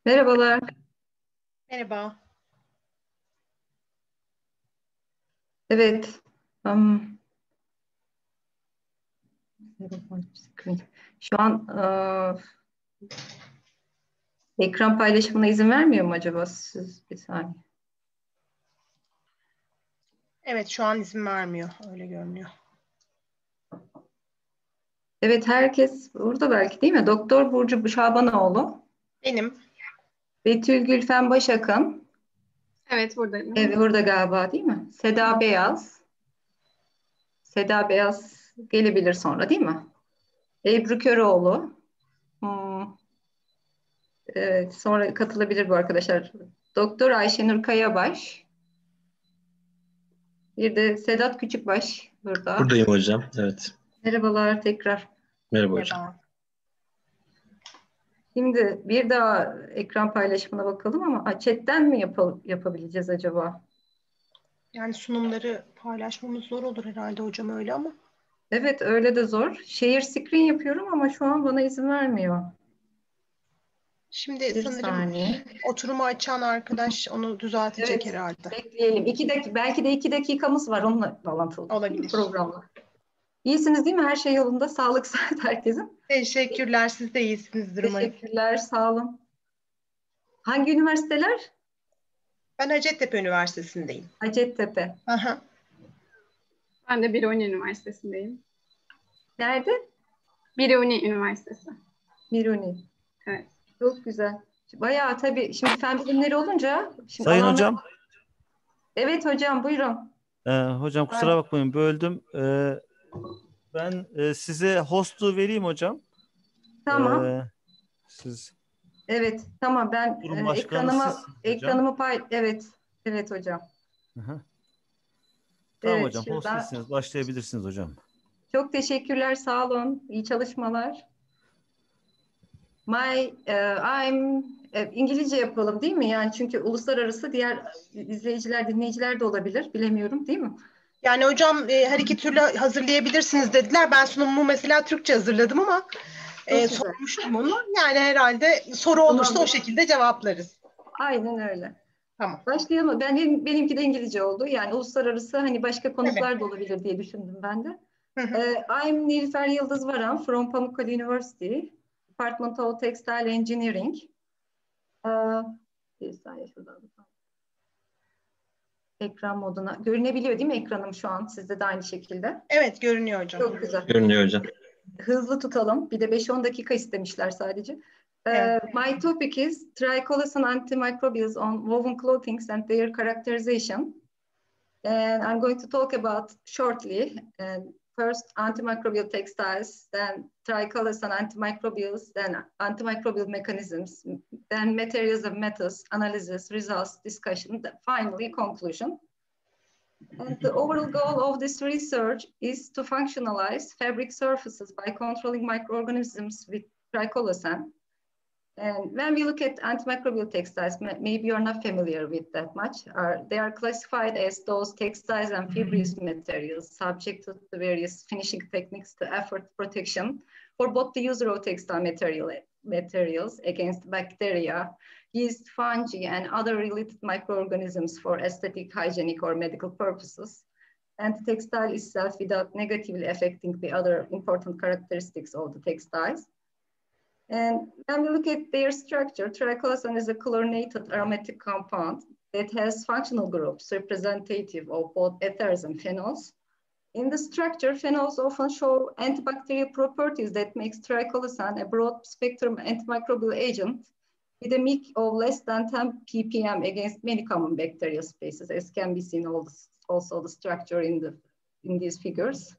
Merhabalar. Merhaba. Evet. Şu an ekran paylaşımına izin vermiyor mu acaba? Siz bir saniye. Evet, şu an izin vermiyor. Öyle görünüyor. Evet, herkes burada belki değil mi? Doktor Burcu Şabanoğlu, Benim. Betül Gülfen Başakın, Evet buradayım. evet, burada galiba değil mi? Seda Beyaz. Seda Beyaz gelebilir sonra değil mi? Ebru Köroğlu. Hmm, evet, sonra katılabilir bu arkadaşlar. Doktor Ayşenur Kayabaş. Bir de Sedat Küçükbaş burada. Buradayım hocam. Evet. Merhabalar tekrar. Merhaba hocam. Merhaba. Şimdi bir daha ekran paylaşımına bakalım ama chatten mi yapabileceğiz acaba? Yani sunumları paylaşmamız zor olur herhalde hocam öyle ama. Evet öyle de zor. Share screen yapıyorum ama şu an bana izin vermiyor. Şimdi Bir sanırım saniye. oturumu açan arkadaş onu düzeltecek Evet herhalde. bekleyelim. 2 dakika, belki de 2 dakikamız var onunla bağlantılı Olabilir. programla. İyisiniz değil mi? Her şey yolunda. Sağlık saat herkesin. Teşekkürler. Siz de iyisinizdir umarım. Teşekkürler. Sağ olun. Hangi üniversiteler? Ben Hacettepe Üniversitesi'ndeyim. Hacettepe. Aha. Ben de Biruni Üniversitesi'ndeyim. Nerede? Biruni Üniversitesi. Biruni. Evet. Çok güzel. Bayağı tabii şimdi fen bilimleri olunca şimdi Sayın alanlar... hocam, Evet hocam buyurun. hocam kusura bakmayın böldüm. Ben size host'u vereyim hocam. Tamam. Siz Evet tamam ben kurum başkanı sizsiniz hocam. evet evet hocam. Hı-hı. Tamam Evet hocam, host şurada. sizsiniz. Başlayabilirsiniz hocam. Çok teşekkürler sağ olun. İyi çalışmalar. I'm İngilizce yapalım değil mi? Yani çünkü uluslararası diğer izleyiciler, dinleyiciler de olabilir. Bilemiyorum değil mi? Yani hocam her iki türlü hazırlayabilirsiniz dediler. Ben sunumumu mesela Türkçe hazırladım ama Çok güzel. sormuştum onu. Yani herhalde soru olursa Tamam. o şekilde cevaplarız. Aynen öyle. Tamam. Başlayalım. Benimki de İngilizce oldu. Yani uluslararası hani başka konuklar Tabii. da olabilir diye düşündüm ben de. Hı hı. I'm Nilüfer Yıldız Varan from Pamukkale University, Department of Textile Engineering. Bir saniye şuradan. Ekran moduna. Görünebiliyor değil mi ekranım şu an? Sizde de aynı şekilde. Evet görünüyor hocam. Çok güzel. Görünüyor hocam. Hızlı tutalım. Bir de 5-10 dakika istemişler sadece. Evet. My topic is trichosan antimicrobials on woven clothings and their characterization. And I'm going to talk about shortly. First, antimicrobial textiles, then trichosan antimicrobials, then antimicrobial mechanisms, then materials and methods, analysis, results, discussion, finally conclusion. And the overall goal of this research is to functionalize fabric surfaces by controlling microorganisms with tricholosan. And when we look at antimicrobial textiles, maybe you're not familiar with that much. They are classified as those textiles and fibrous materials subject to the various finishing techniques to effort protection for both the user of textile materials against bacteria, yeast, fungi, and other related microorganisms for aesthetic, hygienic, or medical purposes. And the textile itself without negatively affecting the other important characteristics of the textiles. And when we look at their structure, trichosan is a chlorinated aromatic compound that has functional groups representative of both ethers and phenols. In the structure, phenols often show antibacterial properties that makes trichosan a broad spectrum antimicrobial agent with a MIC of less than 10 ppm against many common bacterial species, as can be seen also the structure in these figures.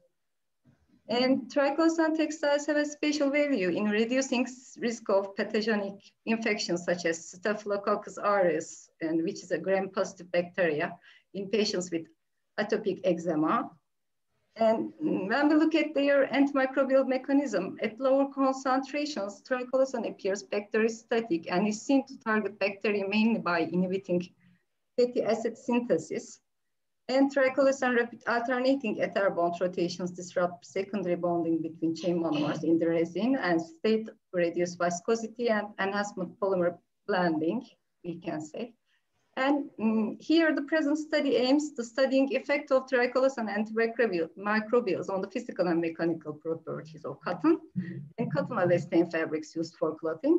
And trichosan textiles have a special value in reducing risk of pathogenic infections such as Staphylococcus aureus, and which is a gram-positive bacteria in patients with atopic eczema. And when we look at their antimicrobial mechanism, at lower concentrations, trichosan appears bacteriostatic and is seen to target bacteria mainly by inhibiting fatty acid synthesis. And trichosan rapid alternating ether bond rotations disrupt secondary bonding between chain monomers in the resin and state to reduce viscosity and enhancement polymer blending, we can say. And here the present study aims to studying effect of tricholas and antimicrobials on the physical and mechanical properties of cotton and cotton elastane fabrics used for clothing.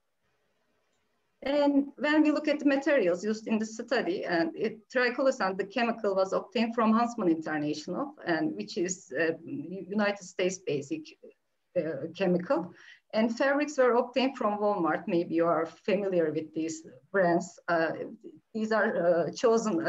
And when we look at the materials used in the study, and tricholas and the chemical was obtained from Huntsman International, and which is United States basic chemical. And fabrics were obtained from Walmart. Maybe you are familiar with these brands. These are chosen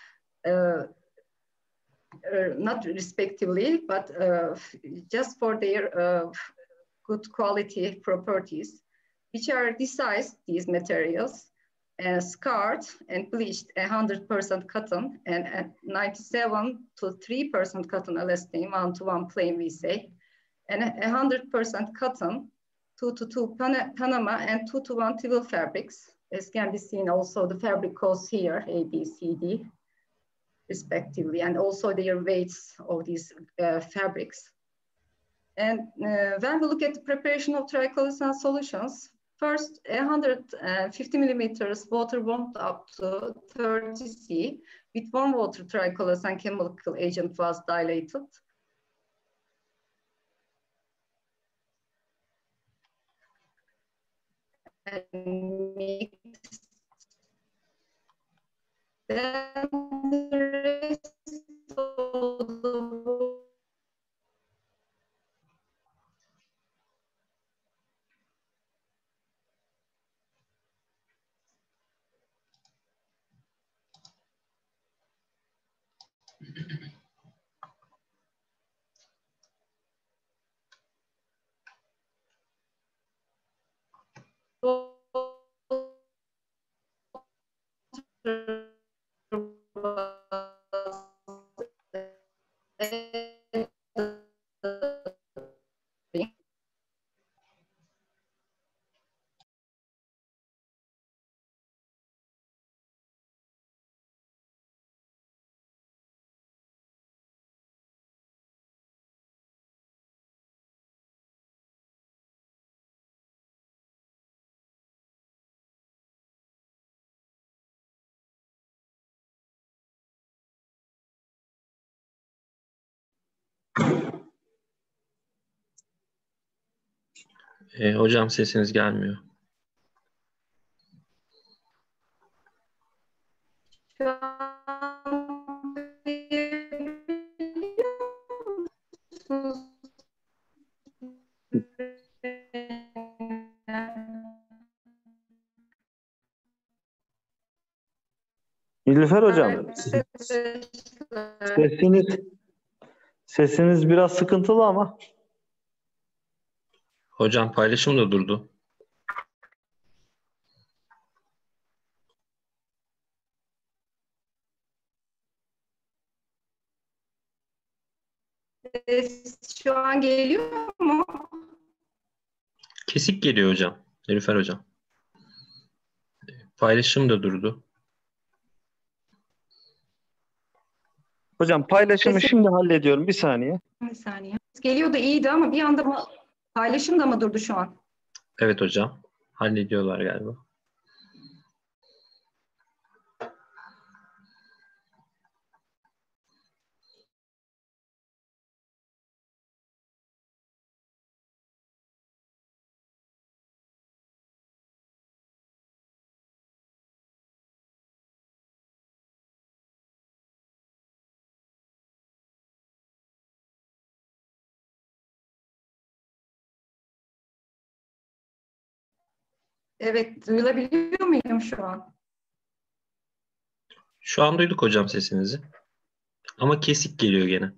not respectively, but just for their good quality properties, which are decised, these materials, scarred and bleached 100% cotton and 97 to 3% cotton elastane, 1-to-1 plain we say, and 100% cotton, 2-to-2 Panama and 2-to-1 twill fabrics. As can be seen also the fabric codes here, A, B, C, D, respectively, and also their weights of these fabrics. And when we look at the preparation of tricholas solutions, first 150 millimeters water warmed up to 30 C with warm water tricholas and chemical agent was dilated. And mixed. Then the rest of the Hocam sesiniz gelmiyor. Şu an Nilüfer hocam, sesiniz biraz sıkıntılı ama. Hocam paylaşım da durdu. Şu an geliyor mu? Kesik geliyor hocam. Nilüfer hocam. Paylaşım da durdu. Hocam paylaşımı şimdi hallediyorum. Bir saniye. Bir saniye. Geliyordu iyiydi ama bir anda paylaşım da mı durdu şu an? Evet hocam. Hallediyorlar galiba. Evet, duyulabiliyor muyum şu an? Şu an duyduk hocam sesinizi. Ama kesik geliyor gene.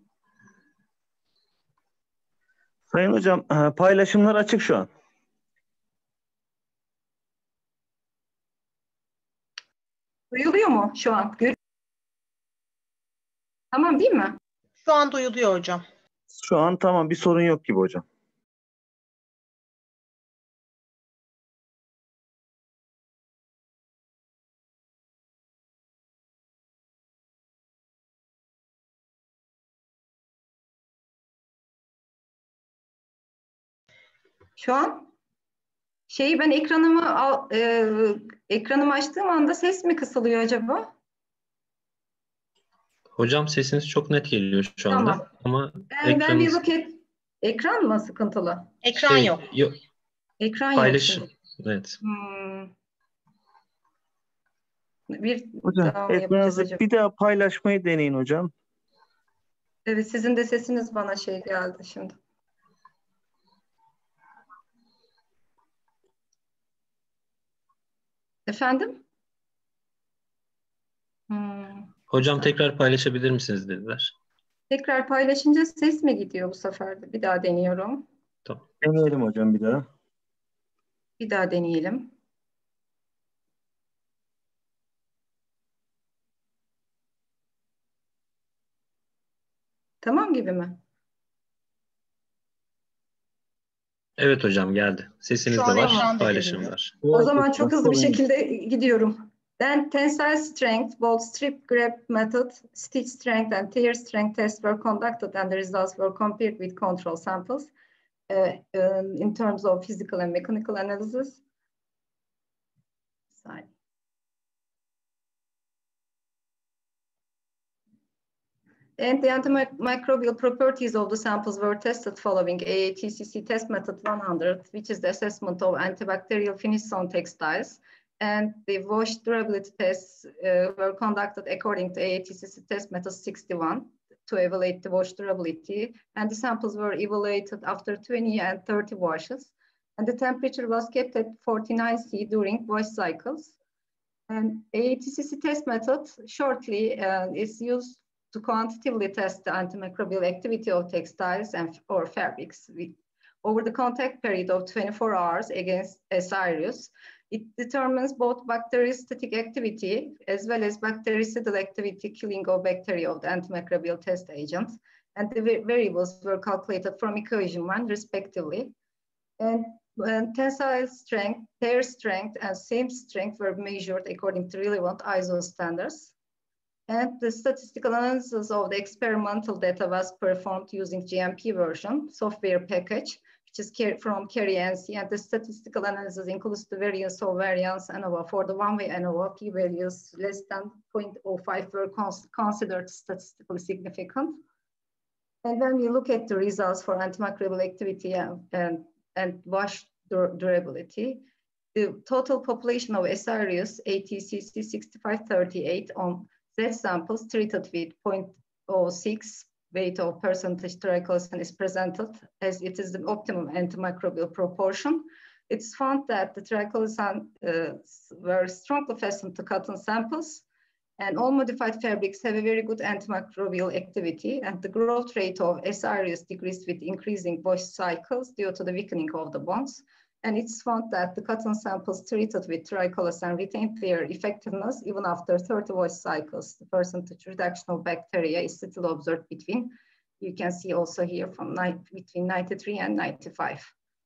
Sayın hocam, paylaşımlar açık şu an. Duyuluyor mu şu an? Tamam değil mi? Şu an duyuluyor hocam. Şu an tamam, bir sorun yok gibi hocam. Şu an? Ben ekranımı açtığım anda ses mi kısılıyor acaba? Hocam sesiniz çok net geliyor şu anda. Tamam. Ama Ben bir ekranınız look at. Ekran mı sıkıntılı? Ekran yok. yok. Ekran yok Paylaşım. şimdi. Evet. Bir Hocam daha mı yapacağız ekranınızı acaba? bir daha paylaşmayı deneyin hocam. Evet, sizin de sesiniz bana geldi şimdi. Efendim? Hocam tekrar paylaşabilir misiniz dediler. Tekrar paylaşınca ses mi gidiyor bu sefer de? Bir daha deniyorum. Tamam. Deneyelim hocam bir daha. Bir daha deneyelim. Tamam gibi mi? Evet hocam geldi. Sesiniz Şu de an var, ekranda paylaşım görünüyor. var. O zaman çok hızlı bir şekilde gidiyorum. Then tensile strength, both strip grab method, stitch strength and tear strength tests were conducted and the results were compared with control samples in terms of physical and mechanical analysis. Sorry. And the antimicrobial properties of the samples were tested following AATCC test method 100, which is the assessment of antibacterial finish on textiles. And the wash durability tests were conducted according to AATCC test method 61 to evaluate the wash durability. And the samples were evaluated after 20 and 30 washes. And the temperature was kept at 49 C during wash cycles. And AATCC test method shortly is used to quantitatively test the antimicrobial activity of textiles or fabrics over the contact period of 24 hours against Ascaris. It determines both bacteriostatic activity as well as bactericidal activity killing of bacteria of the antimicrobial test agent. And the variables were calculated from equation 1 respectively. And tensile strength, tear strength, and seam strength were measured according to relevant ISO standards. And the statistical analysis of the experimental data was performed using GMP version software package, which is from Kerry-NC, and the statistical analysis includes the variance of variance ANOVA. For the one-way ANOVA, p-values less than 0.05 were considered statistically significant. And when we look at the results for antimicrobial activity and wash durability, the total population of Ascaris ATCC 6538 on Z samples treated with 0.06 weight of percentage triclosan is presented as it is the optimum antimicrobial proportion. It's found that the triclosan were strongly fastened to cotton samples, and all modified fabrics have a very good antimicrobial activity, and the growth rate of Ascaris decreased with increasing wash cycles due to the weakening of the bonds. And it's found that the cotton samples treated with triclosan retained their effectiveness even after 30 wash cycles. The percentage reduction of bacteria is still observed between, you can see also here from between 93 and 95.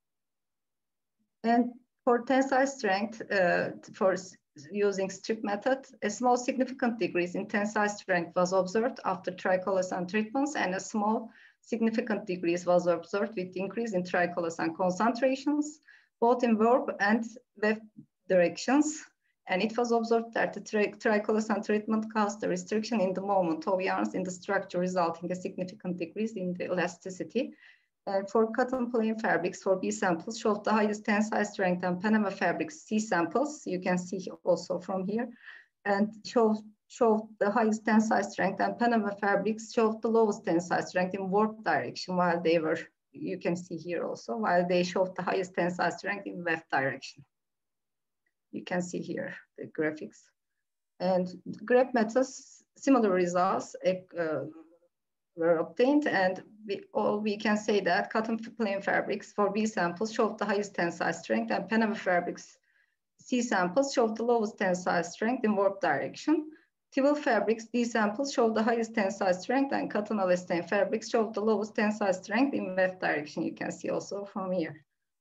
And for tensile strength, for using strip method, a small significant decrease in tensile strength was observed after triclosan treatments, and a small significant decrease was observed with increase in triclosan concentrations, both in warp and weft directions. And it was observed that the triclosan treatment caused a restriction in the movement of yarns in the structure, resulting in a significant decrease in the elasticity. And for cotton plain fabrics, for B samples, showed the highest tensile strength, and Panama fabrics C samples, you can see also from here, and showed the highest tensile strength, and Panama fabrics showed the lowest tensile strength in warp direction, while they were, you can see here also, while they showed the highest tensile strength in weft direction. You can see here the graphics. And grab methods, similar results were obtained, and we can say that cotton plain fabrics for B samples showed the highest tensile strength, and Panama fabrics C samples showed the lowest tensile strength in warp direction. Twill fabrics D samples showed the highest tensile strength, and cotton elastane fabrics showed the lowest tensile strength in weft direction. You can see also from here.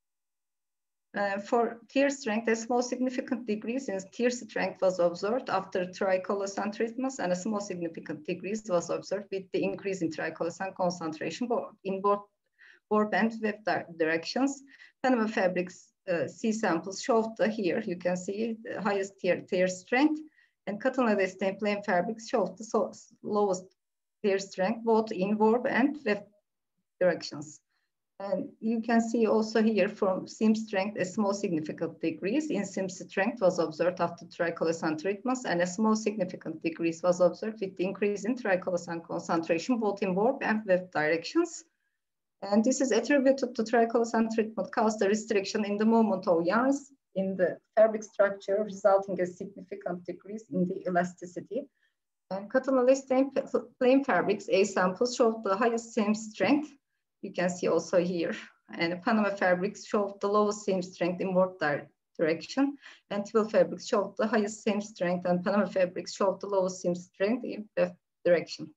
For tear strength, a small significant decrease in tear strength was observed after triclosan treatments, and a small significant decrease was observed with the increase in triclosan concentration in both warp and weft directions. Panama fabrics C samples showed here, you can see the highest tear strength, and cotton elastane plain fabrics showed the lowest tear strength, both in warp and weft directions. And you can see also here from seam strength, a small significant decrease in seam strength was observed after triclosan treatments, and a small significant decrease was observed with the increase in triclosan concentration, both in warp and weft directions. And this is attributed to triclosan treatment caused a restriction in the movement of yarns in the fabric structure, resulting in a significant decrease in the elasticity. And cotton elastane plain fabrics, A samples showed the highest seam strength. You can see also here, and Panama fabrics showed the lowest seam strength in warp direction, and twill fabrics showed the highest seam strength, and Panama fabrics showed the lowest seam strength in weft direction.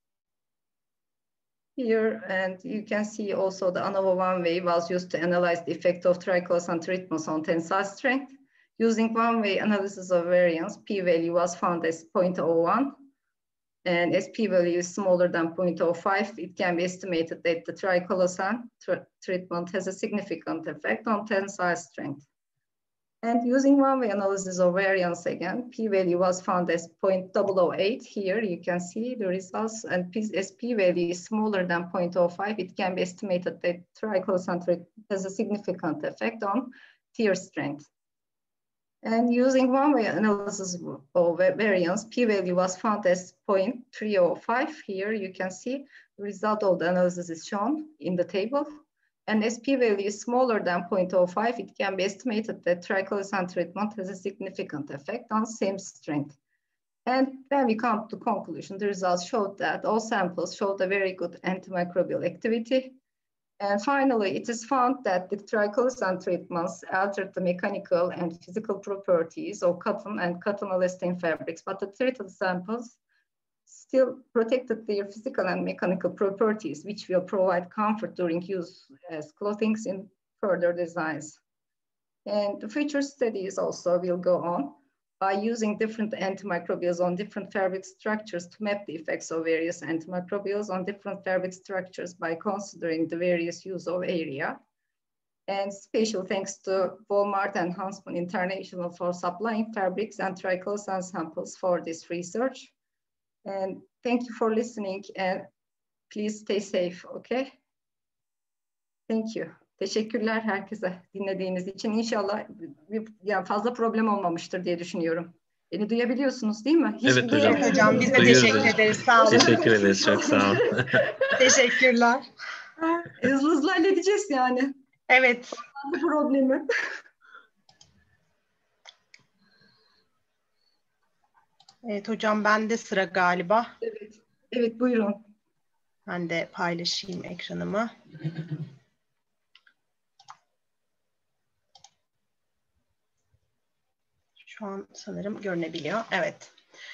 Here, and you can see also the ANOVA one-way was used to analyze the effect of triclosan treatments on tensile strength. Using one-way analysis of variance, p-value was found as 0.01. And as p-value is smaller than 0.05, it can be estimated that the triclosan treatment has a significant effect on tensile strength. And using one-way analysis of variance again, p-value was found as 0.008. Here you can see the results, and as p-value is smaller than 0.05, it can be estimated that triclosan treatment has a significant effect on tear strength. And using one-way analysis of variance, p-value was found as 0.305. Here you can see the result of the analysis is shown in the table. And as p-value is smaller than 0.05, it can be estimated that triclosan treatment has a significant effect on seam strength. And when we come to conclusion, the results showed that all samples showed a very good antimicrobial activity. And finally, it is found that the triclosan treatments altered the mechanical and physical properties of cotton and cotton elastane fabrics, but the treated samples still protected their physical and mechanical properties, which will provide comfort during use as clothings in further designs. And the future studies also will go on by using different antimicrobials on different fabric structures to map the effects of various antimicrobials on different fabric structures by considering the various use of area. And special thanks to Walmart and Huntsman International for supplying fabrics and triclosan samples for this research. And thank you for listening, and please stay safe, okay? Thank you. Teşekkürler herkese dinlediğiniz için. İnşallah yani fazla problem olmamıştır diye düşünüyorum. Beni duyabiliyorsunuz değil mi? Evet hocam. Evet hocam, biz de Duyuyoruz teşekkür hocam. ederiz. Sağ olun. Teşekkür ederiz. Çok sağ olun. Teşekkürler. Hızlı hızlı halledeceğiz yani. Evet. Bu problemi. Evet hocam, bende sıra galiba. Evet. Evet, buyurun. Ben de paylaşayım ekranımı. Şu an sanırım görünebiliyor. Evet.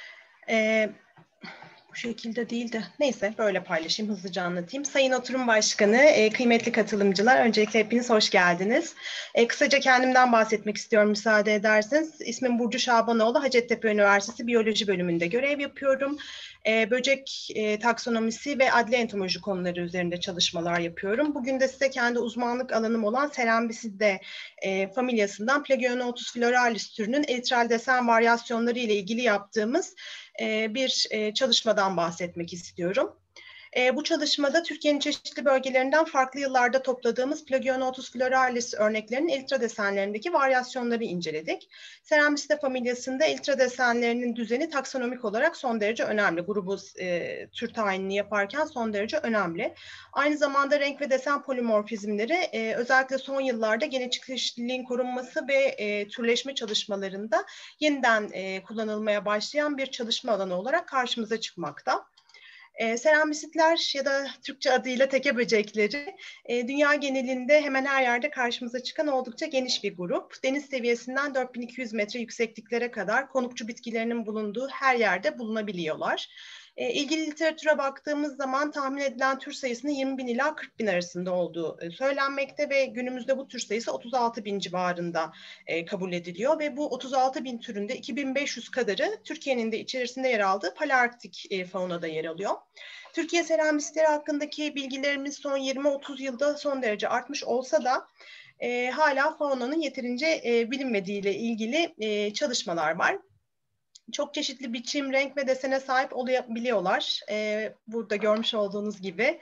Bu şekilde değil de neyse böyle paylaşayım, hızlıca anlatayım. Sayın Oturum Başkanı, kıymetli katılımcılar, öncelikle hepiniz hoş geldiniz. Kısaca kendimden bahsetmek istiyorum müsaade ederseniz. İsmim Burcu Şabanoğlu, Hacettepe Üniversitesi Biyoloji Bölümünde görev yapıyorum. Böcek taksonomisi ve adli entomoloji konuları üzerinde çalışmalar yapıyorum. Bugün de size kendi uzmanlık alanım olan Serambisidae familyasından Plagionotus floralis türünün elitral desen varyasyonları ile ilgili yaptığımız bir çalışmadan bahsetmek istiyorum. Bu çalışmada Türkiye'nin çeşitli bölgelerinden farklı yıllarda topladığımız Plagionotus floralis örneklerinin elitra desenlerindeki varyasyonları inceledik. Serambisidae familyasında elitra desenlerinin düzeni taksonomik olarak son derece önemli. Grubu tür tayinini yaparken son derece önemli. Aynı zamanda renk ve desen polimorfizmleri özellikle son yıllarda genetik çeşitliliğin korunması ve türleşme çalışmalarında yeniden kullanılmaya başlayan bir çalışma alanı olarak karşımıza çıkmakta. Serambisitler ya da Türkçe adıyla teke böcekleri dünya genelinde hemen her yerde karşımıza çıkan oldukça geniş bir grup. Deniz seviyesinden 4200 metre yüksekliklere kadar konukçu bitkilerinin bulunduğu her yerde bulunabiliyorlar. İlgili literatüre baktığımız zaman tahmin edilen tür sayısının 20.000 ila 40.000 arasında olduğu söylenmekte ve günümüzde bu tür sayısı 36.000 civarında kabul ediliyor ve bu 36.000 türünde 2.500 kadarı Türkiye'nin de içerisinde yer aldığı palearktik faunada yer alıyor. Türkiye serambisitleri hakkındaki bilgilerimiz son 20-30 yılda son derece artmış olsa da hala faunanın yeterince bilinmediğiyle ilgili çalışmalar var. Çok çeşitli biçim, renk ve desene sahip olabiliyorlar. Burada görmüş olduğunuz gibi.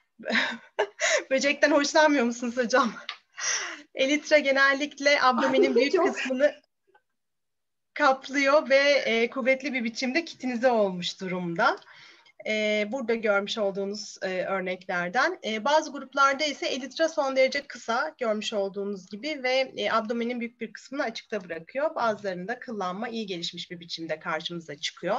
Böcekten hoşlanmıyor musunuz hocam? Elytra genellikle abdomenin büyük Çok. kısmını kaplıyor ve kuvvetli bir biçimde kitinize olmuş durumda. Burada görmüş olduğunuz örneklerden. Bazı gruplarda ise elytra son derece kısa görmüş olduğunuz gibi ve abdomenin büyük bir kısmını açıkta bırakıyor. Bazılarında kıllanma iyi gelişmiş bir biçimde karşımıza çıkıyor.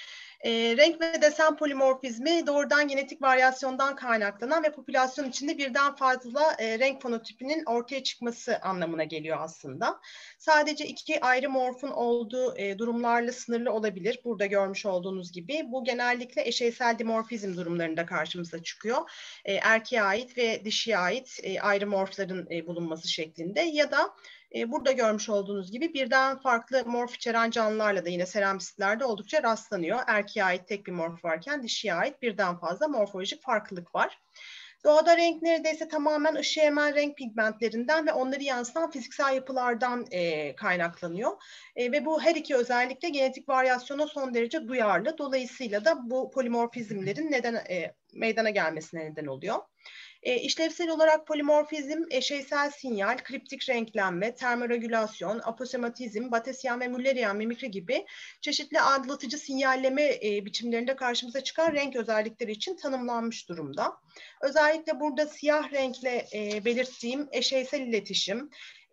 Renk ve desen polimorfizmi doğrudan genetik varyasyondan kaynaklanan ve popülasyon içinde birden fazla renk fenotipinin ortaya çıkması anlamına geliyor aslında. Sadece iki ayrı morfun olduğu durumlarla sınırlı olabilir. Burada görmüş olduğunuz gibi bu genellikle eşeysel dimorfizm durumlarında karşımıza çıkıyor. Erkeğe ait ve dişiye ait ayrı morfların bulunması şeklinde ya da burada görmüş olduğunuz gibi birden farklı morf içeren canlılarla da yine serambisitlerde oldukça rastlanıyor. Erkeğe ait tek bir morf varken dişiye ait birden fazla morfolojik farklılık var. Doğada renk neredeyse tamamen ışığı emen renk pigmentlerinden ve onları yansıtan fiziksel yapılardan kaynaklanıyor. Ve bu her iki özellikle genetik varyasyona son derece duyarlı. Dolayısıyla da bu polimorfizmlerin meydana gelmesine neden oluyor. İşlevsel olarak polimorfizm, eşeysel sinyal, kriptik renklenme, termoregülasyon, aposematizm, Batesian ve Müllerian mimikri gibi çeşitli algılatıcı sinyalleme biçimlerinde karşımıza çıkan renk özellikleri için tanımlanmış durumda. Özellikle burada siyah renkle belirttiğim eşeysel iletişim,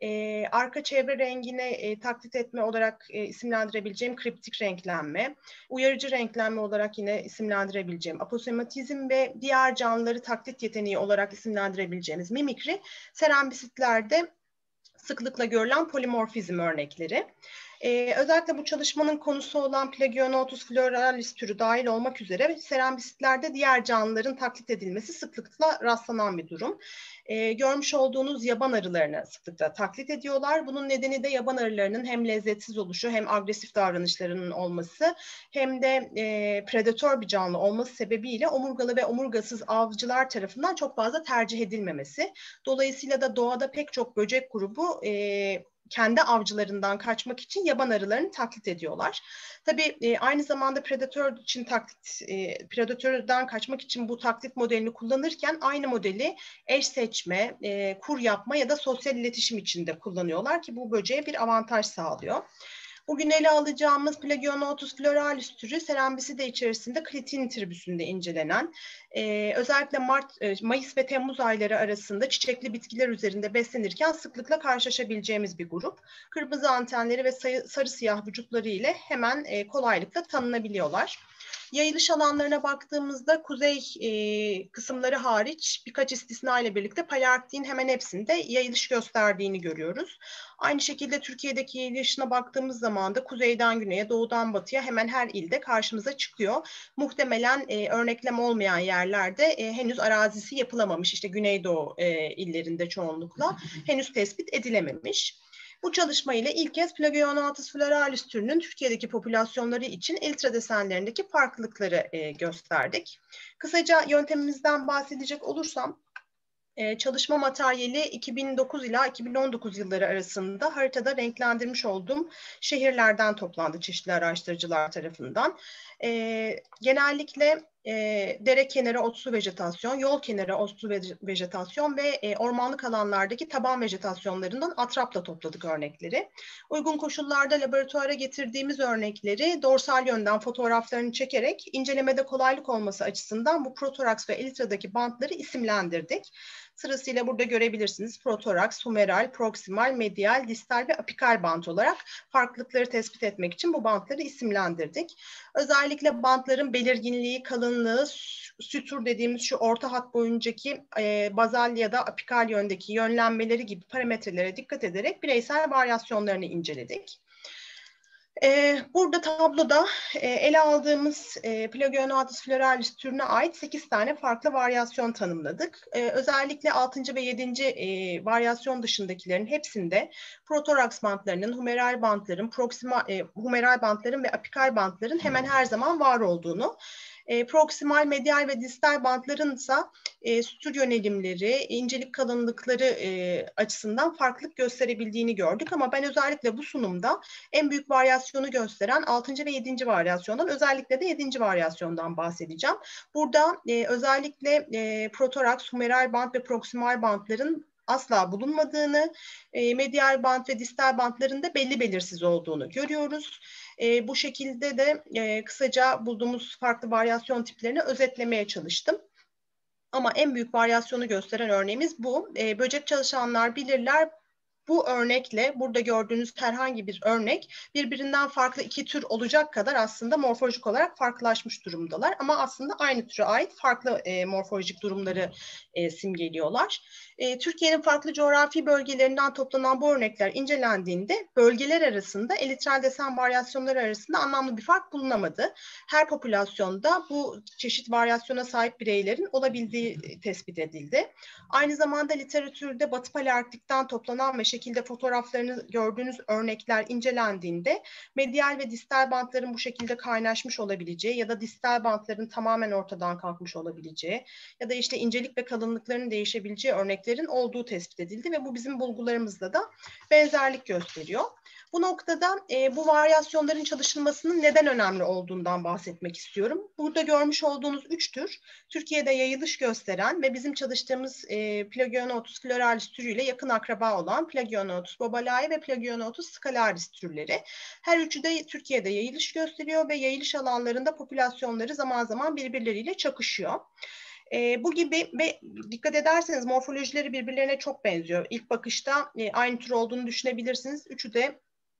arka çevre rengine taklit etme olarak isimlendirebileceğim kriptik renklenme, uyarıcı renklenme olarak yine isimlendirebileceğim aposematizm ve diğer canlıları taklit yeteneği olarak isimlendirebileceğimiz mimikri serambisitlerde sıklıkla görülen polimorfizm örnekleri. Özellikle bu çalışmanın konusu olan Plagionotus floralis türü dahil olmak üzere serambisitlerde diğer canlıların taklit edilmesi sıklıkla rastlanan bir durum. Görmüş olduğunuz yaban arılarını sıklıkla taklit ediyorlar. Bunun nedeni de yaban arılarının hem lezzetsiz oluşu hem agresif davranışlarının olması hem de predatör bir canlı olması sebebiyle omurgalı ve omurgasız avcılar tarafından çok fazla tercih edilmemesi. Dolayısıyla da doğada pek çok böcek grubu kendi avcılarından kaçmak için yaban arılarını taklit ediyorlar. Tabii aynı zamanda predatörden kaçmak için bu taklit modelini kullanırken aynı modeli eş seçme, kur yapma ya da sosyal iletişim için de kullanıyorlar ki bu böceğe bir avantaj sağlıyor. Bugün ele alacağımız Plagionotus floralis türü serambiside içerisinde Klitin tribüsünde incelenen, özellikle Mayıs ve Temmuz ayları arasında çiçekli bitkiler üzerinde beslenirken sıklıkla karşılaşabileceğimiz bir grup. Kırmızı antenleri ve sarı siyah vücutları ile hemen kolaylıkla tanınabiliyorlar. Yayılış alanlarına baktığımızda kuzey kısımları hariç birkaç istisna ile birlikte Palearktik'in hemen hepsinde yayılış gösterdiğini görüyoruz. Aynı şekilde Türkiye'deki yayılışına baktığımız zaman da kuzeyden güneye, doğudan batıya hemen her ilde karşımıza çıkıyor. Muhtemelen örneklem olmayan yerlerde henüz arazisi yapılamamış, işte Güneydoğu illerinde çoğunlukla henüz tespit edilememiş. Bu çalışma ile ilk kez Plagionotus floralis türünün Türkiye'deki popülasyonları için elytra desenlerindeki farklılıkları gösterdik. Kısaca yöntemimizden bahsedecek olursam, çalışma materyali 2009 ila 2019 yılları arasında haritada renklendirmiş olduğum şehirlerden toplandı çeşitli araştırıcılar tarafından. Genellikle dere kenarı otsu vejetasyon, yol kenarı otsu vejetasyon ve ormanlık alanlardaki taban vejetasyonlarından atrapla topladık örnekleri. Uygun koşullarda laboratuvara getirdiğimiz örnekleri dorsal yönden fotoğraflarını çekerek incelemede kolaylık olması açısından bu protoraks ve elytradaki bantları isimlendirdik. Sırasıyla burada görebilirsiniz. Protoraks, humeral, proksimal, medial, distal ve apikal bant olarak farklılıkları tespit etmek için bu bantları isimlendirdik. Özellikle bantların belirginliği, kalınlığı, sütur dediğimiz şu orta hat boyuncaki bazal ya da apikal yöndeki yönlenmeleri gibi parametrelere dikkat ederek bireysel varyasyonlarını inceledik. Burada tabloda ele aldığımız Plagionotus floralis türüne ait 8 tane farklı varyasyon tanımladık. Özellikle 6. ve 7. Varyasyon dışındakilerin hepsinde protoraks bantlarının, humeral bantların, humeral bantların ve apikal bantların hemen her zaman var olduğunu, Proksimal, medial ve distal bantların ise sütür yönelimleri, incelik kalınlıkları açısından farklılık gösterebildiğini gördük. Ama ben özellikle bu sunumda en büyük varyasyonu gösteren 6. ve 7. varyasyondan, özellikle de 7. varyasyondan bahsedeceğim. Burada özellikle protoraks, humeral bant ve proksimal bantların asla bulunmadığını, medial bant ve distal bantların da belli belirsiz olduğunu görüyoruz. Bu şekilde de kısaca bulduğumuz farklı varyasyon tiplerini özetlemeye çalıştım. Ama en büyük varyasyonu gösteren örneğimiz bu. Böcek çalışanlar bilirler. Bu örnekle burada gördüğünüz herhangi bir örnek birbirinden farklı iki tür olacak kadar aslında morfolojik olarak farklılaşmış durumdalar. Ama aslında aynı türe ait farklı morfolojik durumları simgeliyorlar. Türkiye'nin farklı coğrafi bölgelerinden toplanan bu örnekler incelendiğinde bölgeler arasında elitral desen varyasyonları arasında anlamlı bir fark bulunamadı. Her popülasyonda bu çeşit varyasyona sahip bireylerin olabildiği tespit edildi. Aynı zamanda literatürde Batı Palearktik'ten toplanan ve şekilde fotoğraflarını gördüğünüz örnekler incelendiğinde medial ve distal bantların bu şekilde kaynaşmış olabileceği ya da distal bantların tamamen ortadan kalkmış olabileceği ya da işte incelik ve kalınlıkların değişebileceği örneklerin olduğu tespit edildi ve bu bizim bulgularımızla da benzerlik gösteriyor. Bu noktada bu varyasyonların çalışılmasının neden önemli olduğundan bahsetmek istiyorum. Burada görmüş olduğunuz 3 tür Türkiye'de yayılış gösteren ve bizim çalıştığımız Plagionotus floralis türüyle yakın akraba olan Plagionotus bobalai ve Plagionotus scalaris türleri. Her üçü de Türkiye'de yayılış gösteriyor ve yayılış alanlarında popülasyonları zaman zaman birbirleriyle çakışıyor. Bu gibi ve dikkat ederseniz morfolojileri birbirlerine çok benziyor. İlk bakışta aynı tür olduğunu düşünebilirsiniz. Üçü de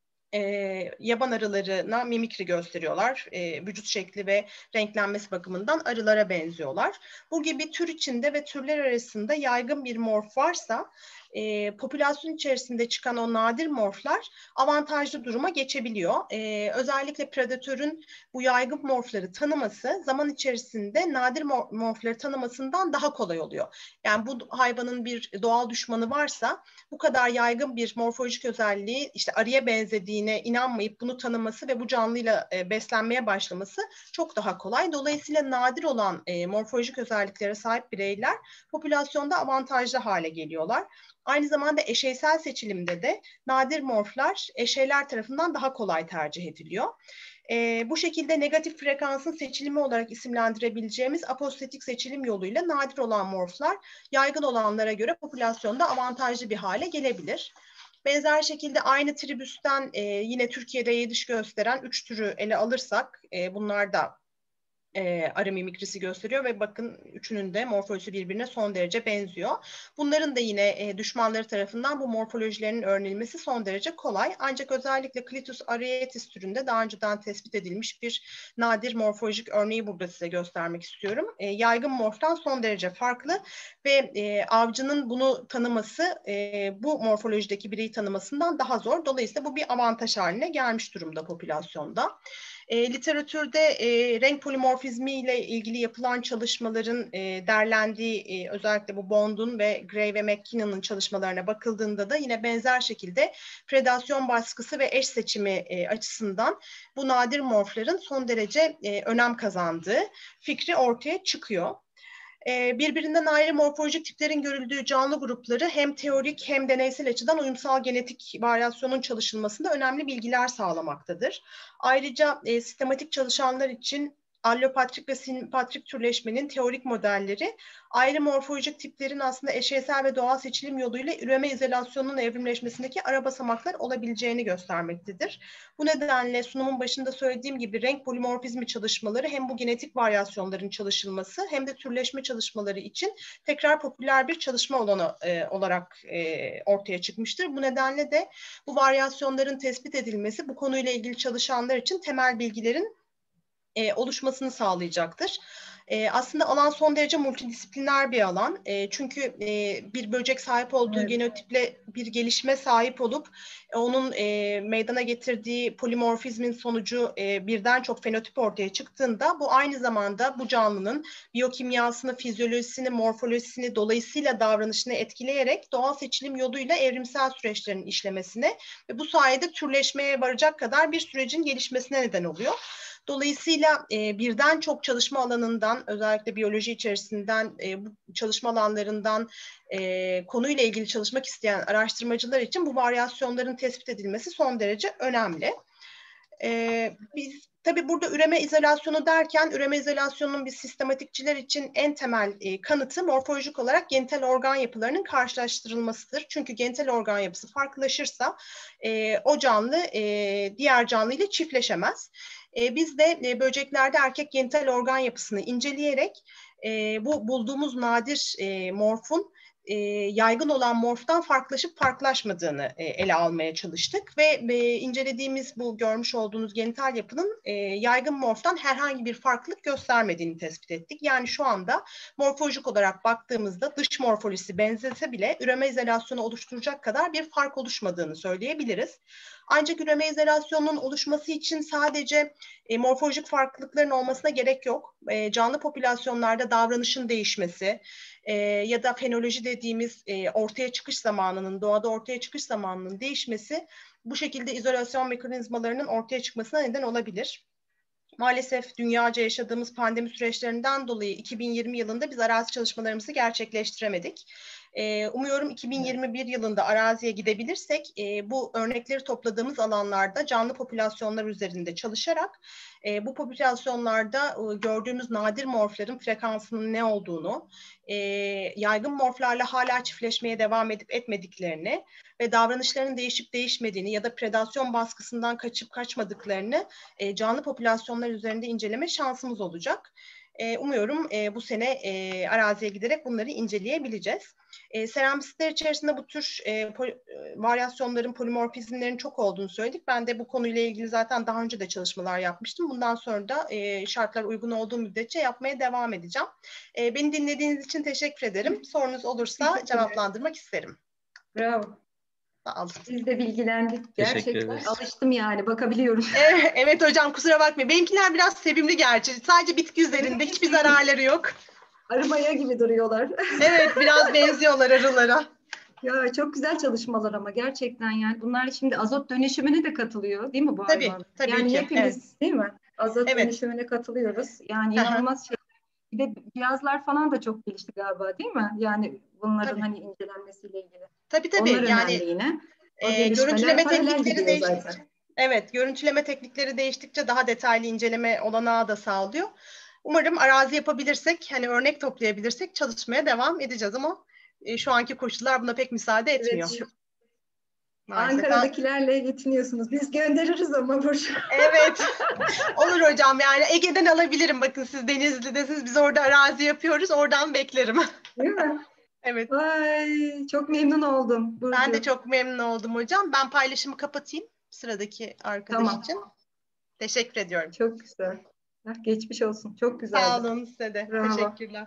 yaban arılarına mimikri gösteriyorlar. Vücut şekli ve renklenmesi bakımından arılara benziyorlar. Bu gibi tür içinde ve türler arasında yaygın bir morf varsa popülasyon içerisinde çıkan o nadir morflar avantajlı duruma geçebiliyor. Özellikle predatörün bu yaygın morfları tanıması zaman içerisinde nadir morfları tanımasından daha kolay oluyor. Yani bu hayvanın bir doğal düşmanı varsa bu kadar yaygın bir morfolojik özelliği işte arıya benzediğine inanmayıp bunu tanıması ve bu canlıyla beslenmeye başlaması çok daha kolay. Dolayısıyla nadir olan morfolojik özelliklere sahip bireyler popülasyonda avantajlı hale geliyorlar. Aynı zamanda eşeysel seçilimde de nadir morflar eşeyler tarafından daha kolay tercih ediliyor. Bu şekilde negatif frekansın seçilimi olarak isimlendirebileceğimiz apostetik seçilim yoluyla nadir olan morflar yaygın olanlara göre popülasyonda avantajlı bir hale gelebilir. Benzer şekilde aynı tribüsten yine Türkiye'de yayılış gösteren 3 türü ele alırsak bunlar da arı mimikrisi gösteriyor ve bakın üçünün de morfolojisi birbirine son derece benziyor. Bunların da yine düşmanları tarafından bu morfolojilerinin öğrenilmesi son derece kolay. Ancak özellikle Clitus arietis türünde daha önceden tespit edilmiş bir nadir morfolojik örneği burada size göstermek istiyorum. Yaygın morftan son derece farklı ve avcının bunu tanıması bu morfolojideki bireyi tanımasından daha zor. Dolayısıyla bu bir avantaj haline gelmiş durumda popülasyonda. Literatürde renk polimorfizmi ile ilgili yapılan çalışmaların derlendiği özellikle bu Bond'un ve Gray ve McKinnon'ın çalışmalarına bakıldığında da yine benzer şekilde predasyon baskısı ve eş seçimi açısından bu nadir morfların son derece önem kazandığı fikri ortaya çıkıyor. Birbirinden ayrı morfolojik tiplerin görüldüğü canlı grupları hem teorik hem deneysel açıdan uyumsal genetik varyasyonun çalışılmasında önemli bilgiler sağlamaktadır. Ayrıca sistematik çalışanlar için allopatrik ve simpatrik türleşmenin teorik modelleri ayrı morfolojik tiplerin aslında eşeysel ve doğal seçilim yoluyla üreme izolasyonunun evrimleşmesindeki ara basamaklar olabileceğini göstermektedir. Bu nedenle sunumun başında söylediğim gibi renk polimorfizmi çalışmaları hem bu genetik varyasyonların çalışılması hem de türleşme çalışmaları için tekrar popüler bir çalışma alanı olarak ortaya çıkmıştır. Bu nedenle de bu varyasyonların tespit edilmesi bu konuyla ilgili çalışanlar için temel bilgilerin oluşmasını sağlayacaktır. Aslında alan son derece multidisipliner bir alan. Çünkü bir böcek sahip olduğu genotiple bir gelişime sahip olup onun meydana getirdiği polimorfizmin sonucu birden çok fenotip ortaya çıktığında bu aynı zamanda bu canlının biyokimyasını, fizyolojisini, morfolojisini dolayısıyla davranışını etkileyerek doğal seçilim yoluyla evrimsel süreçlerin işlemesine ve bu sayede türleşmeye varacak kadar bir sürecin gelişmesine neden oluyor. Dolayısıyla birden çok çalışma alanından, özellikle biyoloji içerisinden, bu çalışma alanlarından konuyla ilgili çalışmak isteyen araştırmacılar için bu varyasyonların tespit edilmesi son derece önemli. Biz tabii burada üreme izolasyonu derken, üreme izolasyonunun biz sistematikçiler için en temel kanıtı morfolojik olarak genital organ yapılarının karşılaştırılmasıdır. Çünkü genital organ yapısı farklılaşırsa o canlı diğer canlı ile çiftleşemez. Biz de böceklerde erkek genital organ yapısını inceleyerek bu bulduğumuz nadir morfun yaygın olan morftan farklılaşıp farklılaşmadığını ele almaya çalıştık ve incelediğimiz bu görmüş olduğunuz genital yapının yaygın morftan herhangi bir farklılık göstermediğini tespit ettik. Yani şu anda morfolojik olarak baktığımızda dış morfolojisi benzese bile üreme izolasyonu oluşturacak kadar bir fark oluşmadığını söyleyebiliriz. Ancak üreme izolasyonunun oluşması için sadece morfolojik farklılıkların olmasına gerek yok. Canlı popülasyonlarda davranışın değişmesi ya da fenoloji dediğimiz ortaya çıkış zamanının, doğada ortaya çıkış zamanının değişmesi bu şekilde izolasyon mekanizmalarının ortaya çıkmasına neden olabilir. Maalesef dünyaca yaşadığımız pandemi süreçlerinden dolayı 2020 yılında biz arazi çalışmalarımızı gerçekleştiremedik. Umuyorum 2021 yılında araziye gidebilirsek bu örnekleri topladığımız alanlarda canlı popülasyonlar üzerinde çalışarak bu popülasyonlarda gördüğümüz nadir morfların frekansının ne olduğunu, yaygın morflarla hala çiftleşmeye devam edip etmediklerini ve davranışlarının değişip değişmediğini ya da predasyon baskısından kaçıp kaçmadıklarını canlı popülasyonlar üzerinde inceleme şansımız olacak. Umuyorum bu sene araziye giderek bunları inceleyebileceğiz. Seramistler içerisinde bu tür varyasyonların, polimorfizmlerin çok olduğunu söyledik. Ben de bu konuyla ilgili zaten daha önce de çalışmalar yapmıştım. Bundan sonra da şartlar uygun olduğu müddetçe yapmaya devam edeceğim. Beni dinlediğiniz için teşekkür ederim. Sorunuz olursa cevaplandırmak isterim. Bravo. Sağ olun. Biz de bilgilendik. Teşekkür Gerçekten ederiz. alıştım yani bakabiliyorum. Evet hocam, kusura bakmayın. Benimkiler biraz sevimli gerçi. Sadece bitki üzerinde, hiçbir zararları yok. Arımaya gibi duruyorlar. Evet, biraz benziyorlar arılara. Ya çok güzel çalışmalar ama gerçekten yani bunlar şimdi azot dönüşümüne de katılıyor değil mi bu Tabii, hayvan? tabii yani ki. hepimiz Evet. değil mi? Azot Evet. dönüşümüne katılıyoruz. Yani Aha. inanılmaz şey. Bir de cihazlar falan da çok gelişti galiba değil mi? Yani bunların Tabii. hani incelenmesiyle ilgili. Tabii. Onlar Yani önemli yine. O gelişmeler görüntüleme paralel teknikleri gidiyor değiştikçe, zaten. evet, görüntüleme teknikleri değiştikçe daha detaylı inceleme olanağı da sağlıyor. Umarım arazi yapabilirsek, hani örnek toplayabilirsek çalışmaya devam edeceğiz ama şu anki koşullar buna pek müsaade etmiyor. Evet. Maalesef. Ankara'dakilerle yetiniyorsunuz. Biz göndeririz ama Burcu. Evet. Olur hocam, yani Ege'den alabilirim. Bakın siz Denizli'desiniz. Biz orada arazi yapıyoruz. Oradan beklerim. Değil mi? Evet. Ay, çok memnun oldum Burcu. Ben de çok memnun oldum hocam. Ben paylaşımı kapatayım sıradaki arkadaş Tamam. için. Teşekkür ediyorum. Çok güzel. Geçmiş olsun. Çok güzeldi. Sağ olun size de. Bravo. Teşekkürler.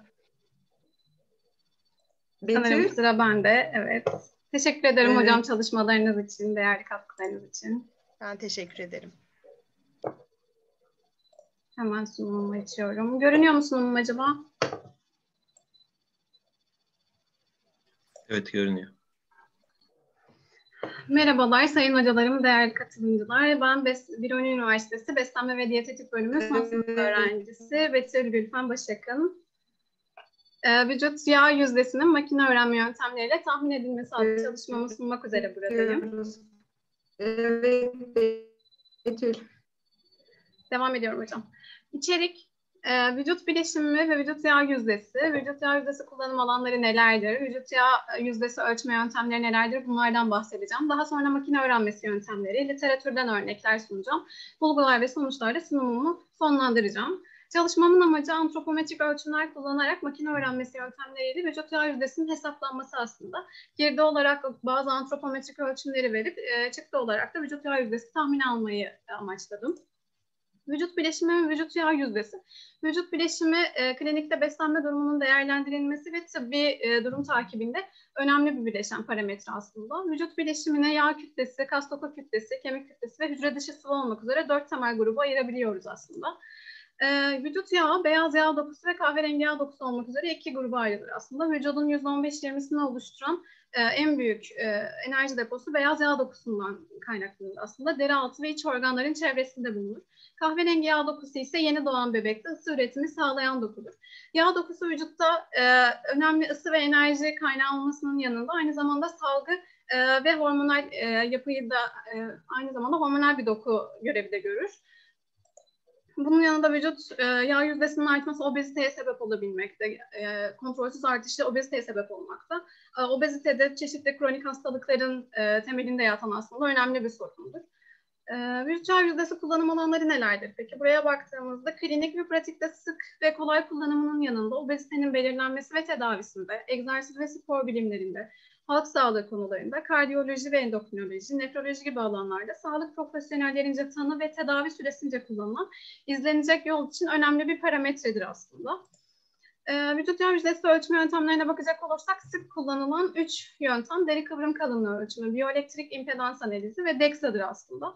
Sanırım Betül. sıra bende. Evet. Teşekkür ederim Evet. hocam çalışmalarınız için, değerli katkılarınız için. Ben teşekkür ederim. Hemen sunumumu açıyorum. Görünüyor mu sunumum acaba? Evet, görünüyor. Merhabalar sayın hocalarım, değerli katılımcılar. Ben Biruni Üniversitesi Beslenme ve Diyetetik Bölümü son sınıf öğrencisi Betül Gülfen Başak'ın vücut yağ yüzdesinin makine öğrenme yöntemleriyle tahmin edilmesi adlı çalışmamı sunmak üzere buradayım. Evet, Betül. Devam ediyorum hocam. İçerik, vücut bileşimi ve vücut yağ yüzdesi. Vücut yağ yüzdesi kullanım alanları nelerdir? Vücut yağ yüzdesi ölçme yöntemleri nelerdir? Bunlardan bahsedeceğim. Daha sonra makine öğrenmesi yöntemleri, literatürden örnekler sunacağım. Bulgular ve sonuçlarla sunumumu sonlandıracağım. Çalışmamın amacı antropometrik ölçümler kullanarak makine öğrenmesi yöntemleriyle vücut yağ yüzdesinin hesaplanması aslında. Girdi olarak bazı antropometrik ölçümleri verip çıktı olarak da vücut yağ yüzdesi tahmini almayı amaçladım. Vücut bileşimi ve vücut yağ yüzdesi. Vücut bileşimi klinikte beslenme durumunun değerlendirilmesi ve tıbbi durum takibinde önemli bir bileşen parametre aslında. Vücut bileşimine yağ kütlesi, kas doku kütlesi, kemik kütlesi ve hücre dışı sıvı olmak üzere 4 temel grubu ayırabiliyoruz aslında. Vücut yağı, beyaz yağ dokusu ve kahverengi yağ dokusu olmak üzere iki gruba ayrılır aslında. Vücudun %15-20'sini oluşturan en büyük enerji deposu beyaz yağ dokusundan kaynaklanır aslında. Deri altı ve iç organların çevresinde bulunur. Kahverengi yağ dokusu ise yeni doğan bebekte ısı üretimi sağlayan dokudur. Yağ dokusu vücutta önemli ısı ve enerji kaynağı olmasının yanında aynı zamanda salgı ve hormonal yapıyı da aynı zamanda hormonal bir doku görevi de görür. Bunun yanında vücut yağ yüzdesinin artması obeziteye sebep olabilmekte, kontrolsüz artışlı obeziteye sebep olmakta. Obezite de çeşitli kronik hastalıkların temelinde yatan aslında önemli bir sorundur. Vücut yağ yüzdesi kullanım alanları nelerdir? Peki buraya baktığımızda klinik ve pratikte sık ve kolay kullanımının yanında obezitenin belirlenmesi ve tedavisinde, egzersiz ve spor bilimlerinde, halk sağlığı konularında, kardiyoloji ve endokrinoloji, nefroloji gibi alanlarda sağlık profesyonellerince tanı ve tedavi süresince kullanılan izlenecek yol için önemli bir parametredir aslında. Vücut yağ yüzdesi ölçme yöntemlerine bakacak olursak sık kullanılan 3 yöntem deri kıvrım kalınlığı ölçümü, biyoelektrik impedans analizi ve DEXA'dır aslında.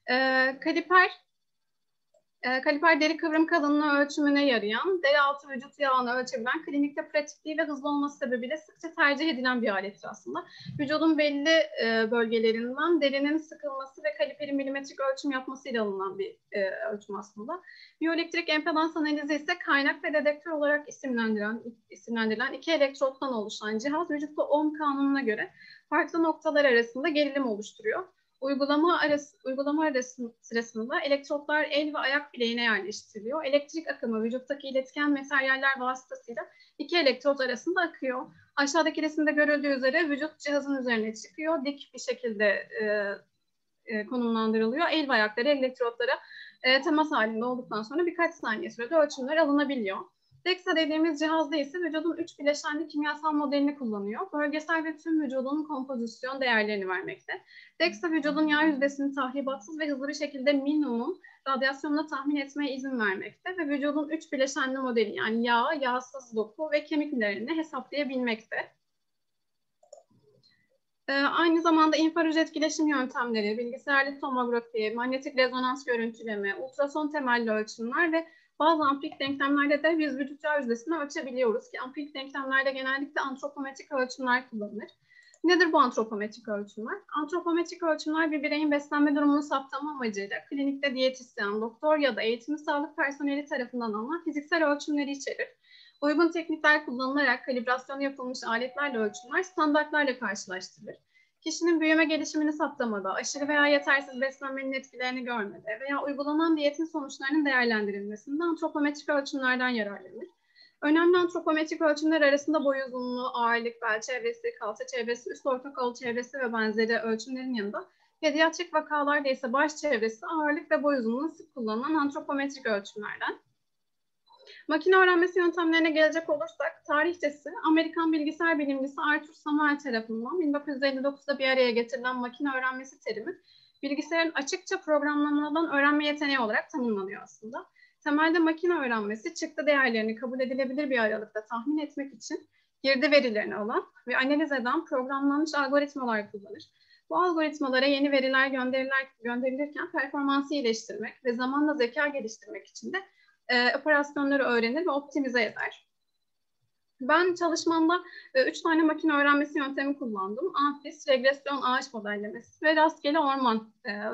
Kaliper deri kıvrım kalınlığı ölçümüne yarayan, deri altı vücut yağını ölçebilen, klinikte pratikliği ve hızlı olması sebebiyle sıkça tercih edilen bir alettir aslında. Vücudun belli bölgelerinden derinin sıkılması ve kaliperin milimetrik ölçüm yapmasıyla alınan bir ölçüm aslında. Biyoelektrik impedans analizi ise kaynak ve dedektör olarak isimlendirilen iki elektrottan oluşan cihaz vücutta Ohm kanununa göre farklı noktalar arasında gerilim oluşturuyor. Uygulama sırasında elektrotlar el ve ayak bileğine yerleştiriliyor. Elektrik akımı vücuttaki iletken materyaller vasıtasıyla iki elektrot arasında akıyor. Aşağıdaki resimde görüldüğü üzere vücut cihazın üzerine çıkıyor. Dik bir şekilde konumlandırılıyor. El ve ayakları elektrotlara temas halinde olduktan sonra birkaç saniye sürede ölçümler alınabiliyor. DEXA dediğimiz cihazda ise vücudun 3 bileşenli kimyasal modelini kullanıyor. Bölgesel ve tüm vücudun kompozisyon değerlerini vermekte. DEXA vücudun yağ yüzdesini tahribatsız ve hızlı bir şekilde minimum radyasyonla tahmin etmeye izin vermekte ve vücudun 3 bileşenli modeli yani yağ, yağsız doku ve kemiklerini hesaplayabilmekte. Aynı zamanda infrared etkileşim yöntemleri, bilgisayarlı tomografi, manyetik rezonans görüntüleme, ultrason temelli ölçümler ve bazı ampirik denklemlerde de biz vücut yağ yüzdesini ölçebiliyoruz ki ampirik denklemlerde genellikle antropometrik ölçümler kullanılır. Nedir bu antropometrik ölçümler? Antropometrik ölçümler bir bireyin beslenme durumunu saptama amacıyla klinikte diyetisyen, doktor ya da eğitimli sağlık personeli tarafından alınan fiziksel ölçümleri içerir. Uygun teknikler kullanılarak kalibrasyonu yapılmış aletlerle ölçümler standartlarla karşılaştırılır. Kişinin büyüme gelişimini saptamada, aşırı veya yetersiz beslenmenin etkilerini görmede veya uygulanan diyetin sonuçlarının değerlendirilmesinde antropometrik ölçümlerden yararlanır. Önemli antropometrik ölçümler arasında boy uzunluğu, ağırlık, bel çevresi, kalça çevresi, üst orta kol çevresi ve benzeri ölçümlerin yanında pediatrik vakalarda ise baş çevresi, ağırlık ve boy uzunluğu sık kullanılan antropometrik ölçümlerden. Makine öğrenmesi yöntemlerine gelecek olursak, tarihçesi Amerikan bilgisayar bilimcisi Arthur Samuel tarafından 1959'da bir araya getirilen makine öğrenmesi terimi, bilgisayarın açıkça programlamadan öğrenme yeteneği olarak tanımlanıyor aslında. Temelde makine öğrenmesi, çıktı değerlerini kabul edilebilir bir aralıkta tahmin etmek için girdi verilerini alan ve analiz eden programlanmış algoritmalar kullanır. Bu algoritmalara yeni veriler gönderilirken performansı iyileştirmek ve zamanla zeka geliştirmek için de operasyonları öğrenir ve optimize eder. Ben çalışmamda 3 tane makine öğrenmesi yöntemi kullandım. ANFIS, regresyon ağaç modellemesi ve rastgele orman,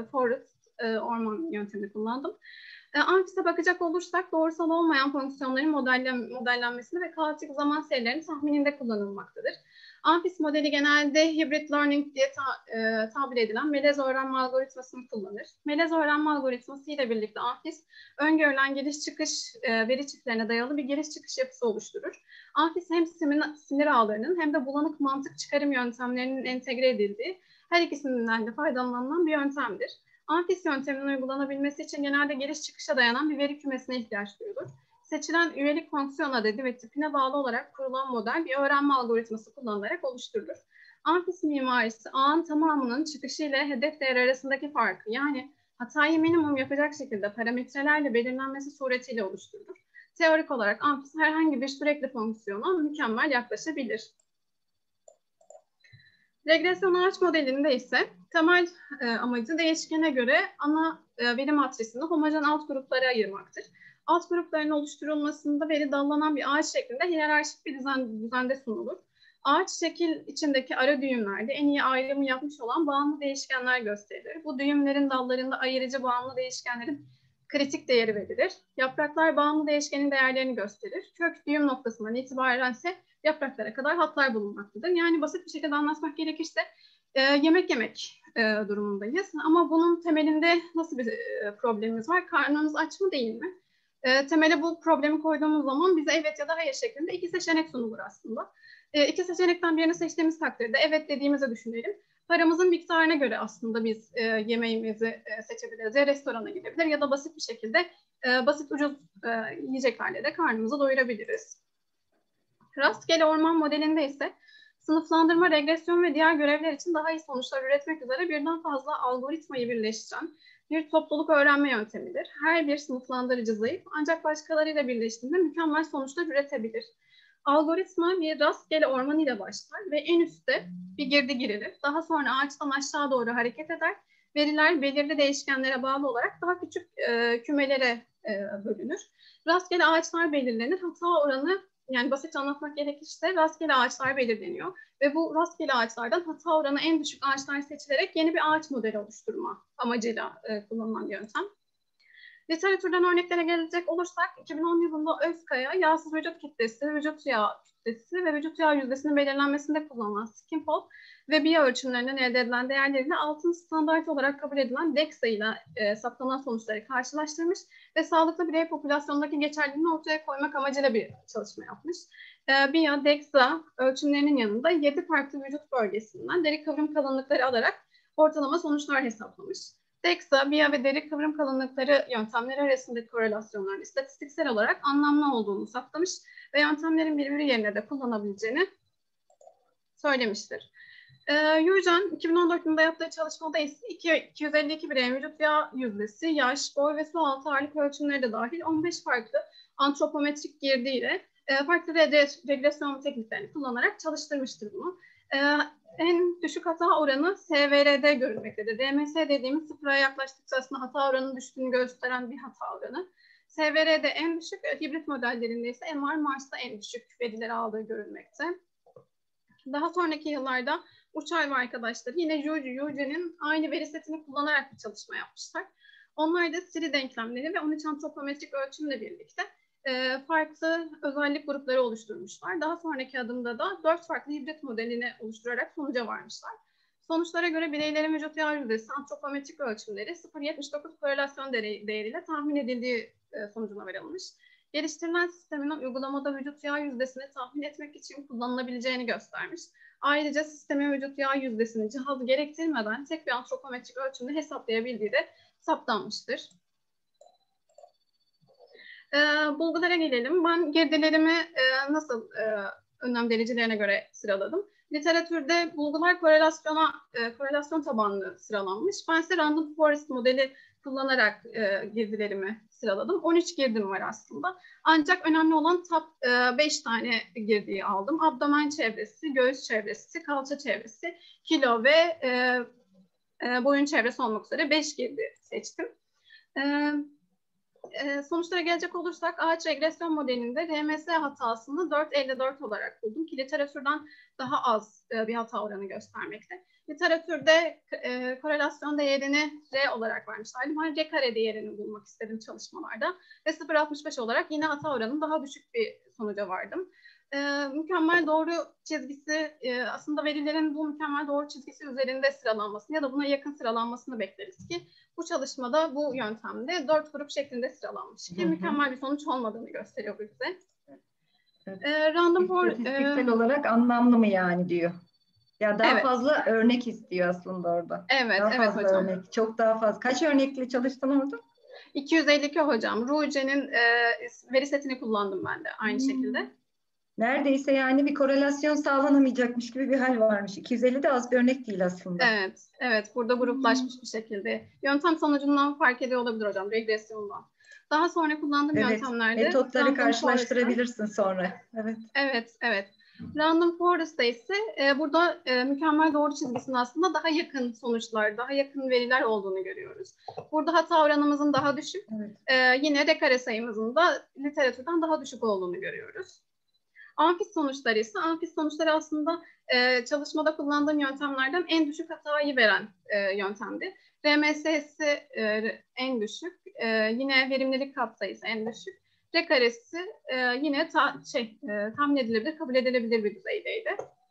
orman yöntemi kullandım. ANFIS'e bakacak olursak doğrusal olmayan fonksiyonların modellenmesini ve kaotik zaman serilerinin tahmininde kullanılmaktadır. ANFIS modeli genelde hibrid learning diye tabir edilen melez öğrenme algoritmasını kullanır. Melez öğrenme algoritması ile birlikte ANFIS, öngörülen giriş-çıkış veri çiftlerine dayalı bir giriş-çıkış yapısı oluşturur. ANFIS hem sinir ağlarının hem de bulanık mantık çıkarım yöntemlerinin entegre edildiği her ikisinden de faydalanılan bir yöntemdir. ANFIS yönteminin uygulanabilmesi için genelde giriş-çıkışa dayanan bir veri kümesine ihtiyaç duyulur. Seçilen üyelik fonksiyon adedi ve tipine bağlı olarak kurulan model bir öğrenme algoritması kullanılarak oluşturulur. ANFIS mimarisi ağın tamamının çıkışı ile hedef değer arasındaki farkı yani hatayı minimum yapacak şekilde parametrelerle belirlenmesi suretiyle oluşturulur. Teorik olarak ANFIS herhangi bir sürekli fonksiyona mükemmel yaklaşabilir. Regresyon ağaç modelinde ise temel amacı değişkene göre ana veri matrisini homojen alt gruplara ayırmaktır. Alt grupların oluşturulmasında veri dallanan bir ağaç şeklinde hiyerarşik bir düzende sunulur. Ağaç şekil içindeki ara düğümlerde en iyi ayrımı yapmış olan bağımlı değişkenler gösterilir. Bu düğümlerin dallarında ayırıcı bağımlı değişkenlerin kritik değeri verilir. Yapraklar bağımlı değişkenin değerlerini gösterir. Kök düğüm noktasından itibaren ise yapraklara kadar hatlar bulunmaktadır. Yani basit bir şekilde anlatmak gerekirse yemek yemek durumundayız. Ama bunun temelinde nasıl bir problemimiz var? Karnınız aç mı değil mi? Temele bu problemi koyduğumuz zaman bize evet ya da hayır şeklinde iki seçenek sunulur aslında. İki seçenekten birini seçtiğimiz takdirde evet dediğimizi düşünelim. Paramızın miktarına göre aslında biz yemeğimizi seçebiliriz. Ya restorana gidebilir ya da basit bir şekilde basit ucuz yiyeceklerle de karnımızı doyurabiliriz. Rastgele orman modelinde ise sınıflandırma, regresyon ve diğer görevler için daha iyi sonuçlar üretmek üzere birden fazla algoritmayı birleştiren bir topluluk öğrenme yöntemidir. Her bir sınıflandırıcı zayıf ancak başkalarıyla birleştiğinde mükemmel sonuçlar üretebilir. Algoritma bir rastgele orman ile başlar ve en üstte bir girdi girilir. Daha sonra ağaçtan aşağı doğru hareket eder. Veriler belirli değişkenlere bağlı olarak daha küçük kümelere bölünür. Rastgele ağaçlar belirlenir. Hata oranı, yani basitçe anlatmak gerekirse rastgele ağaçlar belirleniyor. Ve bu rastgele ağaçlardan hata oranı en düşük ağaçlar seçilerek yeni bir ağaç modeli oluşturma amacıyla kullanılan bir yöntem. Literatürden örneklere gelecek olursak 2010 yılında Özkaya, yağsız vücut kitlesi, vücut yağı kütlesi ve vücut yağı yüzdesinin belirlenmesinde kullanılan Skinpol ve BIA ölçümlerinden elde edilen değerleriyle altın standart olarak kabul edilen DEXA ile saptanan sonuçları karşılaştırmış ve sağlıklı birey popülasyondaki geçerliliğini ortaya koymak amacıyla bir çalışma yapmış. BIA, DEXA ölçümlerinin yanında 7 farklı vücut bölgesinden deri kıvrım kalınlıkları alarak ortalama sonuçlar hesaplamış. DEXA, BIA ve deri kıvrım kalınlıkları yöntemleri arasındaki korelasyonların istatistiksel olarak anlamlı olduğunu saptamış ve yöntemlerin birbiri yerine de kullanabileceğini söylemiştir. Eugene 2014 yılında yaptığı çalışmada ise 252 bireyin vücut yağ yüzdesi, yaş, boy ve su altı ağırlık ölçümleri de dahil 15 farklı antropometrik girdiyle farklı regresyon tekniklerini kullanarak çalıştırmıştır bunu. En düşük hata oranı SVR'de görülmektedir. DMS dediğimiz sıfıra yaklaştıkça aslında hata oranının düştüğünü gösteren bir hata oranı. SVR'de en düşük, hibrit modellerinde ise MR Mars'ta en düşük verileri aldığı görülmekte. Daha sonraki yıllarda Uçay ve arkadaşları yine Eugene'in aynı veri setini kullanarak bir çalışma yapmışlar. Onlar da Siri denklemleri ve 13 antropometrik ölçümle birlikte farklı özellik grupları oluşturmuşlar. Daha sonraki adımda da 4 farklı hibrit modelini oluşturarak sonuca varmışlar. Sonuçlara göre bireylerin vücut yağ yüzdesi antropometrik ölçümleri 0,79 korelasyon değeriyle tahmin edildiği sonucuna varılmış. Geliştirilen sistemin uygulamada vücut yağ yüzdesini tahmin etmek için kullanılabileceğini göstermiş. Ayrıca sistemin vücut yağ yüzdesini cihaz gerektirmeden tek bir antropometrik ölçümde hesaplayabildiği de saptanmıştır. Bulgulara gelelim. Ben girdilerimi nasıl önem derecelerine göre sıraladım. Literatürde bulgular korelasyon tabanlı sıralanmış. Ben ise Random Forest modeli kullanarak girdilerimi sıraladım. 13 girdim var aslında. Ancak önemli olan top 5 tane girdiyi aldım. Abdomen çevresi, göğüs çevresi, kalça çevresi, kilo ve boyun çevresi olmak üzere 5 girdi seçtim. Sonuçlara gelecek olursak ağaç regresyon modelinde RMS hatasını 4,54 olarak buldum ki literatürden daha az bir hata oranı göstermekte. Literatürde korelasyon değerini R olarak vermişlerdi. Ben R kare değerini bulmak istedim çalışmalarda ve 0,65 olarak yine hata oranının daha düşük bir sonuca vardım. Mükemmel doğru çizgisi, aslında verilerin bu mükemmel doğru çizgisi üzerinde sıralanmasını ya da buna yakın sıralanmasını bekleriz ki bu çalışmada bu yöntemde 4 grup şeklinde sıralanmış ki mükemmel bir sonuç olmadığını gösteriyor bu bize. İstatistiksel olarak anlamlı mı yani diyor. Ya daha fazla örnek istiyor aslında orada. Evet, daha evet fazla hocam. Örnek, çok daha fazla. Kaç örnekle çalıştın orada? 252 hocam. Eugene'in veri setini kullandım ben de aynı şekilde. Neredeyse yani bir korelasyon sağlanamayacakmış gibi bir hal varmış. 250 de az bir örnek değil aslında. Evet, evet. Burada gruplaşmış bir şekilde. Yöntem sonucundan fark ediyor olabilir hocam, regresyondan. Daha sonra kullandığım yöntemlerde... Metotları karşılaştırabilirsin sonra. Evet. Evet, evet. Random Forest'ta ise burada mükemmel doğru çizgisinin aslında daha yakın sonuçlar, daha yakın veriler olduğunu görüyoruz. Burada hata oranımızın daha düşük, yine R kare sayımızın da literatürden daha düşük olduğunu görüyoruz. Amfis sonuçları ise, amfis sonuçları aslında çalışmada kullandığım yöntemlerden en düşük hatayı veren yöntemdi. RMS'si en düşük, yine verimlilik katsayısı en düşük. R karesi yine tahmin edilebilir, kabul edilebilir bir düzeydeydi.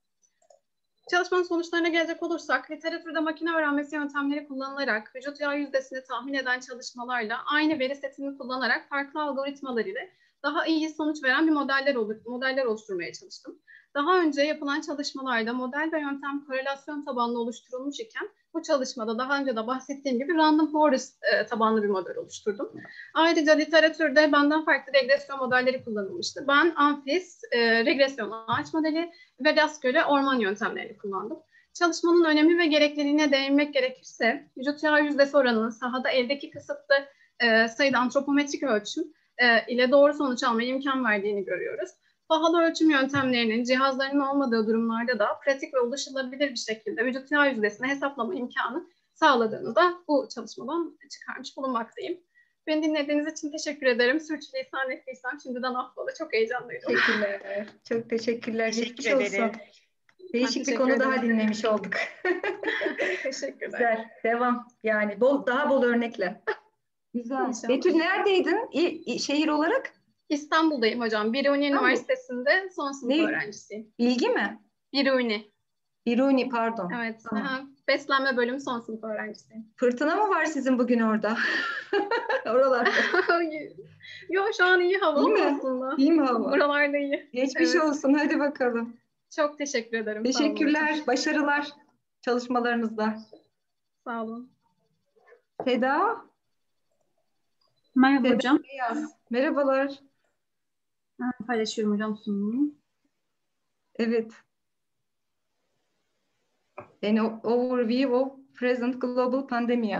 Çalışmanın sonuçlarına gelecek olursak, literatürde makine öğrenmesi yöntemleri kullanılarak vücut yağ yüzdesini tahmin eden çalışmalarla aynı veri setini kullanarak farklı algoritmalar ile daha iyi sonuç veren bir modeller oluşturmaya çalıştım. Daha önce yapılan çalışmalarda model ve yöntem korelasyon tabanlı oluşturulmuş iken bu çalışmada daha önce de bahsettiğim gibi Random Forest tabanlı bir model oluşturdum. Ayrıca literatürde benden farklı regresyon modelleri kullanılmıştı. Ben Amfis, regresyon ağaç modeli ve rastgele orman yöntemlerini kullandım. Çalışmanın önemi ve gerekliliğine değinmek gerekirse, vücut yağ yüzdesi oranının sahada eldeki kısıtlı sayıda antropometrik ölçüm ile doğru sonuç almaya imkan verdiğini görüyoruz. Pahalı ölçüm yöntemlerinin cihazlarının olmadığı durumlarda da pratik ve ulaşılabilir bir şekilde vücut yağ yüzdesini hesaplama imkanı sağladığını da bu çalışmadan çıkarmış bulunmaktayım. Beni dinlediğiniz için teşekkür ederim. Sürçülisan ettiysem şimdiden affola. Çok heyecanlıydım. Teşekkürler. Çok teşekkürler. Teşekkür Geçmiş ederim. olsun. Değişik bir konu daha dinlemiş olduk. Teşekkürler. Güzel. Devam. Yani daha bol örnekle. Güzel. İnşallah. Betül neredeydin şehir olarak? İstanbul'dayım hocam. Biruni Üniversitesi'nde son sınıf öğrencisiyim. Bilgi mi? Biruni. Biruni, pardon. Evet. Tamam. Beslenme bölümü son sınıf öğrencisiyim. Fırtına mı var sizin bugün orada? Oralarda. Yok, şu an iyi hava İyi mi? aslında. İyi mi hava? Buralarda iyi. Geçmiş olsun. Hadi bakalım. Çok teşekkür ederim. Teşekkürler. Başarılar çalışmalarınızda. Sağ olun. Seda. Merhaba hocam. Beyaz. Merhabalar. Ben paylaşıyorum hocam sunumu. Evet. An overview of present global pandemic.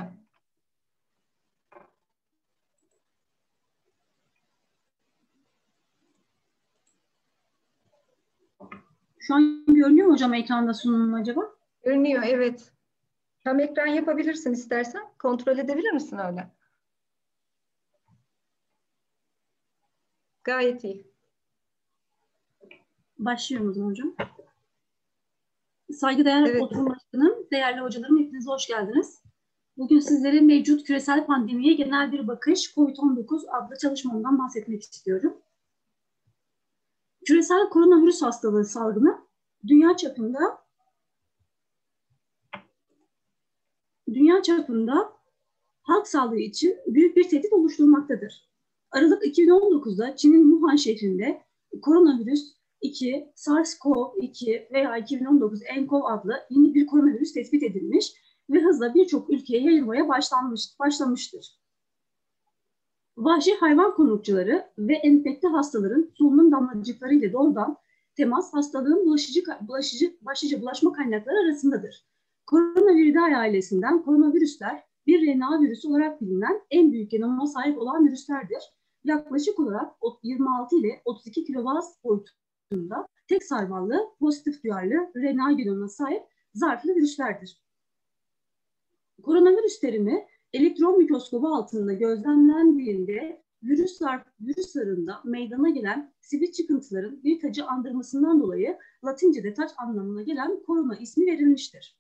Şu an görünüyor mu hocam ekranda sunumum acaba? Görünüyor, evet. Tam ekran yapabilirsin istersen. Kontrol edebilir misin öyle? Gayet iyi. Başlıyorum o zaman hocam. Saygıdeğer Evet. oturum başkanım, değerli hocalarım, hepiniz hoş geldiniz. Bugün sizlere mevcut küresel pandemiye genel bir bakış COVID-19 adlı çalışmamdan bahsetmek istiyorum. Küresel koronavirüs hastalığı salgını dünya çapında halk sağlığı için büyük bir tehdit oluşturmaktadır. Aralık 2019'da Çin'in Wuhan şehrinde koronavirüs 2, SARS-CoV-2 veya 2019 nCoV adlı yeni bir koronavirüs tespit edilmiş ve hızla birçok ülkeye yayılmaya başlamıştır. Vahşi hayvan konukçuları ve enfekte hastaların solunum damlacıkları ile doğrudan temas hastalığın bulaşma kaynakları arasındadır. Koronavirüsler ailesinden koronavirüsler bir RNA virüsü olarak bilinen en büyük genoma sahip olan virüslerdir. Yaklaşık olarak 26 ile 32 kilobaz boyutunda tek sarmallı, pozitif duyarlı RNA genomuna sahip zarflı virüslerdir. Koronavirüs terimi elektron mikroskobu altında gözlemlendiğinde virüs zarında meydana gelen sivri çıkıntıların bir tacı andırmasından dolayı Latince'de taç anlamına gelen korona ismi verilmiştir.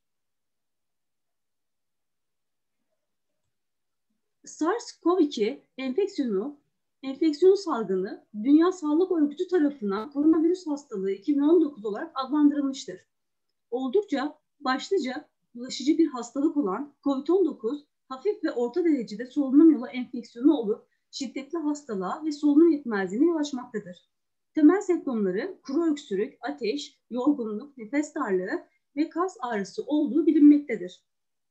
SARS-CoV-2 enfeksiyon salgını Dünya Sağlık Örgütü tarafından koronavirüs hastalığı 2019 olarak adlandırılmıştır. Oldukça başlıca bulaşıcı bir hastalık olan COVID-19 hafif ve orta derecede solunum yolu enfeksiyonu olup şiddetli hastalığa ve solunum yetmezliğine yol açmaktadır. Temel semptomları kuru öksürük, ateş, yorgunluk, nefes darlığı ve kas ağrısı olduğu bilinmektedir.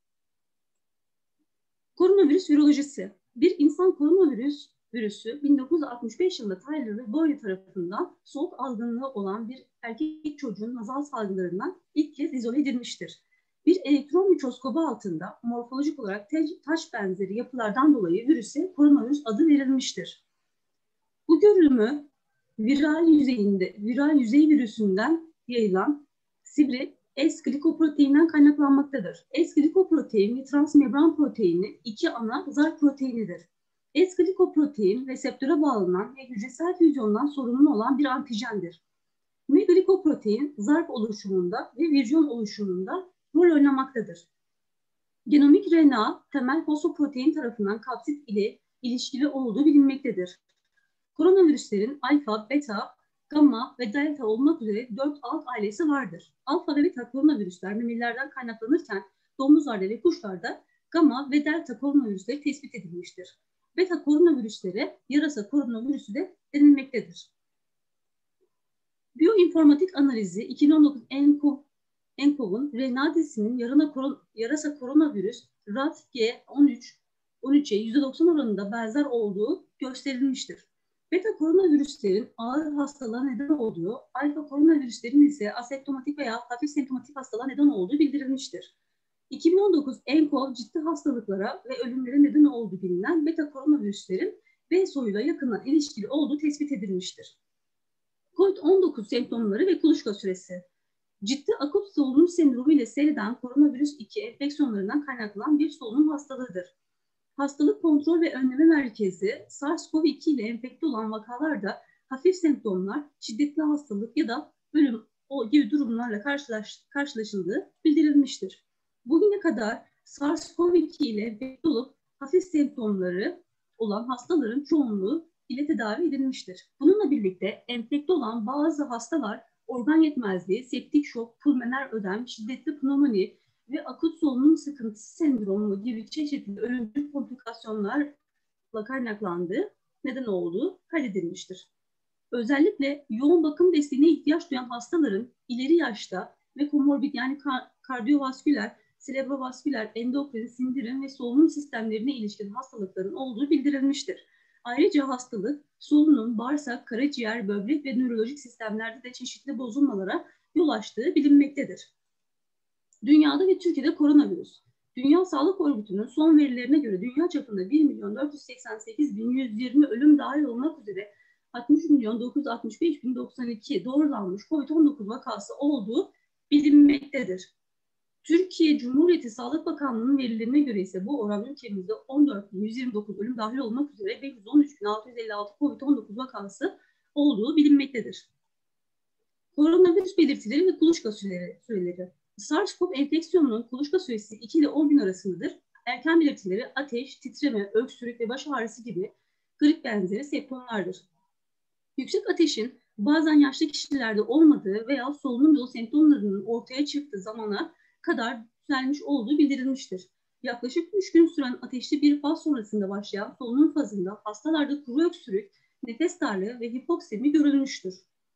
Koronavirüs virolojisi. Bir insan koronavirüsü 1965 yılında Tyler ve Boyle tarafından soğuk algınlığı olan bir erkek çocuğun nazal salgılarından ilk kez izole edilmiştir. Bir elektron mikroskobu altında morfolojik olarak taş benzeri yapılardan dolayı virüse koronavirüs adı verilmiştir. Bu görülümü viral yüzey virüsünden yayılan sibri S-glikoproteinden kaynaklanmaktadır. S-glikoprotein ve transmembran proteini iki ana zarf proteinidir. S-glikoprotein reseptöre bağlanan ve hücresel füzyondan sorumlu olan bir antijendir. M-glikoprotein zarf oluşumunda ve virjon oluşumunda rol oynamaktadır. Genomik RNA temel fosfoprotein tarafından kapsit ile ilişkili olduğu bilinmektedir. Koronavirüslerin alfa, beta, gamma ve delta olmak üzere 4 alt ailesi vardır. Alfa ve beta koronavirüsler memelilerden kaynaklanırken domuzlarda ve kuşlarda gamma ve delta koronavirüsleri tespit edilmiştir. Beta koronavirüslere yarasa koronavirüsü de denilmektedir. Biyoinformatik analizi 2019 ENCOV'un RNA dizisinin yarasa koronavirüs RAT-G13'e %90 oranında benzer olduğu gösterilmiştir. Beta koronavirüslerin ağır hastalığa neden olduğu, alfa koronavirüslerin ise asemptomatik veya hafif semptomatik hastalığa neden olduğu bildirilmiştir. 2019 ENCOV ciddi hastalıklara ve ölümlere neden olduğu bilinen beta koronavirüslerin B soyuyla yakından ilişkili olduğu tespit edilmiştir. COVID-19 semptomları ve kuluçka süresi. Ciddi akut solunum sendromu ile seyreden koronavirüs 2 enfeksiyonlarından kaynaklanan bir solunum hastalığıdır. Hastalık Kontrol ve Önleme Merkezi, SARS-CoV-2 ile enfekte olan vakalarda hafif semptomlar, şiddetli hastalık ya da ölüm gibi durumlarla karşılaşıldığı bildirilmiştir. Bugüne kadar SARS-CoV-2 ile enfekte olup hafif semptomları olan hastaların çoğunluğu ile tedavi edilmiştir. Bununla birlikte enfekte olan bazı hastalar organ yetmezliği, septik şok, pulmoner ödem, şiddetli pnömoni ve akut solunum sıkıntısı sendromu gibi çeşitli ölümcül komplikasyonlarla kaynaklandığı neden olduğu kaydedilmiştir. Özellikle yoğun bakım desteğine ihtiyaç duyan hastaların ileri yaşta ve komorbid yani kardiyovasküler, serebrovasküler, endokrin, sindirim ve solunum sistemlerine ilişkin hastalıkların olduğu bildirilmiştir. Ayrıca hastalık, solunum, bağırsak, karaciğer, böbrek ve nörolojik sistemlerde de çeşitli bozulmalara yol açtığı bilinmektedir. Dünyada ve Türkiye'de koronavirüs. Dünya Sağlık Örgütü'nün son verilerine göre dünya çapında 1.488.120 ölüm dahil olmak üzere 60.965.092 doğrulanmış COVID-19 vakası olduğu bilinmektedir. Türkiye Cumhuriyeti Sağlık Bakanlığı'nın verilerine göre ise bu oran ülkemizde 14.129 ölüm dahil olmak üzere 513.656 COVID-19 vakası olduğu bilinmektedir. Koronavirüs belirtileri ve kuluçka süreleri. SARS-CoV enfeksiyonunun kuluçka süresi 2 ile 10 gün arasındadır. Erken belirtileri ateş, titreme, öksürük ve baş ağrısı gibi grip benzeri semptomlardır. Yüksek ateşin bazen yaşlı kişilerde olmadığı veya solunum yolu semptomlarının ortaya çıktığı zamana kadar düzelmiş olduğu bildirilmiştir. Yaklaşık 3 gün süren ateşli bir faz sonrasında başlayan solunum fazında hastalarda kuru öksürük, nefes darlığı ve hipoksemi görülmüştür.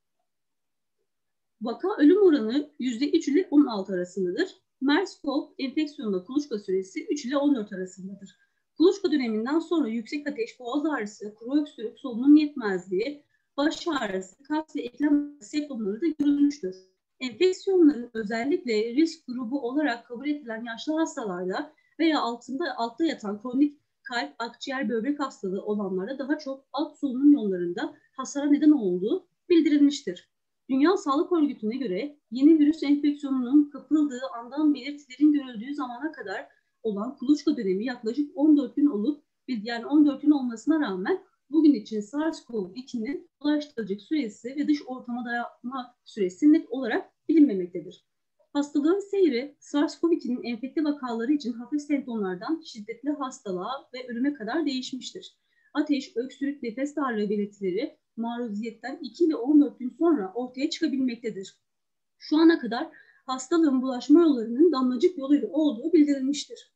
Vaka ölüm oranı %3 ile 16 arasındadır. MERS-CoV enfeksiyonunda kuluçka süresi 3 ile 14 arasındadır. Kuluçka döneminden sonra yüksek ateş, boğaz ağrısı, kuru öksürük, solunum yetmezliği, baş ağrısı, kas ve eklem semptomları da görülmüştür. Enfeksiyonların özellikle risk grubu olarak kabul edilen yaşlı hastalarda veya altta yatan kronik kalp, akciğer, böbrek hastalığı olanlarda daha çok alt solunum yollarında hasara neden olduğu bildirilmiştir. Dünya Sağlık Örgütü'ne göre yeni virüs enfeksiyonunun kapıldığı andan belirtilerin görüldüğü zamana kadar olan kuluçka dönemi yaklaşık 14 gün olup, yani 14 gün olmasına rağmen bugün için SARS-CoV-2'nin bulaştırıcı süresi ve dış ortama dayanma süresi net olarak bilinmemektedir. Hastalığın seyri SARS-CoV-2'nin enfekte vakaları için hafif semptomlardan şiddetli hastalığa ve ölüme kadar değişmiştir. Ateş, öksürük, nefes darlığı belirtileri maruziyetten 2 ile 14 gün sonra ortaya çıkabilmektedir. Şu ana kadar hastalığın bulaşma yollarının damlacık yoluyla olduğu bildirilmiştir.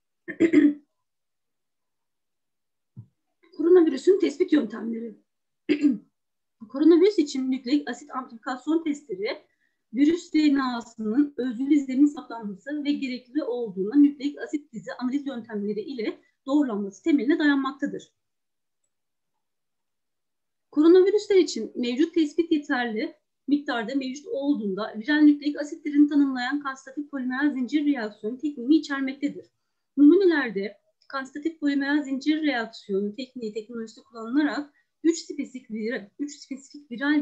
Koronavirüsün tespit yöntemleri. Koronavirüs için nükleik asit amplifikasyon testleri, virüs DNA'sının özlü izlerinin saptanması ve gerekli olduğuna nükleik asit dizi analiz yöntemleri ile doğrulanması temeline dayanmaktadır. Koronavirüsler için mevcut tespit yeterli miktarda mevcut olduğunda viral nükleik asitlerini tanımlayan kanstatif polimeraz zincir reaksiyonu tekniğini içermektedir. Numunelerde kanstatif polimeraz zincir reaksiyonu teknolojisi kullanılarak 3 spesifik viral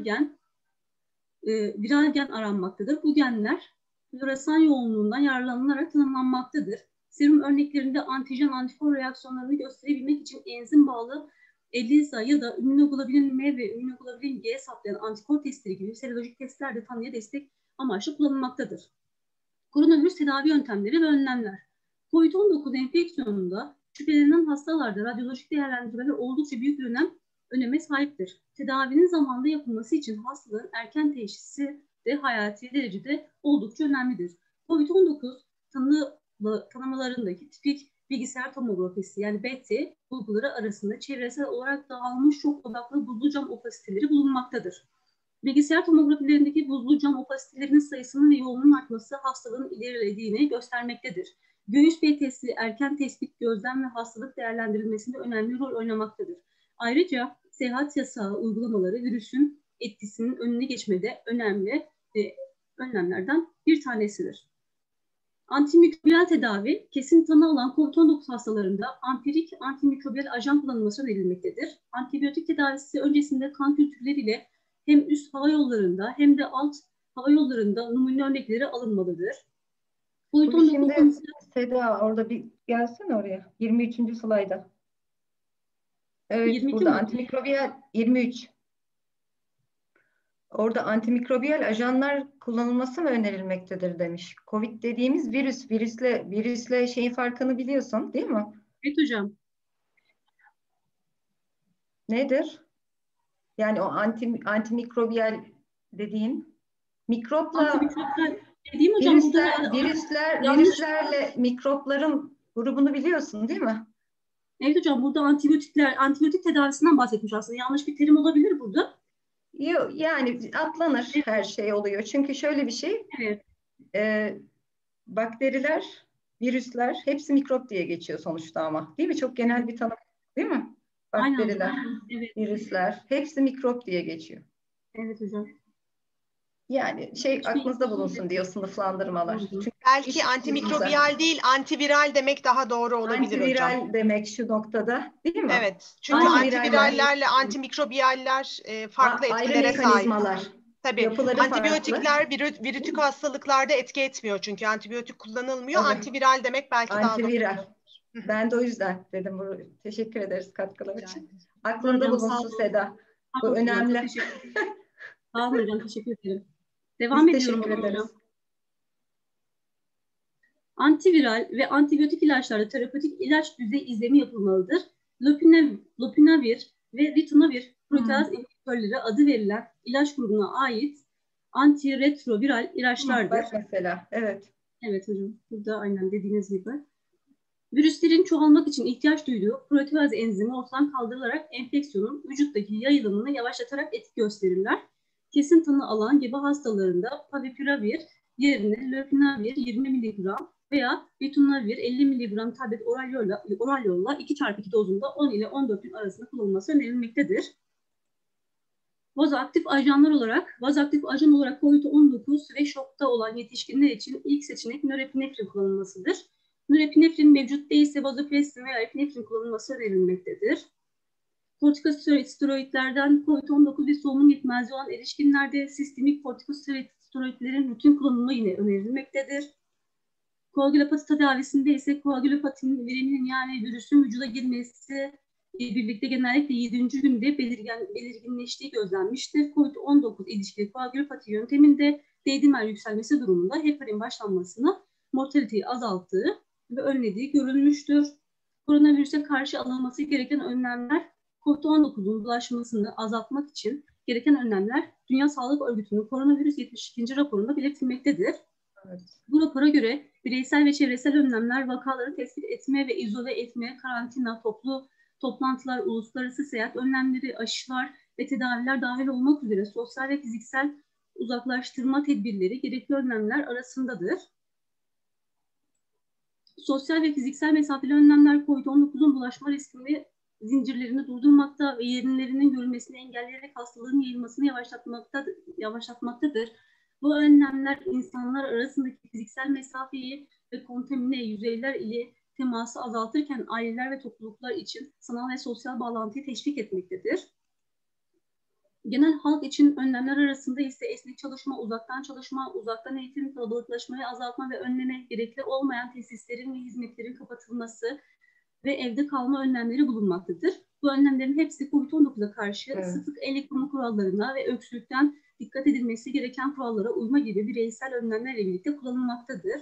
gen aranmaktadır. Bu genler floresan yoğunluğundan yararlanılarak tanımlanmaktadır. Serum örneklerinde antijen antikor reaksiyonlarını gösterebilmek için enzim bağlı ELISA ya da immunoglobulin M ve immunoglobulin G hesaplayan antikor testleri gibi serolojik testler de tanıya destek amaçlı kullanılmaktadır. Koronavirüs tedavi yöntemleri ve önlemler. COVID-19 enfeksiyonunda şüphelenen hastalarda radyolojik değerlendirmeler oldukça büyük bir öneme sahiptir. Tedavinin zamanında yapılması için hastalığın erken teşhisi de hayati derecede oldukça önemlidir. COVID-19 tanımalarındaki tipik bilgisayar tomografisi yani BT bulguları arasında çevresel olarak dağılmış çok odaklı buzlu cam opasiteleri bulunmaktadır. Bilgisayar tomografilerindeki buzlu cam opasitelerinin sayısının ve yoğunluğunun artması hastalığın ilerilediğini göstermektedir. Göğüs BT'si erken tespit, gözlem ve hastalık değerlendirilmesinde önemli rol oynamaktadır. Ayrıca seyahat yasağı uygulamaları virüsün etkisinin önüne geçmede önemli önlemlerden bir tanesidir. Antimikrobiyal tedavi, kesin tanı alan COVID-19 hastalarında ampirik antimikrobiyal ajan kullanılması önerilmektedir. Antibiyotik tedavisi öncesinde kan kültürleriyle hem üst hava yollarında hem de alt hava yollarında numune örnekleri alınmalıdır. Şimdi Seda orada bir gelsene oraya. 23. slayda. Evet, burada antimikrobiyal 23. Orada antimikrobiyal ajanlar kullanılması mı önerilmektedir demiş. Covid dediğimiz virüsle şeyin farkını biliyorsun, değil mi? Evet hocam. Nedir? Yani o antimikrobiyal dediğin mikropla virüslerle mikropların grubunu biliyorsun, değil mi? Evet hocam, burada antibiyotik tedavisinden bahsetmiş aslında. Yanlış bir terim olabilir burada. Yok, yani atlanır, her şey oluyor. Çünkü şöyle bir şey, evet. Bakteriler, virüsler hepsi mikrop diye geçiyor sonuçta ama. Değil mi? Çok genel bir tanım, değil mi? Bakteriler, evet. virüsler hepsi mikrop diye geçiyor. Evet hocam. Yani aklınızda bulunsun diyor sınıflandırmalar. Çünkü belki antimikrobiyal değil, antiviral demek daha doğru olabilir hocam. Antiviral demek şu noktada, değil mi? Evet. Çünkü antivirallerle antimikrobiyaller farklı etkilere sahip. Tabii. Yapıları antibiyotikler virütük hastalıklarda etki etmiyor çünkü antibiyotik kullanılmıyor. Evet. Antiviral demek belki antiviral. Daha ben de o yüzden dedim. Teşekkür ederiz katkılar için. Aklında bulunsun Seda. Bu önemli. Sağ olun hocam, teşekkür ederim. Devam ediyorum hocam. Antiviral ve antibiyotik ilaçlarda terapötik ilaç düzey izlemi yapılmalıdır. Lopinavir ve ritonavir proteaz inhibitörleri adı verilen ilaç grubuna ait antiretroviral ilaçlardır. Bak mesela, evet. Evet hocam, burada aynen dediğiniz gibi. Virüslerin çoğalmak için ihtiyaç duyduğu proteaz enzimi ortadan kaldırılarak enfeksiyonun vücuttaki yayılımını yavaşlatarak etki gösterirler. Kesin tanı alan gebe hastalarında favipiravir yerine lopinavir 20 mg veya ritonavir 50 mg tablet oral yolla 2x2 dozunda 10 ile 14 gün arasında kullanılması önerilmektedir. Vazoaktif ajan olarak COVID-19 ve şokta olan yetişkinler için ilk seçenek norepinefrin kullanılmasıdır. Norepinefrin mevcut değilse vazopressin veya epinefrin kullanılması önerilmektedir. Kortikosteroidlerden COVID-19 ve solunum yetmezliği olan erişkinlerde sistemik kortikosteroidlerin rutin kullanımı yine önerilmektedir. Koagülopati tedavisinde ise koagülopatinin veriminin yani virüsün vücuda girmesi birlikte genellikle 7. günde belirginleştiği gözlenmiştir. COVID-19 ilişkili koagülopati yönteminde D-dimer yükselmesi durumunda heparin başlanmasını mortaliteyi azalttığı ve önlediği görülmüştür. Koronavirüse karşı alınması gereken önlemler, COVID-19'un bulaşmasını azaltmak için gereken önlemler Dünya Sağlık Örgütü'nün koronavirüs 72. raporunda belirtilmektedir. Evet. Bu rapora göre bireysel ve çevresel önlemler vakaları tespit etme ve izole etme, karantina, toplantılar, uluslararası seyahat önlemleri, aşılar ve tedaviler dahil olmak üzere sosyal ve fiziksel uzaklaştırma tedbirleri gerekli önlemler arasındadır. Sosyal ve fiziksel mesafeli önlemler COVID-19'un bulaşma riskini zincirlerini durdurmakta ve yerinlerinin görülmesini engelleyerek hastalığın yayılmasını yavaşlatmaktadır. Bu önlemler insanlar arasındaki fiziksel mesafeyi ve kontamine yüzeyler ile teması azaltırken aileler ve topluluklar için sanal ve sosyal bağlantıyı teşvik etmektedir. Genel halk için önlemler arasında ise esnek çalışma, uzaktan eğitim, kalabalıklaşmayı azaltma ve önleme, gerekli olmayan tesislerin ve hizmetlerin kapatılması ve evde kalma önlemleri bulunmaktadır. Bu önlemlerin hepsi COVID-19'a karşı sıklık el koruma kurallarına ve öksürükten dikkat edilmesi gereken kurallara uyma gibi bireysel önlemlerle birlikte kullanılmaktadır.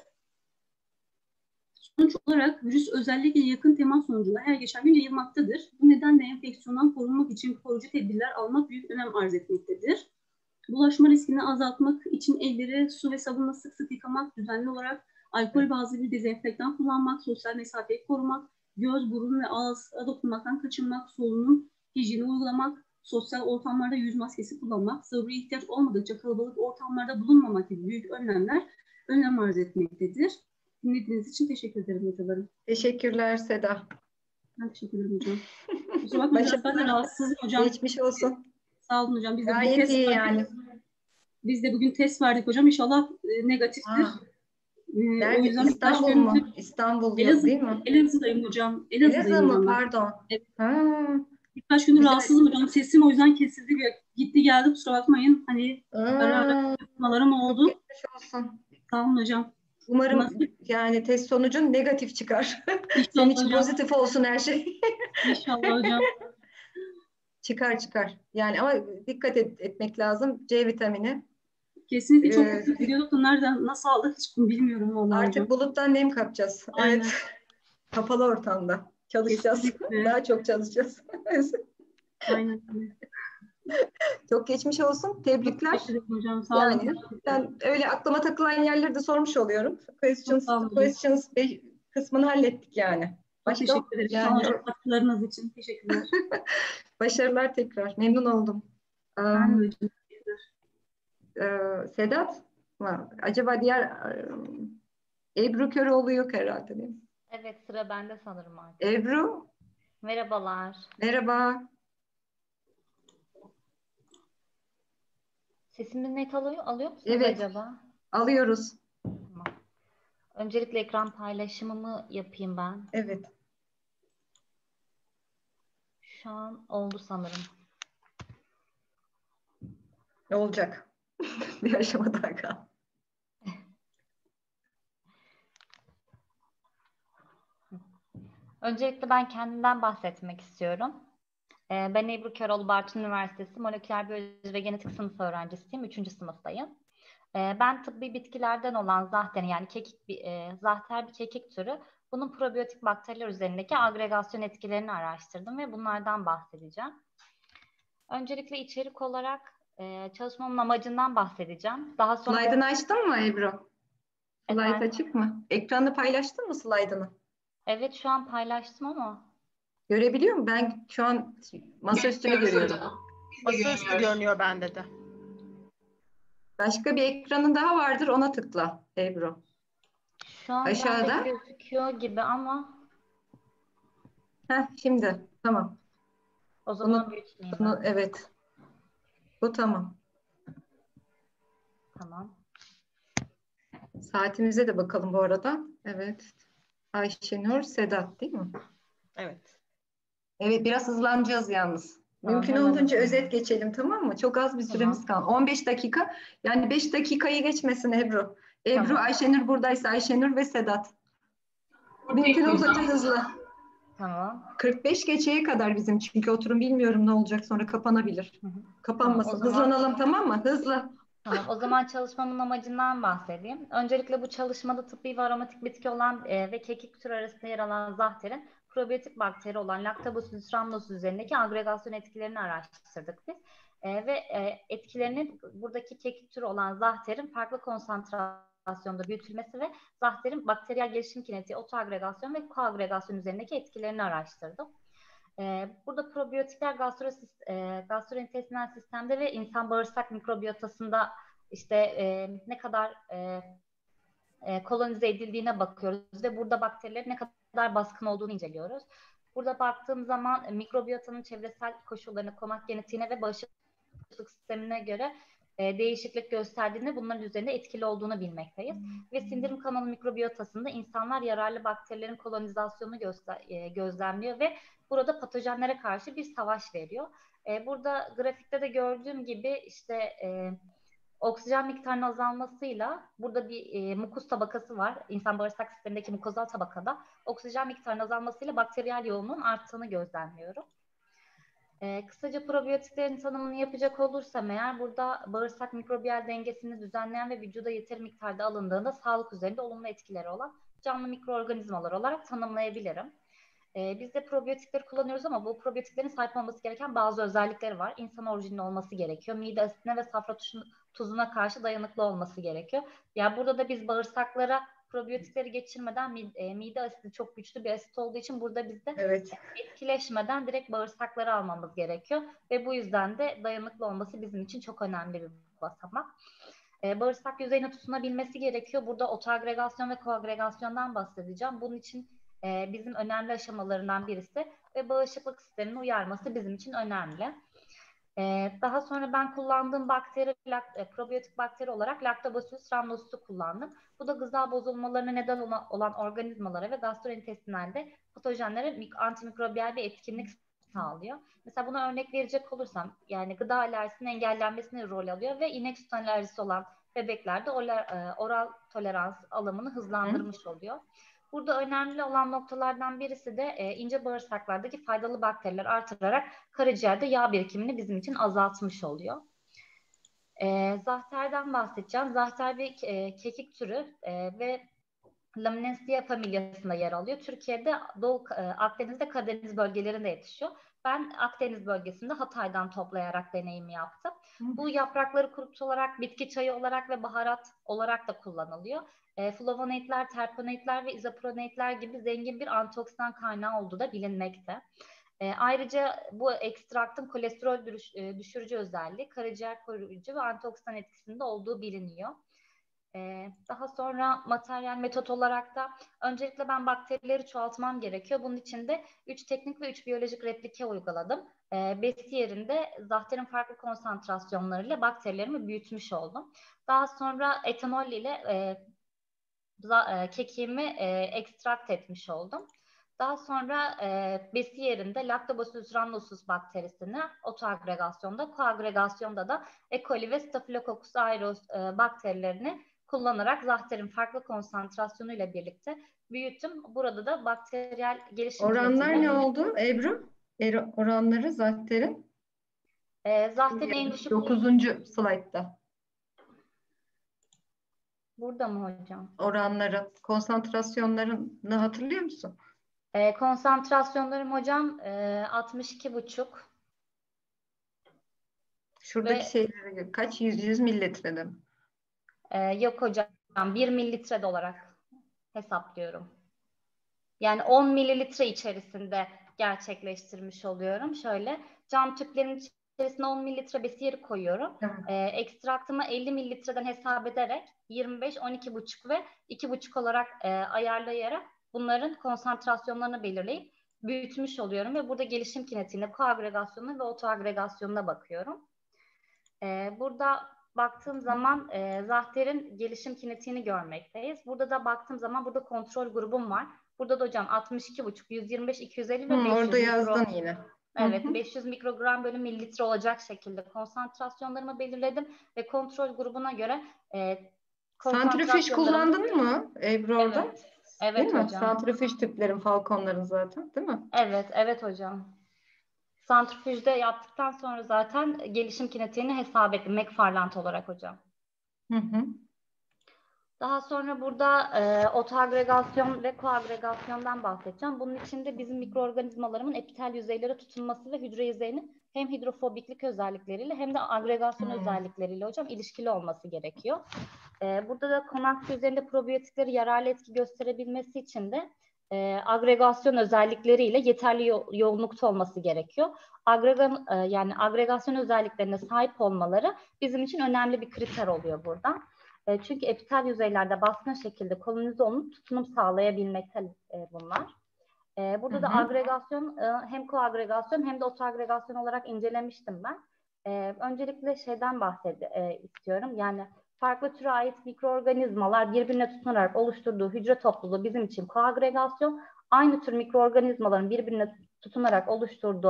Sonuç olarak virüs özellikle yakın temas sonucunda her geçen gün yayılmaktadır. Bu nedenle enfeksiyondan korunmak için koruyucu tedbirler almak büyük önem arz etmektedir. Bulaşma riskini azaltmak için elleri su ve sabunla sık sık yıkamak, düzenli olarak alkol bazlı bir dezenfektan kullanmak, sosyal mesafeyi korumak, göz, burun ve ağza dokunmaktan kaçınmak, solunum hijyeni uygulamak, sosyal ortamlarda yüz maskesi kullanmak, zaruri ihtiyaç olmadıkça kalabalık ortamlarda bulunmamak gibi büyük önlemler önem arz etmektedir. Dinlediğiniz için teşekkür ederim hocalarım. Teşekkürler Seda. Ben teşekkür ederim hocam. Kusura bakmayın ben de rahatsızım hocam. Geçmiş olsun. Sağ olun hocam. Biz de Gayet test iyi verdik. yani. Biz de bugün test verdik hocam. İnşallah negatiftir. Nerede? O yüzden İstanbul mu? İstanbul yok Elazığ, değil mi? Elazığ'dayım hocam. Elazığ mı? hocam ben. Pardon. Evet. Ha. Birkaç gündür Güzel. rahatsızım hocam. Sesim o yüzden kesildi. Gitti geldi. Kusura bakmayın. Hani ara ara Aa, konuşmalarım oldu. geçmiş olsun. Sağ olun hocam. Umarım Nasıl? yani test sonucun negatif çıkar. Senin İnşallah için hocam. pozitif olsun her şey. İnşallah hocam. Çıkar. Yani ama dikkat etmek lazım. C vitamini. Kesinlikle çok dikkat ediyorduk da nereden, nasıl aldık hiç bilmiyorum vallahi Artık hocam. buluttan nem kapacağız. Aynen. Evet. Kapalı ortamda. Çalışacağız. Kesinlikle. Daha çok çalışacağız. Aynen. Çok geçmiş olsun. Tebrikler. Teşekkür ederim hocam. Sağ olun. Yani ben öyle aklıma takılan yerleri de sormuş oluyorum. Sağ olun. Questions kısmını hallettik yani. Çok Başka? teşekkür ederim. Yani, Sağ olun hocam katkılarınız için. Teşekkürler. başarılar tekrar. Memnun oldum. Ben de hocam. Sedat mı? Acaba diğer Ebru Köroğlu yok herhalde değil mi? Evet, sıra bende sanırım artık. Ebru, Merhabalar. merhaba. Sesimi net alıyor musunuz Evet. acaba? Alıyoruz. Tamam. Öncelikle ekran paylaşımımı yapayım ben. Evet. Şu an oldu sanırım. Ne olacak? Bir aşama daha kaldı. Öncelikle ben kendimden bahsetmek istiyorum. Ben Ebru Köroğlu Bartın Üniversitesi Moleküler Biyoloji ve Genetik sınıf öğrencisiyim. 3. sınıftayım. Ben tıbbi bitkilerden olan zahterin yani zahter bir kekik türü. Bunun probiyotik bakteriler üzerindeki agregasyon etkilerini araştırdım ve bunlardan bahsedeceğim. Öncelikle içerik olarak çalışmamın amacından bahsedeceğim. Daha sonra... Slide'ını açtın mı Ebru? Slide Efendim? açık mı? Ekranı paylaştın mı slide'ını? Evet, şu an paylaştım ama. Görebiliyor musun? Ben şu an masa üstünü görüyorum. Masaüstü görünüyor bende de. Başka bir ekranın daha vardır. Ona tıkla Ebru. Şu an Aşağıda. bende gözüküyor gibi ama Şimdi. Tamam. o zaman büyütmeyeyim ben. Evet. Bu tamam. Tamam. Saatimize de bakalım bu arada. Evet. Ayşenur, Sedat değil mi? Evet. Evet, biraz hızlanacağız yalnız. Tamam, Mümkün hemen olduğunca hızlanalım. özet geçelim, tamam mı? Çok az bir süremiz kaldı. 15 dakika. Yani 5 dakikayı geçmesin Ebru. Ebru, Tamam. Ayşenur buradaysa Ayşenur ve Sedat. Mümkün olduğunca hızlı. Tamam. 45 geçeye kadar bizim çünkü oturum bilmiyorum ne olacak sonra kapanabilir. Hı hı. Kapanmasın. Tamam, o zaman- Hızlanalım tamam mı? Hızlı. Tamam, o zaman çalışmamın amacından bahsedeyim. Öncelikle bu çalışmada tıbbi ve aromatik bitki olan ve kekik türü arasında yer alan zahterin probiyotik bakteri olan Lactobacillus rhamnosus üzerindeki agregasyon etkilerini araştırdık biz. Etkilerinin buradaki kekik türü olan zahterin farklı konsantrasyonda büyütülmesi ve zahterin bakteriyel gelişim kinetiği, otoagregasyon ve koagregasyon üzerindeki etkilerini araştırdım. Burada probiyotikler gastrointestinal sistemde ve insan bağırsak mikrobiyotasında ne kadar kolonize edildiğine bakıyoruz ve burada bakterilerin ne kadar baskın olduğunu inceliyoruz. Burada baktığım zaman mikrobiyotanın çevresel koşullarına, konak genetiğine ve bağışıklık sistemine göre değişiklik gösterdiğini, bunların üzerinde etkili olduğunu bilmekteyiz. Ve sindirim kanalı mikrobiyotasında insanlar yararlı bakterilerin kolonizasyonunu gözlemliyor ve burada patojenlere karşı bir savaş veriyor. Burada grafikte de gördüğüm gibi işte oksijen miktarının azalmasıyla burada bir mukus tabakası var. İnsan bağırsak sistemindeki mukozal tabakada oksijen miktarının azalmasıyla bakteriyel yoğunluğun arttığını gözlemliyorum. Kısaca probiyotiklerin tanımını yapacak olursam eğer burada bağırsak mikrobiyal dengesini düzenleyen ve vücuda yeteri miktarda alındığında sağlık üzerinde olumlu etkileri olan canlı mikroorganizmalar olarak tanımlayabilirim. Biz de probiyotikleri kullanıyoruz ama bu probiyotiklerin sahip olması gereken bazı özellikleri var. İnsan orijinli olması gerekiyor. Mide asitine ve safra tuzuna karşı dayanıklı olması gerekiyor. Yani burada da biz bağırsaklara probiyotikleri geçirmeden mide asidi çok güçlü bir asit olduğu için burada bizde etkileşmeden direkt bağırsakları almamız gerekiyor. Ve bu yüzden de dayanıklı olması bizim için çok önemli bir basamak. Bağırsak yüzeyine tutunabilmesi gerekiyor. Burada otoagregasyon ve koagregasyondan bahsedeceğim. Bunun için bizim önemli aşamalarından birisi ve bağışıklık sisteminin uyarması bizim için önemli. Daha sonra ben kullandığım bakteri, probiyotik bakteri olarak Lactobacillus rhamnosus'u kullandım. Bu da gıda bozulmalarına neden olan organizmalara ve gastrointestinalde patojenlere antimikrobiyal bir etkinlik sağlıyor. Mesela buna örnek verecek olursam, yani gıda alerjisinin engellenmesine rol alıyor ve inek sütü alerjisi olan bebeklerde oral tolerans alımını hızlandırmış oluyor. Burada önemli olan noktalardan birisi de ince bağırsaklardaki faydalı bakteriler artırarak karaciğerde yağ birikimini bizim için azaltmış oluyor. Zahterden bahsedeceğim. Zahter bir kekik türü ve Laminaceae familyasında yer alıyor. Türkiye'de Doğu Akdeniz'de Karadeniz bölgelerinde yetişiyor. Ben Akdeniz bölgesinde Hatay'dan toplayarak deneyimi yaptım. Bu yaprakları kurutularak, bitki çayı olarak ve baharat olarak da kullanılıyor. Flavonoidler, terpenoidler ve izopronoidler gibi zengin bir antioksidan kaynağı olduğu da bilinmekte. Ayrıca bu ekstraktın kolesterol düşürücü özelliği, karaciğer koruyucu ve antioksidan etkisinde olduğu biliniyor. Daha sonra materyal metot olarak da öncelikle ben bakterileri çoğaltmam gerekiyor. Bunun için de 3 teknik ve 3 biyolojik replike uyguladım. Besi yerinde zahterin farklı konsantrasyonlarıyla bakterilerimi büyütmüş oldum. Daha sonra etanol ile kekiğimi ekstrakt etmiş oldum. Daha sonra besi yerinde Lactobacillus rhamnosus bakterisini otoagregasyonda, koagregasyonda da E. coli ve Staphylococcus aureus bakterilerini kullanarak zahterin farklı konsantrasyonuyla birlikte büyüttüm. Burada da bakteriyel gelişim Oranlar ne oldu Ebru? Oranları zahterin? Zahterin en düşük... 9. slaytta. Burada mı hocam? Oranları, konsantrasyonlarını hatırlıyor musun? Konsantrasyonlarım hocam 62,5. Şuradaki şeylere kaç? 100 mililitrede mi? Yok hocam, 1 mililitre olarak hesaplıyorum. Yani 10 mililitre içerisinde gerçekleştirmiş oluyorum. Şöyle cam tüplerin içerisine 10 mililitre besiyeri koyuyorum. Ekstraktımı 50 mililitreden hesap ederek 25, 12,5 ve 2,5 olarak ayarlayarak bunların konsantrasyonlarını belirleyip büyütmüş oluyorum ve burada gelişim kinetiğine, koagregasyonuna ve otoagregasyonuna bakıyorum. Burada baktığım zaman zahterin gelişim kinetiğini görmekteyiz. Burada da baktığım zaman burada kontrol grubum var. Burada da hocam 62,5, 125, 250 ve 500 orada yazdın yine. Evet, 500 mikrogram bölü mililitre olacak şekilde konsantrasyonlarımı belirledim ve kontrol grubuna göre santrifüj kullandın mı Ebru orada? Evet, evet değil mi? hocam. Santrifüj tüplerin, falkonların zaten değil mi? Evet, evet hocam. Santrifüjde yaptıktan sonra zaten gelişim kinetiğini hesap ettim McFarland olarak hocam. Hı hı. Daha sonra burada otoagregasyon ve koagregasyondan bahsedeceğim. Bunun için de bizim mikroorganizmalarımın epitel yüzeylere tutunması ve hücre yüzeyinin hem hidrofobiklik özellikleriyle hem de agregasyon özellikleriyle hocam ilişkili olması gerekiyor. Burada da konak üzerinde probiyotikleri yararlı etki gösterebilmesi için de agregasyon özellikleriyle yeterli yoğunlukta olması gerekiyor. Yani agregasyon özelliklerine sahip olmaları bizim için önemli bir kriter oluyor burada. Çünkü epitel yüzeylerde baskın şekilde kolonize olup tutunum sağlayabilmekte bunlar. Burada da agregasyon hem koagregasyon hem de otoagregasyon olarak incelemiştim ben. Öncelikle şeyden istiyorum. Yani farklı türe ait mikroorganizmalar birbirine tutunarak oluşturduğu hücre topluluğu bizim için koagregasyon. Aynı tür mikroorganizmaların birbirine tutunarak oluşturduğu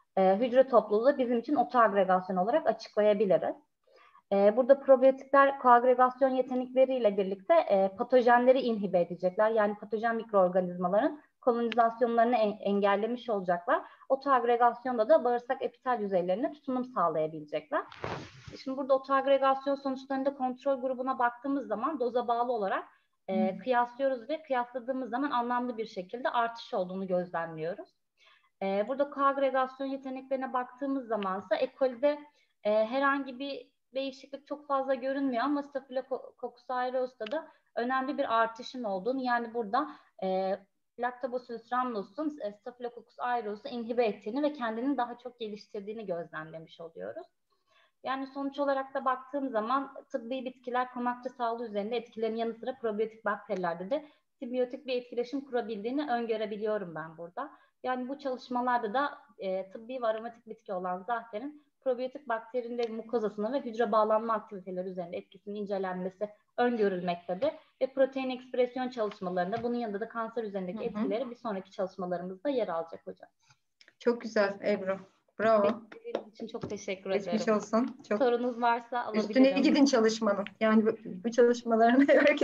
hücre topluluğu bizim için otoagregasyon olarak açıklayabiliriz. Burada probiyotikler koagregasyon yetenekleriyle birlikte patojenleri inhibe edecekler. Yani patojen mikroorganizmaların kolonizasyonlarını engellemiş olacaklar. Otoagregasyonda da bağırsak epitel yüzeylerine tutunum sağlayabilecekler. Şimdi burada otoagregasyon sonuçlarında kontrol grubuna baktığımız zaman doza bağlı olarak kıyaslıyoruz ve kıyasladığımız zaman anlamlı bir şekilde artış olduğunu gözlemliyoruz. Burada koagregasyon yeteneklerine baktığımız zamansa E. coli'de herhangi bir değişiklik çok fazla görünmüyor ama Staphylococcus aureus'ta da önemli bir artışın olduğunu, yani burada Lactobacillus rhamnos'un Staphylococcus aureus'u inhibe ettiğini ve kendini daha çok geliştirdiğini gözlemlemiş oluyoruz. Yani sonuç olarak da baktığım zaman tıbbi bitkiler komakçı sağlığı üzerinde etkilerinin yanı sıra probiyotik bakterilerde de simbiyotik bir etkileşim kurabildiğini öngörebiliyorum ben burada. Yani bu çalışmalarda da tıbbi ve aromatik bitki olan zahterin probiyotik bakterilerin mukozasına ve hücre bağlanma aktiviteleri üzerinde etkisinin incelenmesi öngörülmektedir. Ve protein ekspresyon çalışmalarında bunun yanında da kanser üzerindeki etkileri bir sonraki çalışmalarımızda yer alacak hocam. Çok güzel Ebru. Bravo. Beklediğiniz için çok teşekkür ederim. Geçmiş olsun. Çok... Sorunuz varsa alabilirim. Üstüne gidin çalışmanın. Yani bu çalışmalarını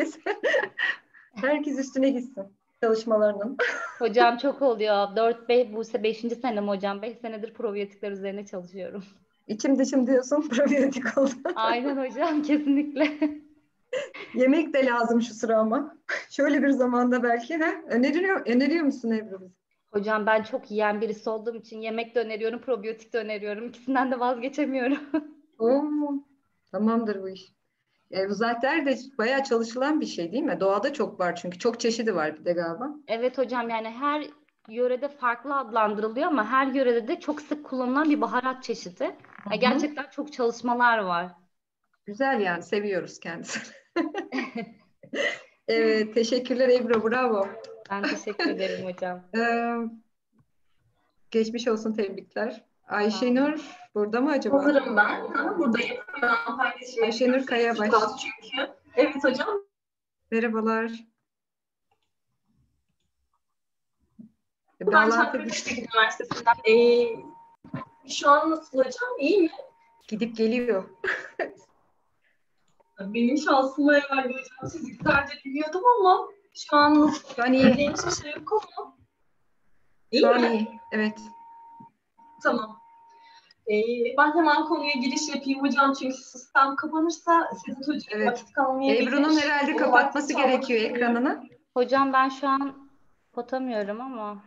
herkes üstüne gitsin çalışmalarının. Hocam çok oluyor. 4-5 bu 5. senem hocam. 5 senedir probiyotikler üzerine çalışıyorum. İçim dışım diyorsun, probiyotik oldu. Aynen hocam, kesinlikle. Yemek de lazım şu sıra ama. Şöyle bir zamanda belki. Öneriyor musun Ebru bize? Hocam ben çok yiyen birisi olduğum için yemek de öneriyorum, probiyotik de öneriyorum. İkisinden de vazgeçemiyorum. Oo, tamamdır bu iş. Bu zaten de bayağı çalışılan bir şey değil mi? Doğada çok var çünkü. Çok çeşidi var bir de galiba. Evet hocam, yani her yörede farklı adlandırılıyor ama her yörede de çok sık kullanılan bir baharat çeşidi. Gerçekten çok çalışmalar var. Güzel, yani seviyoruz kendisini. Evet, teşekkürler Ebru, bravo. Ben teşekkür ederim hocam. Geçmiş olsun, tebrikler. Ayşenur burada mı acaba? Hazırım ben. Buradayım. Ayşenur Kayabaş. Çünkü. Evet hocam. Merhabalar. Ben Çankırı Üniversitesi'nden. Şu an nasıl hocam? İyi mi? Gidip geliyor. Benim şansıma herhalde hocam. Sizi güzelce biliyordum ama şu an nasıl? Şu an iyi. Benim için şey yok ama. Şu an iyi. Evet. Tamam. Ben hemen konuya giriş yapayım hocam, çünkü sistem kapanırsa sizin çocuk vakit kalmayabilir. Ebru'nun herhalde kapatması gerekiyor ekranını. Hocam ben şu an kapatamıyorum ama.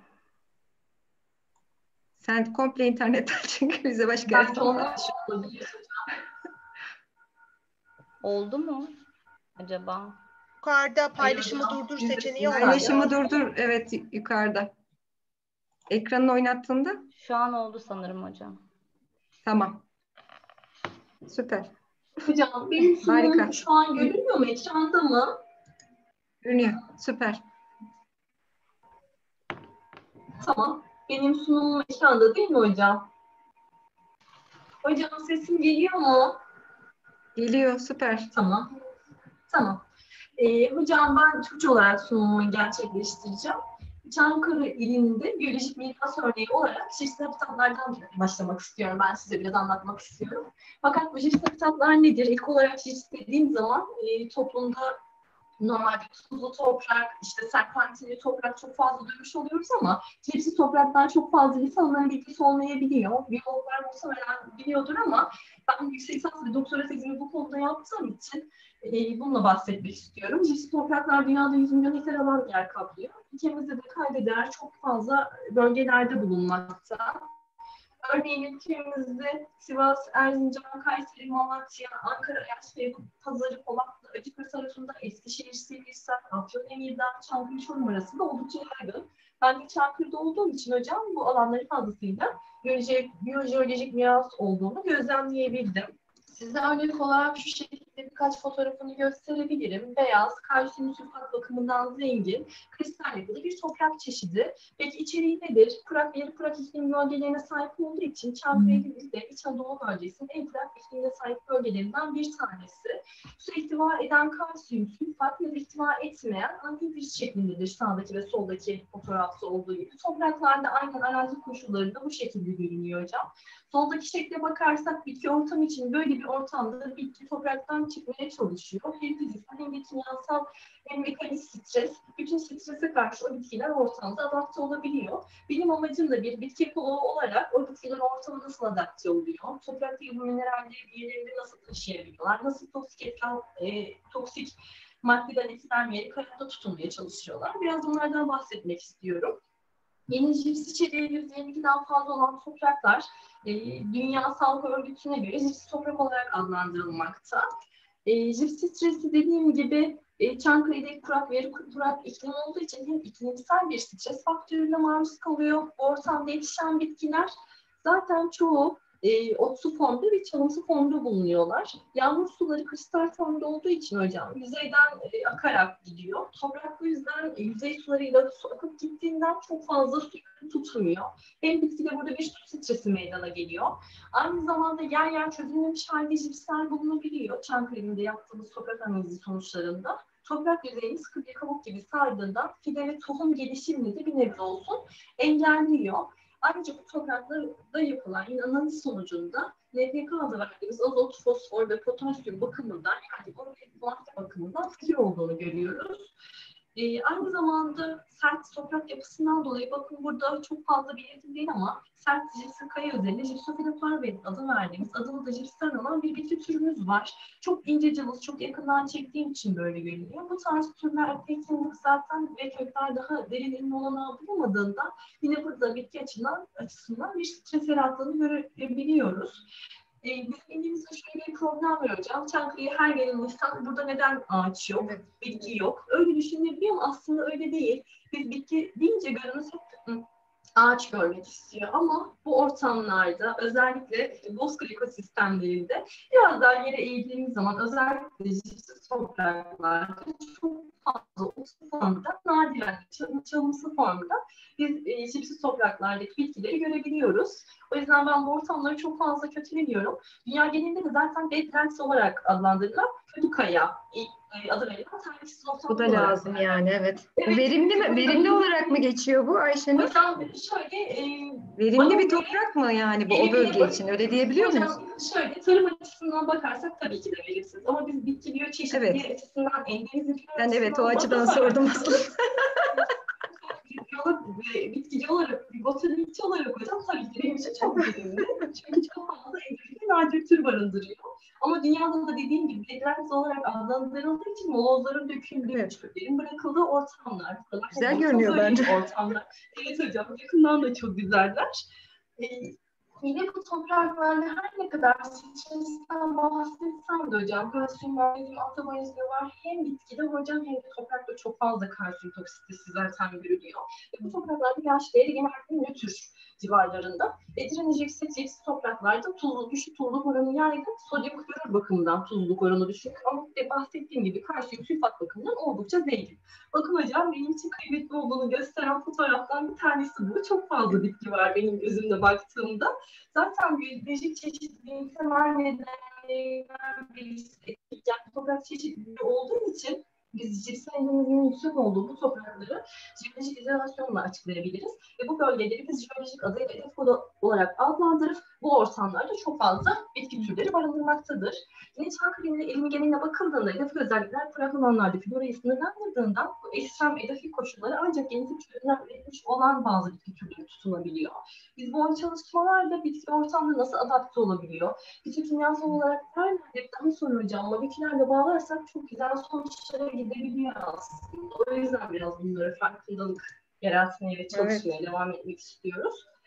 Sen komple internetten, çünkü bize başka Oldu mu acaba? Yukarıda paylaşımı durdur seçeneği var. Paylaşımı durdur, evet, yukarıda. Ekranını oynattığında. Şu an oldu sanırım hocam. Tamam. Süper. Hocam benim sunumum şu an görünüyor mu? Ekranda mı? Görünüyor. Süper. Tamam. Benim sunumum ekranda değil mi hocam? Hocam sesim geliyor mu? Geliyor. Süper. Tamam. Tamam. Hocam ben Türkçe olarak sunumumu gerçekleştireceğim. Çankırı ilinde biyolojik miras örneği olarak jipsi habitatlardan başlamak istiyorum. Ben size biraz anlatmak istiyorum. Fakat bu jipsi habitatlar nedir? İlk olarak jips dediğim zaman toplumda normalde tuzlu toprak, işte serpentinli toprak çok fazla duymuş oluyoruz ama jipsi topraktan çok fazla insanların bilgisi olmayabiliyor. Biyologlar muhtemelen biliyordur ama ben yüksek lisans ve doktora tezimi bu konuda yaptığım için bununla bahsetmek istiyorum. Jipsi topraklar dünyada 100 milyon hektar alan yer kaplıyor. Ülkemizde de kayda değer çok fazla bölgelerde bulunmakta. Örneğin ülkemizde Sivas, Erzincan, Kayseri, Malatya, Ankara, Erzurum, Pazarı, Polatlı, Acıkır tarafında, Eskişehir, Sivrihisar, Afyon, Emirdağ, Çankırı, Çorum arasında oldukça yaygın. Ben de Çankırı'da olduğum için hocam bu alanları fazlasıyla biyojeolojik miras olduğunu gözlemleyebildim. Size örnek olarak şu şekilde size birkaç fotoğrafını gösterebilirim. Beyaz, kalsiyum sülfat bakımından zengin, kristal yapılı bir toprak çeşidi. Peki içeriği nedir? Kurak, yarı kurak iklim bölgelerine sahip olduğu için Çankırı ilimizde İç Anadolu bölgesinin en kurak iklimine sahip bölgelerinden bir tanesi. Su ihtiva eden kalsiyum sülfat ya da ihtiva etmeyen anhidrit şeklindedir sağdaki ve soldaki fotoğrafta olduğu gibi. Topraklarda aynen arazi koşullarında bu şekilde görünüyor hocam. Soldaki şekle bakarsak bitki ortamı için böyle bir ortamda bitki topraktan çıkmaya çalışıyor. Hem fiziksel hem de kimyasal hem mekanik stres. Bütün strese karşı o bitkiler ortamda adapte olabiliyor. Benim amacım da bir bitki ekoloğu olarak o bitkiler ortama nasıl adapte oluyor? Topraktaki bu mineralleri bir yerlerinde nasıl taşıyabiliyorlar? Nasıl toksik maddeden etkilenmeyerek hayatta tutunmaya çalışıyorlar? Biraz bunlardan bahsetmek istiyorum. Yeni cips içeriği %52'den fazla olan topraklar Dünya Sağlık Örgütü'ne göre cips toprak olarak adlandırılmakta. Cips stresi dediğim gibi Çankırı'da kurak ve yarı kurak iklim olduğu için hem iklimsel bir stres faktörüne maruz kalıyor. Bu ortamda yetişen bitkiler zaten çoğu otsu formda ve çalımsı formda bulunuyorlar. Yağmur suları kristal formda olduğu için hocam yüzeyden akarak gidiyor. Toprak bu yüzden yüzey sularıyla su akıp gittiğinden çok fazla su tutmuyor. Hem bitkide burada bir su stresi meydana geliyor. Aynı zamanda yer yer çözülmemiş halde cipsler bulunabiliyor. Çankırı'nda yaptığımız toprak analizi sonuçlarında. Toprak yüzeyini sıkı bir kabuk gibi sardığında fide ve tohum gelişimini de bir nebze olsun engelliyor. Ayrıca bu topraklarda yapılan yine analiz sonucunda NPK adı verdiğimiz azot, fosfor ve potasyum bakımından yani organik madde bakımından fikir olduğunu görüyoruz. Aynı zamanda sert toprak yapısından dolayı bakın burada çok fazla belirtim değil ama sert cipsi kaya üzerinde Gypsophila parvae adı verdiğimiz adını da cipsten alan bir bitki türümüz var. Çok ince cılız, çok yakından çektiğim için böyle görünüyor. Bu tarz türler pek yıllık zaten ve kökler daha derin ilmi olanağı bulunmadığında yine burada bitki açısından bir stres yarattığını görebiliyoruz. Bizim elimizde şöyle bir problem var hocam. Çankırı'ya her gelen insan burada neden ağaç yok, bitki yok? Öyle düşünebiliyor ama aslında öyle değil. Biz bitki deyince gönlümüz hep ağaç görmek istiyor ama bu ortamlarda özellikle bozkır ekosistemlerinde biraz daha yere eğildiğimiz zaman özellikle cipsiz topraklarda çok fazla otlu formda, nadiren çalımsı formda biz cipsiz topraklardaki bitkileri görebiliyoruz. O yüzden ben bu ortamları çok fazla kötülemiyorum. Dünya genelinde de zaten Bedlands olarak adlandırılan kötü kaya adı verilen tarihsiz ortam. Bu da lazım yani evet. Bu verimli mi? Verimli olarak mı geçiyor bu Ayşenur? Hocam şöyle verimli bir toprak mı yani bu o bölge için? Öyle diyebiliyor muyuz? Şöyle tarım açısından bakarsak tabii ki de verimsiz. Ama biz bitki biyoçeşitliliği açısından endemizm ben evet o açıdan sordum aslında. Bitkici olarak, botanikçi olarak hocam tabii ki benim için çok verimli. Çünkü çok fazla endemik nadir tür barındırıyor. Ama dünyada da dediğim gibi Bedlands olarak adlandırıldığı için molozların döküldüğü, çöplerin bırakıldığı ortamlar. Güzel görünüyor bence. Ortamlar. Evet hocam, yakından da çok güzeller. Yine bu topraklarda her ne kadar stresten bahsetsem de hocam, kalsiyum, magnezyum, antagonizmi var. Hem bitkide hocam hem de toprakta çok fazla kalsiyum toksitesi zaten görülüyor. Bu topraklarda pH değeri genellikle nötr civarlarında. Direneci yüksek cips topraklarda düşük tuzluk oranı yaygın. Sodyum klorür bakımından tuzluk oranı düşük. Ama bahsettiğim gibi kalsiyum sülfat bakımından oldukça zengin. Bakın hocam benim için kıymetli olduğunu gösteren fotoğraftan bir tanesi bu. Çok fazla bitki var benim gözümle baktığımda. Zaten biyolojik çeşitliliğin temel nedenlerinden birisi yani toprak çeşitliliği olduğu için biz cips endemizminin yüksek olduğu bu toprakları jeolojik izolasyonla açıklayabiliriz. Ve bu bölgeleri biz jeolojik adıyla hedef olarak adlandırıp bu ortamlarda çok fazla bitki türleri barındırmaktadır. Yine Çankırı'nın ilmi geneline bakıldığında hedef özellikler kurak alanlarda florayı sınırlandırdığından bu ekstrem edafik koşulları ancak genetik türünden üretmiş olan bazı bitki türleri tutunabiliyor. Biz bu çalışmalarda bitki ortamda nasıl adapte olabiliyor? Bitki kimyasal olarak daha sonra hocam moleküllerle bağlarsak çok güzel sonuçlara gidebiliyor aslında. O yüzden biraz bunlara farkındalık yaratmaya ve çalışmaya devam etmek istiyoruz.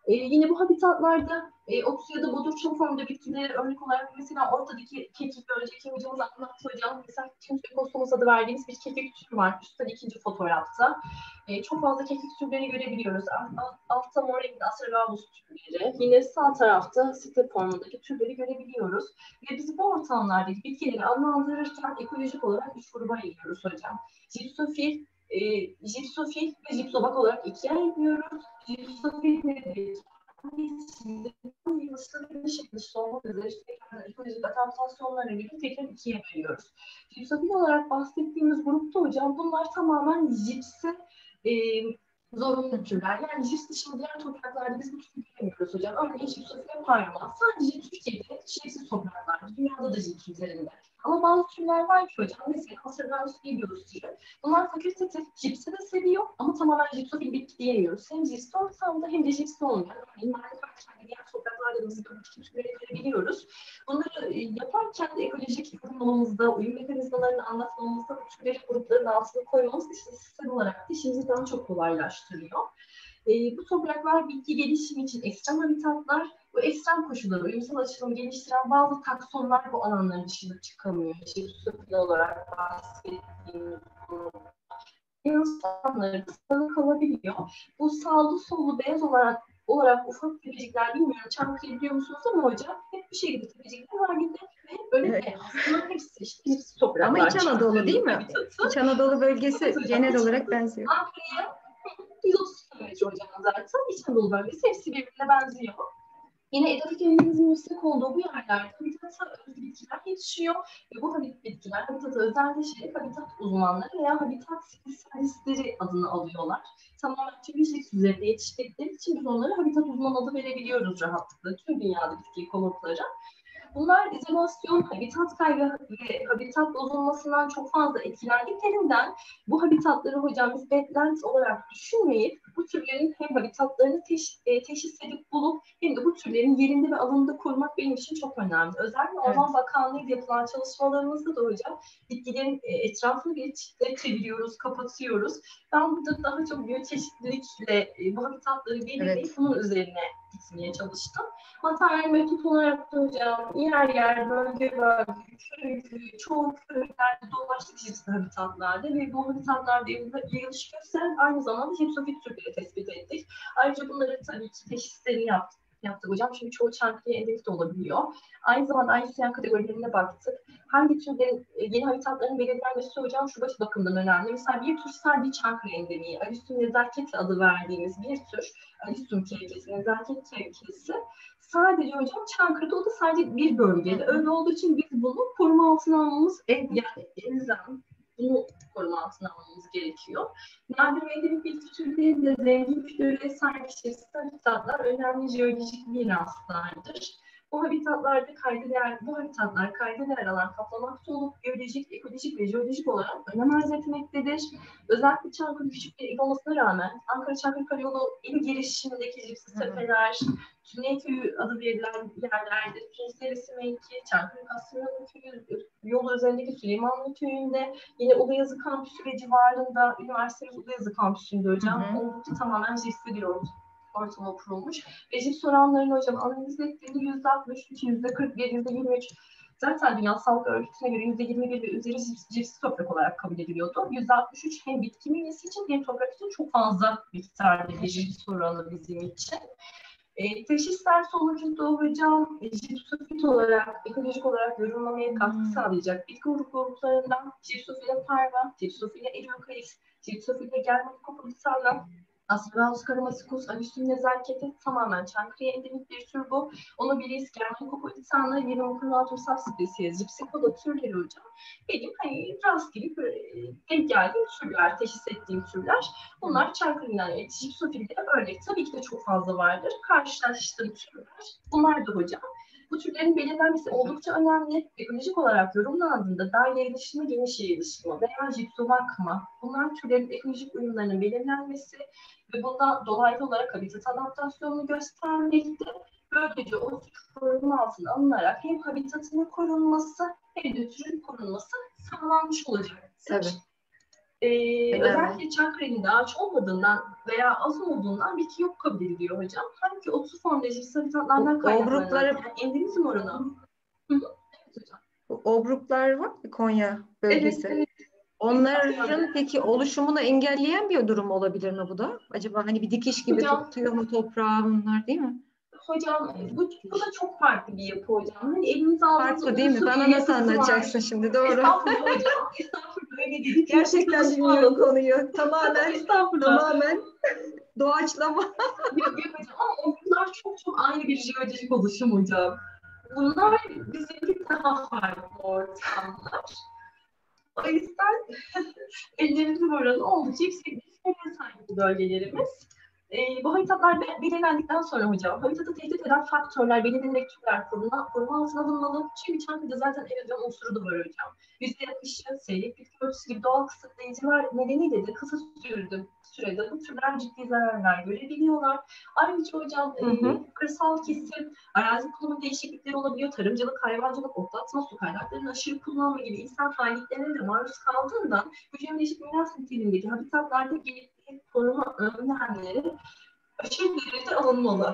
Yine bu habitatlarda otus ya da bodur çoğu bitkileri örnek olarak mesela ortadaki kekik önceki hocamız anlattı hocam. Mesela Tümsü ekostomos adı verdiğimiz bir kekik türü var. Üstten ikinci fotoğrafta. Çok fazla kekik türleri görebiliyoruz. Altta Moringa astragalus türleri. Yine sağ tarafta site formundaki türleri görebiliyoruz. Ve biz bu ortamlardaki bitkileri adlandırırken ekolojik olarak 3 gruba ayırıyoruz hocam. Jipsofil, jipsofil ve jipsobak olarak ikiye ayırıyoruz. Jipsofil nedir? Yılıştırıcı şekilde olmak üzere ekolojik adaptasyonlarla birlikte tekrar ikiye bölüyoruz. Jipsofil olarak bahsettiğimiz grupta hocam bunlar tamamen jipsi zorunlu türler. Yani jips dışında diğer topraklarda biz bu türü göremiyoruz hocam. Örneğin jipsofil parma sadece Türkiye'de jipsiz topraklarda, dünyada da jips üzerinde. Ama bazı türler var ki hocam, mesela Astragalus gibiyoruz türü. Bunlar fakultatif, jipsi de seviyor ama tamamen jipsofil bitki diyemiyoruz. Hem jipsi ortamda hem de jipsi olmayan, örneğin diğer topraklarda da biz bu türleri görebiliyoruz. Bunları yaparken de ekolojik yorumlamamızda, uyum mekanizmalarını anlatmamızda bu türleri grupların altına koymamız istatistiksel olarak işimizi daha çok kolaylaştırıyor. Bu topraklar bitki gelişimi için ekstrem habitatlar, bu ekstrem koşulları, uyumsal açılımı geliştiren bazı taksonlar bu alanların dışına çıkamıyor. Jipsofil olarak bahsettiğimiz insanları sana kalabiliyor. Bu sağlı sollu beyaz olarak ufak tepecikler, bilmiyorum Çankırı'yı biliyor musunuz ama hocam hep bir şekilde tepecikler var gibi ve hep böyle evet. Aslında hepsi işte hepsi topraklar. Ama İç Anadolu değil mi? İç Anadolu bölgesi evet, genel olarak benziyor. Ankara'ya 130 kilometre hocam zaten. İç Anadolu bölgesi hepsi birbirine benziyor. Yine edafik eğilimimizin yüksek olduğu bu yerlerde habitata özgü bitkiler yetişiyor ve bu bitkiler habitata özelleşerek habitat uzmanları veya habitat spesyalistleri adını alıyorlar. Tamamen çevrecilik üzerinde yetiştikleri için biz onlara habitat uzmanı adı verebiliyoruz rahatlıkla tüm dünyada bitki ekologları. Bunlar izolasyon, habitat kaybı ve habitat bozulmasından çok fazla etkilendiklerimden bu habitatları hocam biz badlands olarak düşünmeyip bu türlerin hem habitatlarını teşhis edip bulup hem de bu türlerin yerinde ve alanında korumak benim için çok önemli. Özellikle Orman Bakanlığı'yla yapılan çalışmalarımızda da hocam bitkilerin etrafını bir çeviriyoruz, kapatıyoruz. Ben burada daha çok biyoçeşitlilikle bu habitatları belirleyip bunun üzerine gitmeye çalıştım. Materyal metot olarak da hocam yer bölge çoğu köylerde dolaştık jipsi habitatlarda ve bu habitatlarda yayılış gösteren aynı zamanda jipsofil türleri tespit ettik. Ayrıca bunları tabii ki teşhislerini yaptık hocam. Çünkü çoğu Çankırı'ya endemik de olabiliyor. Aynı zamanda IUCN kategorilerine baktık. Hangi türlerin yeni habitatların belirlenmesi hocam şu bakımdan önemli. Mesela bir tür sadece Çankırı endemiği, Alistum nezaket adı verdiğimiz bir tür, Alistum kevkesi, nezaket kevkesi. Sadece hocam Çankırı'da o da sadece bir bölgede. Öyle olduğu için biz bunu koruma altına almamız elzem. Bunu koruma altına almamız gerekiyor. Nadir ve endemik bitki türleri de zengin floraya sahip habitatlar önemli jeolojik miraslardır. Bu habitatlar kayda değer alan kaplamakta olup biyolojik, ekolojik ve jeolojik olarak önem arz etmektedir. Özellikle Çankırı küçük bir il olmasına rağmen Ankara-Çankırı Karayolu il girişimindeki jipsi tepeler, Tüney Köyü adı verilen yerlerdir. Pirinçderesi mevki, Çankırı Kastamonu Köyü yolu üzerindeki Süleymanlı Köyü'nde, yine Uluyazı Kampüsü ve civarında, üniversitemiz Uluyazı Kampüsü'nde hocam, oldukça tamamen jipsi bir ortama kurulmuş. Ve jips oranlarını hocam analiz ettiğinde %63, %41, %23 zaten Dünya Sağlık Örgütü'ne göre %21 ve üzeri cipsi toprak olarak kabul ediliyordu. %63 hem bitki bünyesi için hem toprak için çok fazla miktarda bir jips oranı bizim için. Teşhisler sonucunda hocam jipsofil olarak, ekolojik olarak yorumlamaya katkı sağlayacak bitki gruplarından Gypsophila parva, Gypsophila eriocaris, Gypsophila germanicopolitana, Astragalus karamaticus, Alistum nezaketi tamamen Çankırı'ya endemik bir tür bu. Onobilis germanicopolitana, Vinomucranatum subspecies, Gypsicola türleri hocam. Benim rastgele denk geldiğim türler, teşhis ettiğim türler. Bunlar Çankırı'ndan Gypsophil'de örnek tabii ki de çok fazla vardır. Karşılaştığım türler. Bunlar da hocam. Bu türlerin belirlenmesi oldukça önemli. Ekolojik olarak yorumlandığında dar yayılışma, geniş yayılışma veya jipsovakma, bunlar türlerin ekolojik uyumlarının belirlenmesi ve bundan dolaylı olarak habitat adaptasyonunu göstermekte. Böylece o tür korunma altına alınarak hem habitatının korunması hem de türün korunması sağlanmış olacaktır. Tabii. Özellikle Çankırı'nın ağaç olmadığından veya az olduğundan bitki yok kabul ediliyor hocam. Halbuki 30 formda çift habitatlardan kaynaklanan endemizm oranı. Obruklar var mı Konya bölgesi? Evet. Onların peki oluşumunu engelleyen bir durum olabilir mi bu da? Acaba hani bir dikiş gibi hocam, tutuyor mu toprağı bunlar değil mi? Hocam bu da çok farklı bir yapı hocam. Hani elimize aldığımızda farklı değil mi? Bana nasıl anlatacaksın şimdi? Doğru. Estağfurullah hocam. Estağfurullah. Öyle dedik. Gerçekten bilmiyorum konuyu. Tamamen doğaçlama. Yok hocam ama bunlar çok ayrı bir jeolojik oluşum hocam. Bunlar bizimki daha farklı ortamlar. O yüzden endemizm oranı oldukça yüksek bir seviyeye sahip bölgelerimiz. Bu habitatlar belirlendikten sonra hocam, habitatı tehdit eden faktörler belirlenerek türler koruma altına alınmalı. Çünkü Çankırı'da zaten erozyon unsuru da var hocam. %60'ı seyrek bitki örtüsü gibi doğal kısıtlayıcılar nedeniyle de kısa sürede bu türler ciddi zararlar görebiliyorlar. Ayrıca hocam kırsal kesim, arazi kullanım değişiklikleri olabiliyor. Tarımcılık, hayvancılık, otlatma, su kaynaklarının aşırı kullanımı gibi insan faaliyetlerine de maruz kaldığından bu jeolojik miras niteliğindeki habitatlarda gerekli koruma önlemleri aşırı derecede alınmalı.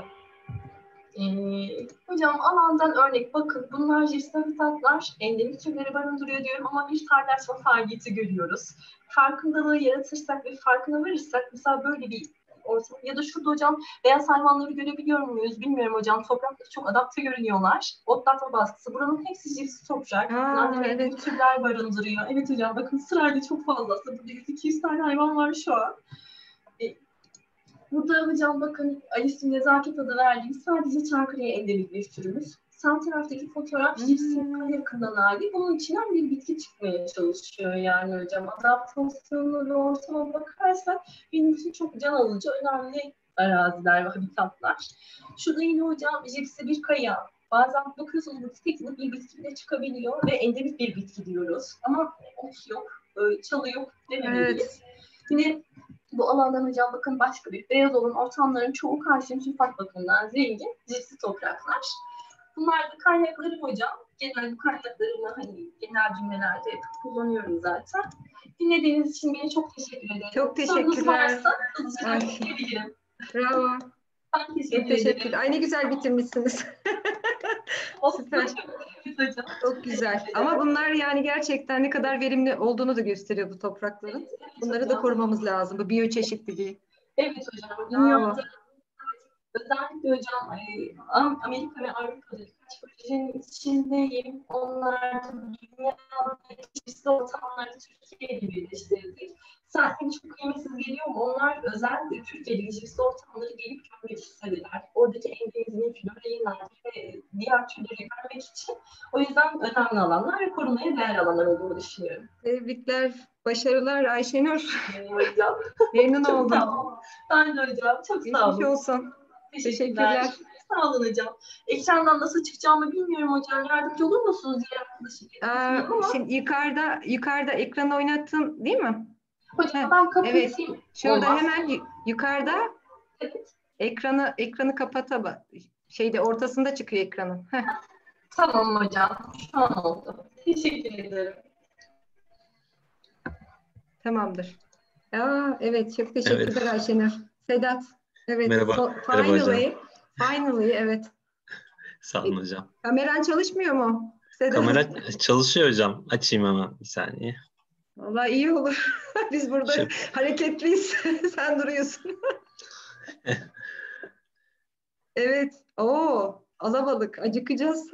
Hocam alandan örnek bakın bunlar jirsi habitatlar endemik türleri barındırıyor diyorum ama bir tarlaçma faaliyeti görüyoruz. Farkındalığı yaratırsak ve farkına varırsak mesela böyle bir ortam ya da şurada hocam beyaz hayvanları görebiliyor muyuz bilmiyorum hocam toprakta çok adapte görünüyorlar. Otlatma baskısı buranın hepsi jirsi toprak. Evet. Türler barındırıyor. Evet hocam bakın sırayla çok fazla aslında burada 200 tane hayvan var şu an. Burada hocam bakın Alice'in nezaket adı verdiğim sadece Çankırı'ya endemik bir türümüz. Sağ taraftaki fotoğraf jipsin yakından hali. Bunun içinden bir bitki çıkmaya çalışıyor yani hocam. Adaptasyonu ve ortama bakarsak benim için çok can alıcı önemli araziler ve habitatlar. Şurada yine hocam jipsi bir kaya. Bazen bakıyorsunuz bu tek bir bitki bile çıkabiliyor ve endemik bir bitki diyoruz. Ama ot yok, çalı yok dememeliyiz. Evet. Yine bu alandan hocam bakın başka bir beyaz olan ortamların çoğu kalsiyum sülfat bakımından zengin jipsi topraklar. Bunlar da kaynaklarım hocam. Genel bu kaynaklarımı hani genel cümlelerde kullanıyorum zaten. Dinlediğiniz için beni çok teşekkür ederim. Çok teşekkürler. Sorunuz varsa bravo. Ben teşekkür ederim. Ay ne güzel bitirmişsiniz. Süper. Çok güzel. Ama bunlar yani gerçekten ne kadar verimli olduğunu da gösteriyor bu toprakların. Bunları da korumamız lazım. Bu biyoçeşitliliği. Evet hocam. Dünyada özellikle hocam Amerika ve Avrupa'da birkaç projenin içindeyim. Onlar da dünyadaki çeşitli ortamlarda Türkiye'yle birleştirdik. Zaten çok kıymetsiz geliyor mu? Onlar özellikle Türkiye'deki çeşitli ortamları gelip görmek istediler. Oradaki endemizmin florayı ve diğer türleri görmek için. O yüzden önemli alanlar ve korumaya değer alanlar olduğunu düşünüyorum. Tebrikler, başarılar Ayşenur. Hocam. Memnun oldum. Ben de hocam. Çok sağ olun. Geçmiş olsun. Teşekkürler. Sağ olun hocam. Ekrandan nasıl çıkacağımı bilmiyorum hocam. Yardımcı olur musunuz diye yaklaşık. Şimdi yukarıda ekranı oynattın değil mi? Hocam ben kapatayım. Evet. Şurada olmaz. Hemen yukarıda evet. ekranı kapata. Ortasında çıkıyor ekranın. Tamam hocam. Şu an oldu. Teşekkür ederim. Tamamdır. Evet çok teşekkürler Ayşenur. Sedat. Evet. Merhaba. Finally evet. Sağ olun hocam. Kameran çalışmıyor mu? Sedat. Kamera çalışıyor hocam. Açayım hemen bir saniye. Vallahi iyi olur. Biz burada hareketliyiz. Sen duruyorsun. Evet. Alabalık. Acıkacağız.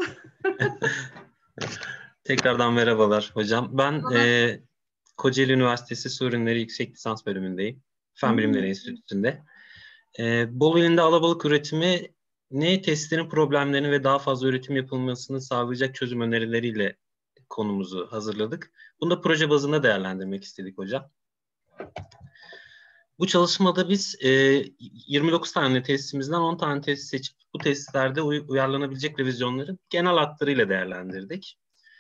Tekrardan merhabalar hocam. Ben Kocaeli Üniversitesi Su Ürünleri Yüksek Lisans bölümündeyim. Fen Bilimleri Enstitüsü'nde. Bolu ilinde alabalık üretimi testlerin problemlerini ve daha fazla üretim yapılmasını sağlayacak çözüm önerileriyle konumuzu hazırladık. Bunu da proje bazında değerlendirmek istedik hocam. Bu çalışmada biz 29 tane testimizden 10 tane test seçip bu testlerde uyarlanabilecek revizyonları genel hatlarıyla değerlendirdik.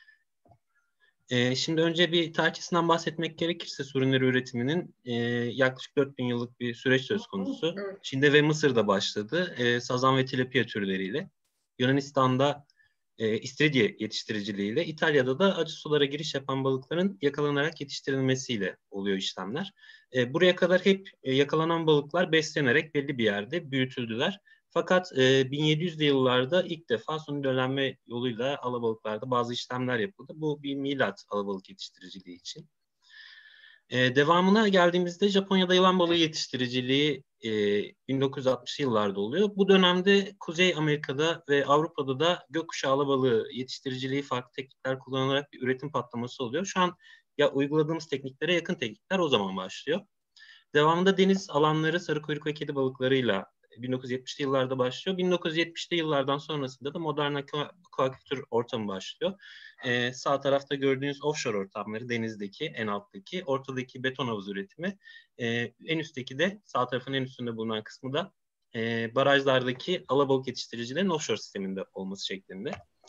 Şimdi önce bir tarihçesinden bahsetmek gerekirse su ürünleri üretiminin yaklaşık 4000 yıllık bir süreç söz konusu. Çin'de ve Mısır'da başladı. Sazan ve tilapia türleriyle. Yunanistan'da istiridye yetiştiriciliğiyle, İtalya'da da acı sulara giriş yapan balıkların yakalanarak yetiştirilmesiyle oluyor işlemler. Buraya kadar hep yakalanan balıklar beslenerek belli bir yerde büyütüldüler. Fakat 1700'lü yıllarda ilk defa suni döllenme yoluyla alabalıklarda bazı işlemler yapıldı. Bu bir milat alabalık yetiştiriciliği için. Devamına geldiğimizde Japonya'da yılan balığı yetiştiriciliği 1960'lı yıllarda oluyor. Bu dönemde Kuzey Amerika'da ve Avrupa'da da gökkuşağı alabalığı yetiştiriciliği farklı teknikler kullanarak bir üretim patlaması oluyor. Şu an uyguladığımız tekniklere yakın teknikler o zaman başlıyor. Devamında deniz alanları sarı kuyruk ve kedi balıklarıyla 1970'li yıllarda başlıyor. 1970'li yıllardan sonrasında da modern akvakultür ortamı başlıyor. Sağ tarafta gördüğünüz offshore ortamları, denizdeki, en alttaki, ortadaki beton havuz üretimi. En üstteki de, sağ tarafın en üstünde bulunan kısmı da barajlardaki alabalık yetiştiricilerin offshore sisteminde olması şeklinde.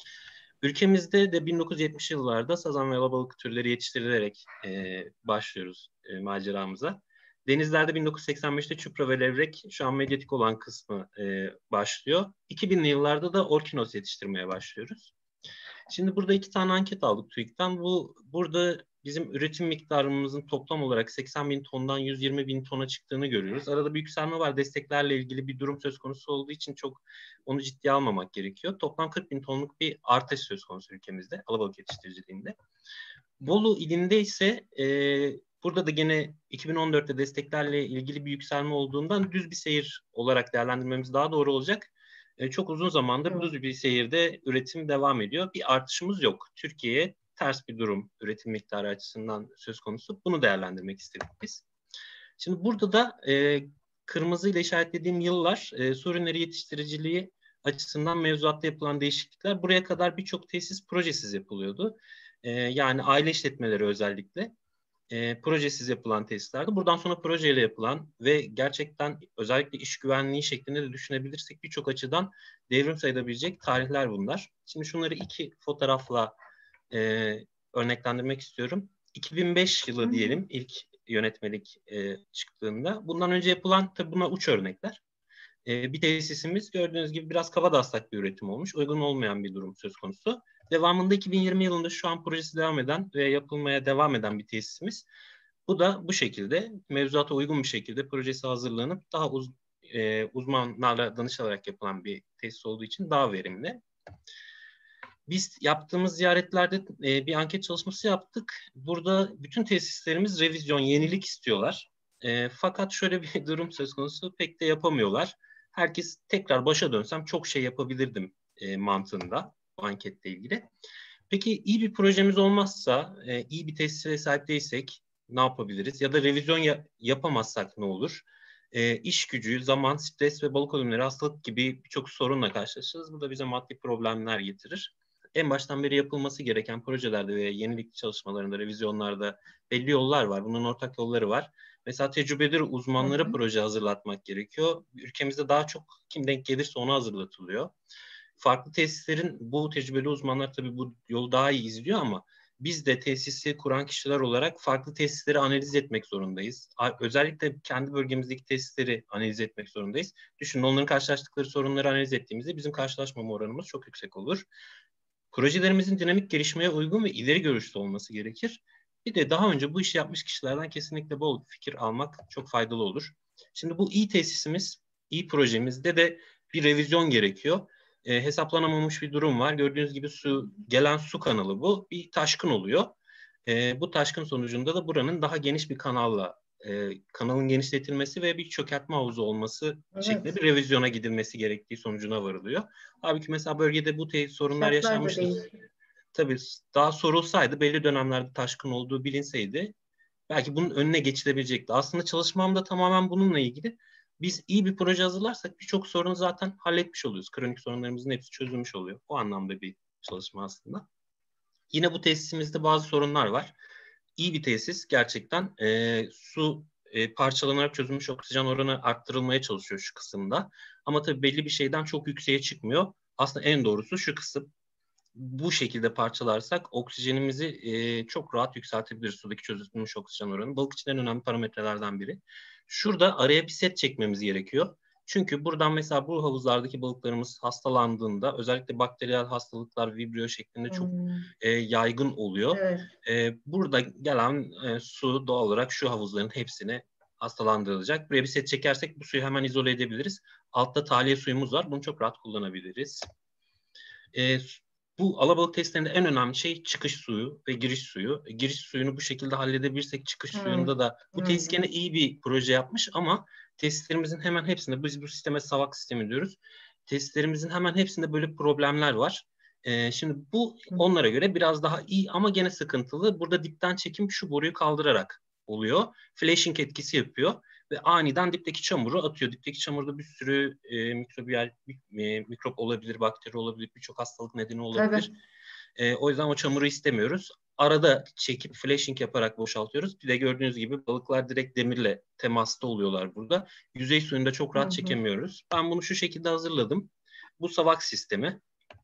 Ülkemizde de 1970 yıllarda sazan ve alabalık türleri yetiştirilerek başlıyoruz maceramıza. Denizlerde 1985'te çupra ve levrek, şu an medyatik olan kısmı başlıyor. 2000'li yıllarda da orkinos yetiştirmeye başlıyoruz. Şimdi burada 2 tane anket aldık TÜİK'ten. Burada bizim üretim miktarımızın toplam olarak 80 bin tondan 120 bin tona çıktığını görüyoruz. Arada bir yükselme var. Desteklerle ilgili bir durum söz konusu olduğu için çok onu ciddiye almamak gerekiyor. Toplam 40 bin tonluk bir artış söz konusu ülkemizde alabalık yetiştiriciliğinde. Bolu ilinde ise burada da gene 2014'te desteklerle ilgili bir yükselme olduğundan düz bir seyir olarak değerlendirmemiz daha doğru olacak. Çok uzun zamandır düz bir seyirde üretim devam ediyor. Bir artışımız yok. Türkiye'ye ters bir durum üretim miktarı açısından söz konusu. Bunu değerlendirmek istedik biz. Şimdi burada da kırmızıyla işaretlediğim yıllar su ürünleri yetiştiriciliği açısından mevzuatta yapılan değişiklikler. Buraya kadar birçok tesis projesiz yapılıyordu. Yani aile işletmeleri özellikle projesiz yapılan tesislerdi. Buradan sonra projeyle yapılan ve gerçekten özellikle iş güvenliği şeklinde de düşünebilirsek birçok açıdan devrim sayılabilecek tarihler bunlar. Şimdi şunları 2 fotoğrafla örneklendirmek istiyorum. 2005 yılı diyelim ilk yönetmelik çıktığında. Bundan önce yapılan, tabii buna uç örnekler. Bir tesisimiz gördüğünüz gibi biraz kabataslak bir üretim olmuş. Uygun olmayan bir durum söz konusu. Devamında 2020 yılında şu an projesi devam eden ve yapılmaya devam eden bir tesisimiz. Bu da bu şekilde mevzuata uygun bir şekilde projesi hazırlanıp daha uzmanlarla danışılarak yapılan bir tesis olduğu için daha verimli. Biz yaptığımız ziyaretlerde bir anket çalışması yaptık. Burada bütün tesislerimiz revizyon, yenilik istiyorlar. Fakat şöyle bir durum söz konusu, pek de yapamıyorlar. Herkes tekrar başa dönsem çok şey yapabilirdim mantığında bu anketle ilgili. Peki iyi bir projemiz olmazsa, iyi bir tesise sahip değilsek ne yapabiliriz? Ya da revizyon yapamazsak ne olur? İş gücü, zaman, stres ve balık ölümleri, hastalık gibi birçok sorunla karşılaşırız. Bu da bize maddi problemler getirir. En baştan beri yapılması gereken projelerde ve yenilikli çalışmalarında, revizyonlarda belli yollar var. Bunun ortak yolları var. Mesela tecrübeli uzmanlara proje hazırlatmak gerekiyor. Ülkemizde daha çok kim denk gelirse ona hazırlatılıyor. Farklı tesislerin bu tecrübeli uzmanlar tabii bu yolu daha iyi izliyor ama biz de tesisi kuran kişiler olarak farklı tesisleri analiz etmek zorundayız. Özellikle kendi bölgemizdeki tesisleri analiz etmek zorundayız. Düşünün, onların karşılaştıkları sorunları analiz ettiğimizde bizim karşılaşmama oranımız çok yüksek olur. Projelerimizin dinamik gelişmeye uygun ve ileri görüşlü olması gerekir. Bir de daha önce bu işi yapmış kişilerden kesinlikle bol fikir almak çok faydalı olur. Şimdi bu iyi tesisimiz, iyi projemizde de bir revizyon gerekiyor. Hesaplanamamış bir durum var. Gördüğünüz gibi gelen su kanalı bu. Bir taşkın oluyor. Bu taşkın sonucunda da buranın daha geniş bir kanalın genişletilmesi ve bir çökertme havuzu olması şeklinde bir revizyona gidilmesi gerektiği sonucuna varılıyor. Halbuki mesela bölgede bu sorunlar yaşanmıştır. Tabii daha sorulsaydı, belli dönemlerde taşkın olduğu bilinseydi belki bunun önüne geçilebilecekti. Aslında çalışmam da tamamen bununla ilgili. Biz iyi bir proje hazırlarsak birçok sorunu zaten halletmiş oluyoruz. Kronik sorunlarımızın hepsi çözülmüş oluyor. O anlamda bir çalışma aslında. Yine bu tesisimizde bazı sorunlar var. İyi bir tesis gerçekten su parçalanarak çözülmüş oksijen oranı arttırılmaya çalışıyor şu kısımda. Ama tabii belli bir şeyden çok yükseğe çıkmıyor. Aslında en doğrusu şu kısım. Bu şekilde parçalarsak oksijenimizi çok rahat yükseltebiliriz, sudaki çözülmüş oksijen oranı. Balık için en önemli parametrelerden biri. Şurada araya bir set çekmemiz gerekiyor. Çünkü buradan mesela bu havuzlardaki balıklarımız hastalandığında özellikle bakteriyel hastalıklar vibrio şeklinde çok yaygın oluyor. Evet. Burada gelen su doğal olarak şu havuzların hepsini hastalandırılacak. Buraya bir set çekersek bu suyu hemen izole edebiliriz. Altta tahliye suyumuz var. Bunu çok rahat kullanabiliriz. Bu alabalık testlerinde en önemli şey çıkış suyu ve giriş suyu. Giriş suyunu bu şekilde halledebilirsek çıkış suyunda da bu tesis gene iyi bir proje yapmış ama tesislerimizin hemen hepsinde, biz bu sisteme SAVAK sistemi diyoruz. Tesislerimizin hemen hepsinde böyle problemler var. Şimdi bu onlara göre biraz daha iyi ama gene sıkıntılı. Burada dipten çekim şu boruyu kaldırarak oluyor. Flashing etkisi yapıyor ve aniden dipteki çamuru atıyor. Dipteki çamurda bir sürü mikrobiyal mikrop olabilir, bakteri olabilir, birçok hastalık nedeni olabilir. O yüzden o çamuru istemiyoruz. Arada çekip flashing yaparak boşaltıyoruz. Bir de gördüğünüz gibi balıklar direkt demirle temasta oluyorlar burada. Yüzey suyunda çok rahat çekemiyoruz. Ben bunu şu şekilde hazırladım. Bu SAVAK sistemi.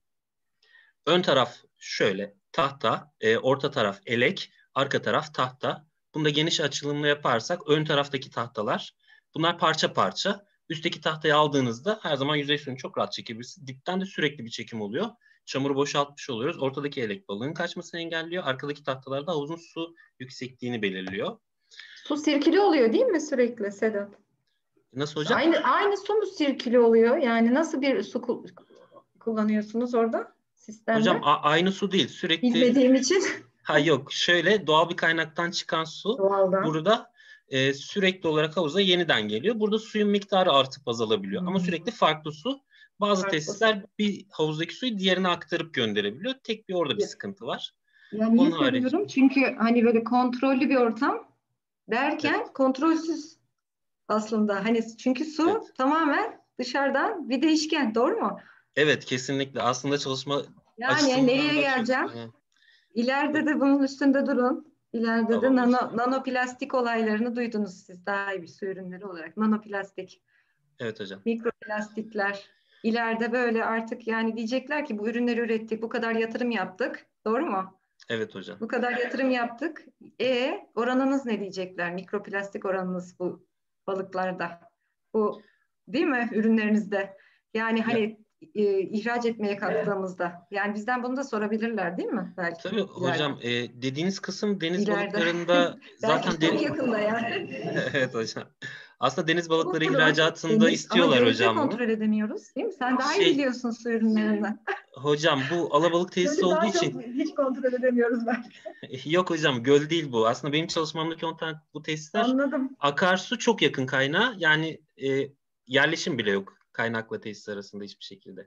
Ön taraf şöyle tahta, orta taraf elek, arka taraf tahta. Bunu da geniş açılımlı yaparsak ön taraftaki tahtalar, bunlar parça parça. Üstteki tahtayı aldığınızda her zaman yüzey suyunu çok rahat çekebilirsiniz. Dipten de sürekli bir çekim oluyor. Çamuru boşaltmış oluyoruz. Ortadaki elek balığın kaçmasını engelliyor. Arkadaki tahtalarda havuzun su yüksekliğini belirliyor. Su sirküle oluyor değil mi sürekli Sedat? Nasıl hocam? Aynı su mu sirküle oluyor? Yani nasıl bir su kullanıyorsunuz orada sistemde? Hocam aynı su değil. Sürekli... Bilmediğim için. Ha yok, şöyle doğal bir kaynaktan çıkan su burada sürekli olarak havuza yeniden geliyor. Burada suyun miktarı artıp azalabiliyor ama sürekli farklı su. Bazı tesisler bir havuzdaki suyu diğerine aktarıp gönderebiliyor. Tek bir orada bir sıkıntı var. Yani niye soruyorum? Çünkü hani böyle kontrollü bir ortam derken kontrolsüz aslında. Hani çünkü su tamamen dışarıdan bir değişken, doğru mu? Evet, kesinlikle. Aslında çalışma yani nereye geleceğim? İleride de bunun üstünde durun. İleride de nanoplastik olaylarını duydunuz siz daha iyi bir su ürünleri olarak. Nanoplastik. Evet hocam. Mikroplastikler. İleride böyle artık yani diyecekler ki bu ürünleri ürettik, bu kadar yatırım yaptık. Doğru mu? Evet hocam. Bu kadar yatırım yaptık. Oranınız ne diyecekler? Mikroplastik oranınız bu balıklarda. Bu değil mi ürünlerinizde? Yani hani ihraç etmeye kalktığımızda. Yani bizden bunu da sorabilirler değil mi? Belki. Tabii hocam dediğiniz kısım deniz balıklarında zaten çok yakında yani. Evet hocam. Aslında deniz balıkları ihracatında istiyorlar hocam bunu. Kontrol edemiyoruz değil mi? Sen daha iyi biliyorsun su ürünlerinden. Hocam bu alabalık tesisi olduğu için hiç kontrol edemiyoruz belki. Yok hocam, göl değil bu. Aslında benim çalışmamdaki bu tesisler akarsu çok yakın kaynağa. Yani yerleşim bile yok kaynakla tesis arasında hiçbir şekilde.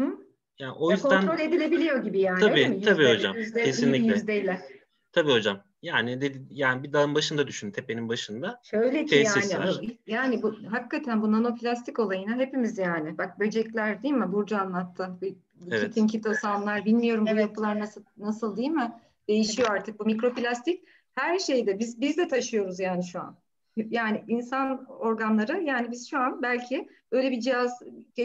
Yani o yüzden kontrol edilebiliyor gibi yani. Tabii hocam. Kesinlikle. Yüzdeyle. Tabii hocam. Yani bir dağın başında düşün, tepenin başında. Şöyle ki yani bu hakikaten bu nanoplastik olayına hepimiz yani. Bak böcekler değil mi? Burcu anlattı. Kitosanlar bilmiyorum bu yapılar nasıl değil mi? Değişiyor artık bu mikroplastik. Her şeyde biz de taşıyoruz yani şu an. Yani insan organları yani biz şu an belki öyle bir cihaz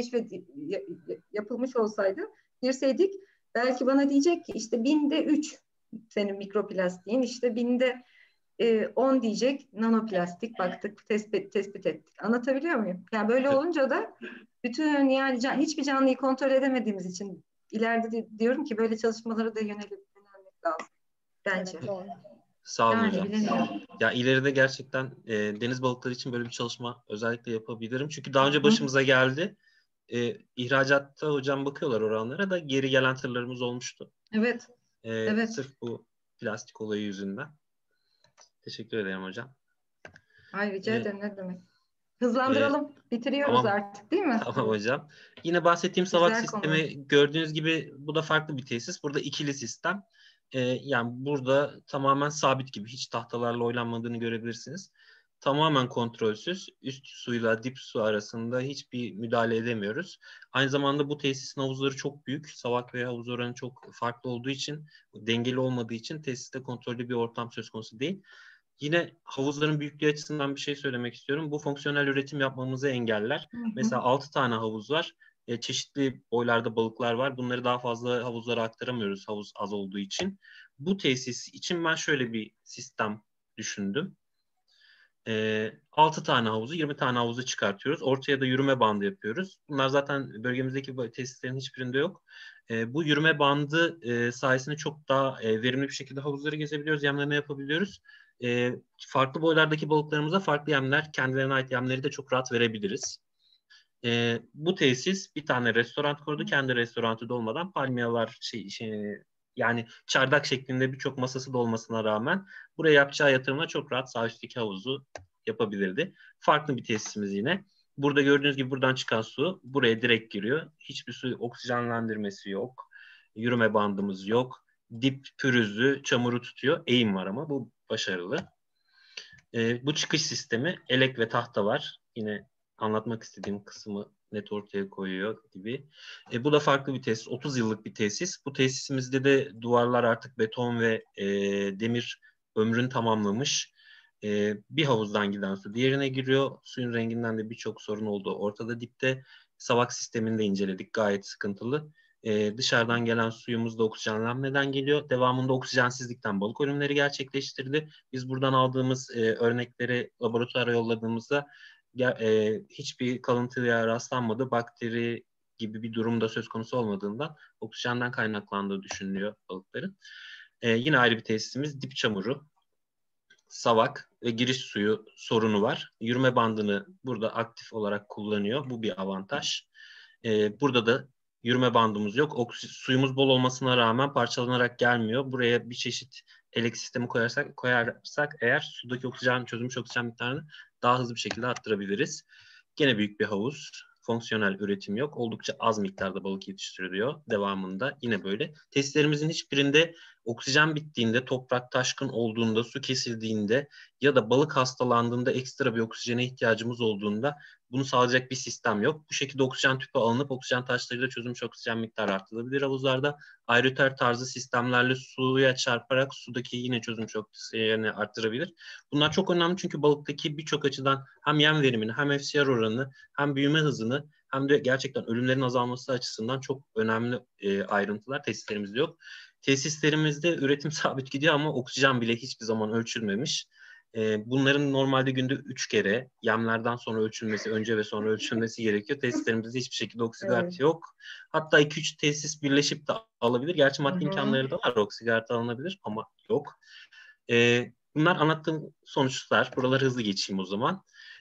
yapılmış olsaydı girseydik belki bana diyecek ki işte 1000'de 3 senin mikroplastiğin işte 1000'de 10 diyecek nanoplastik baktık tespit ettik. Anlatabiliyor muyum? Yani böyle olunca da bütün yani hiçbir canlıyı kontrol edemediğimiz için ileride diyorum ki böyle çalışmalara da yönelmek lazım. Bence. Sağ olun hocam. Ya ileride gerçekten deniz balıkları için böyle bir çalışma özellikle yapabilirim. Çünkü daha önce başımıza geldi. İhracatta hocam bakıyorlar oranlara da geri gelen tırlarımız olmuştu. Evet. Sırf bu plastik olayı yüzünden. Teşekkür ederim hocam. Hayır rica ederim ne demek. Hızlandıralım. Bitiriyoruz artık değil mi? Tamam hocam. Yine bahsettiğim SAVAK sistemi gördüğünüz gibi bu da farklı bir tesis. Burada ikili sistem. Yani burada tamamen sabit gibi hiç tahtalarla oynanmadığını görebilirsiniz. Tamamen kontrolsüz. Üst suyla dip su arasında hiçbir müdahale edemiyoruz. Aynı zamanda bu tesisin havuzları çok büyük. SAVAK veya havuz oranı çok farklı olduğu için, dengeli olmadığı için tesiste kontrollü bir ortam söz konusu değil. Yine havuzların büyüklüğü açısından bir şey söylemek istiyorum. Bu fonksiyonel üretim yapmamızı engeller. Mesela 6 tane havuz var. Çeşitli boylarda balıklar var. Bunları daha fazla havuzlara aktaramıyoruz havuz az olduğu için. Bu tesis için ben şöyle bir sistem düşündüm. 6 tane havuzu, 20 tane havuzu çıkartıyoruz. Ortaya da yürüme bandı yapıyoruz. Bunlar zaten bölgemizdeki tesislerin hiçbirinde yok. Bu yürüme bandı sayesinde çok daha verimli bir şekilde havuzları gezebiliyoruz, yemleme yapabiliyoruz. Farklı boylardaki balıklarımıza farklı yemler, kendilerine ait yemleri de çok rahat verebiliriz. Bu tesis bir tane restoran kurdu. Kendi restoranı da olmadan palmiyeler yani çardak şeklinde birçok masası da olmasına rağmen buraya yapacağı yatırımla çok rahat sağ üstteki havuzu yapabilirdi. Farklı bir tesisimiz yine. Burada gördüğünüz gibi buradan çıkan su buraya direkt giriyor. Hiçbir su oksijenlendirmesi yok. Yürüme bandımız yok. Dip pürüzlü, çamuru tutuyor. Eğim var ama bu başarılı. Bu çıkış sistemi elek ve tahta var. Yine anlatmak istediğim kısmı net ortaya koyuyor gibi. Bu da farklı bir tesis. 30 yıllık bir tesis. Bu tesisimizde de duvarlar artık beton ve demir ömrünü tamamlamış. Bir havuzdan giden su diğerine giriyor. Suyun renginden de birçok sorun oldu. Ortada dipte savak sistemini de inceledik. Gayet sıkıntılı. Dışarıdan gelen suyumuz da oksijenlenmeden geliyor. Devamında oksijensizlikten balık ölümleri gerçekleştirdi. Biz buradan aldığımız örnekleri laboratuvara yolladığımızda hiçbir kalıntıya rastlanmadı. Bakteri gibi bir durumda söz konusu olmadığından oksijenden kaynaklandığı düşünülüyor balıkların. Yine ayrı bir tesisimiz dip çamuru, savak ve giriş suyu sorunu var. Yürüme bandını burada aktif olarak kullanıyor. Bu bir avantaj. Burada da yürüme bandımız yok. Suyumuz bol olmasına rağmen parçalanarak gelmiyor. Buraya bir çeşit elek sistemi koyarsak eğer sudaki çözülmüş oksijen miktarını daha hızlı bir şekilde arttırabiliriz. Gene büyük bir havuz. Fonksiyonel üretim yok. Oldukça az miktarda balık yetiştiriliyor. Devamında yine böyle. Tesislerimizin hiçbirinde oksijen bittiğinde, toprak taşkın olduğunda, su kesildiğinde ya da balık hastalandığında ekstra bir oksijene ihtiyacımız olduğunda bunu sağlayacak bir sistem yok. Bu şekilde oksijen tüpü alınıp oksijen taşlarıyla çözülmüş oksijen miktarı artırılabilir havuzlarda. aerotör tarzı sistemlerle suya çarparak sudaki yine çözülmüş oksijeni arttırabilir. Bunlar çok önemli çünkü balıktaki birçok açıdan hem yem verimini, hem FCR oranını, hem büyüme hızını, hem de gerçekten ölümlerin azalması açısından çok önemli ayrıntılar tesislerimizde yok. Tesislerimizde üretim sabit gidiyor ama oksijen bile hiçbir zaman ölçülmemiş. Bunların normalde günde 3 kere yemlerden sonra ölçülmesi, önce ve sonra ölçülmesi gerekiyor. Tesislerimizde hiçbir şekilde oksigat yok. Hatta 2-3 tesis birleşip de alabilir. Gerçi maddi imkanları da var. Oksigat alınabilir ama yok. Bunlar anlattığım sonuçlar. Buraları hızlı geçeyim o zaman.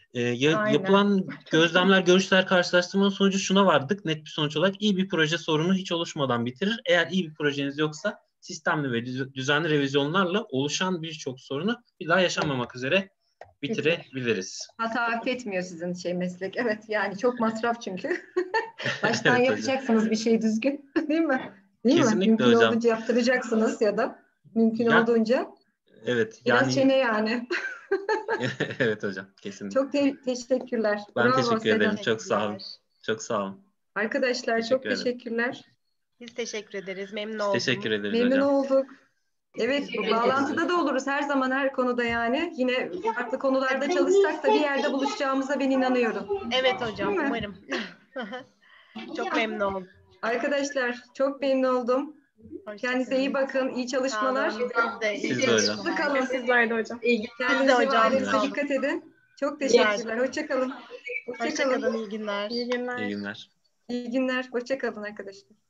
Yapılan gözlemler, görüşler, karşılaştırmanın sonucu şuna vardık. Net bir sonuç olarak iyi bir proje sorunu hiç oluşmadan bitirir. Eğer iyi bir projeniz yoksa sistemli ve düzenli revizyonlarla oluşan birçok sorunu bir daha yaşanmamak üzere bitirebiliriz. Hata affetmiyor sizin meslek. Evet, yani çok masraf çünkü. Baştan Evet, yapacaksınız bir şey düzgün. Değil mi? Değil Kesinlikle mi? Mümkün hocam. olduğunca yaptıracaksınız ya da mümkün olduğunca. Evet. Biraz çene yani. Evet hocam. Kesinlikle. Çok teşekkürler. Ben Bravo, teşekkür ederim. Sedan. Çok sağ olun. Çok sağ olun. Arkadaşlar çok teşekkürler. Biz teşekkür ederiz. Memnun oldum. Teşekkür ederiz Memnun hocam. olduk. Evet, bu bağlantıda da oluruz her zaman, her konuda yani. Yine farklı konularda çalışsak da bir yerde buluşacağımıza ben inanıyorum. Evet hocam, umarım. Çok memnun oldum. Arkadaşlar çok memnun oldum. Kendinize iyi bakın, iyi çalışmalar. Siz de hocam. Mutlu kalın. Sizler de hocam. Kendinize ve hocam. ailenize dikkat edin. Çok teşekkürler. Hoşça kalın. Hoşça kalın, iyi günler. İyi günler. İyi günler. İyi günler. Hoşça kalın arkadaşlar.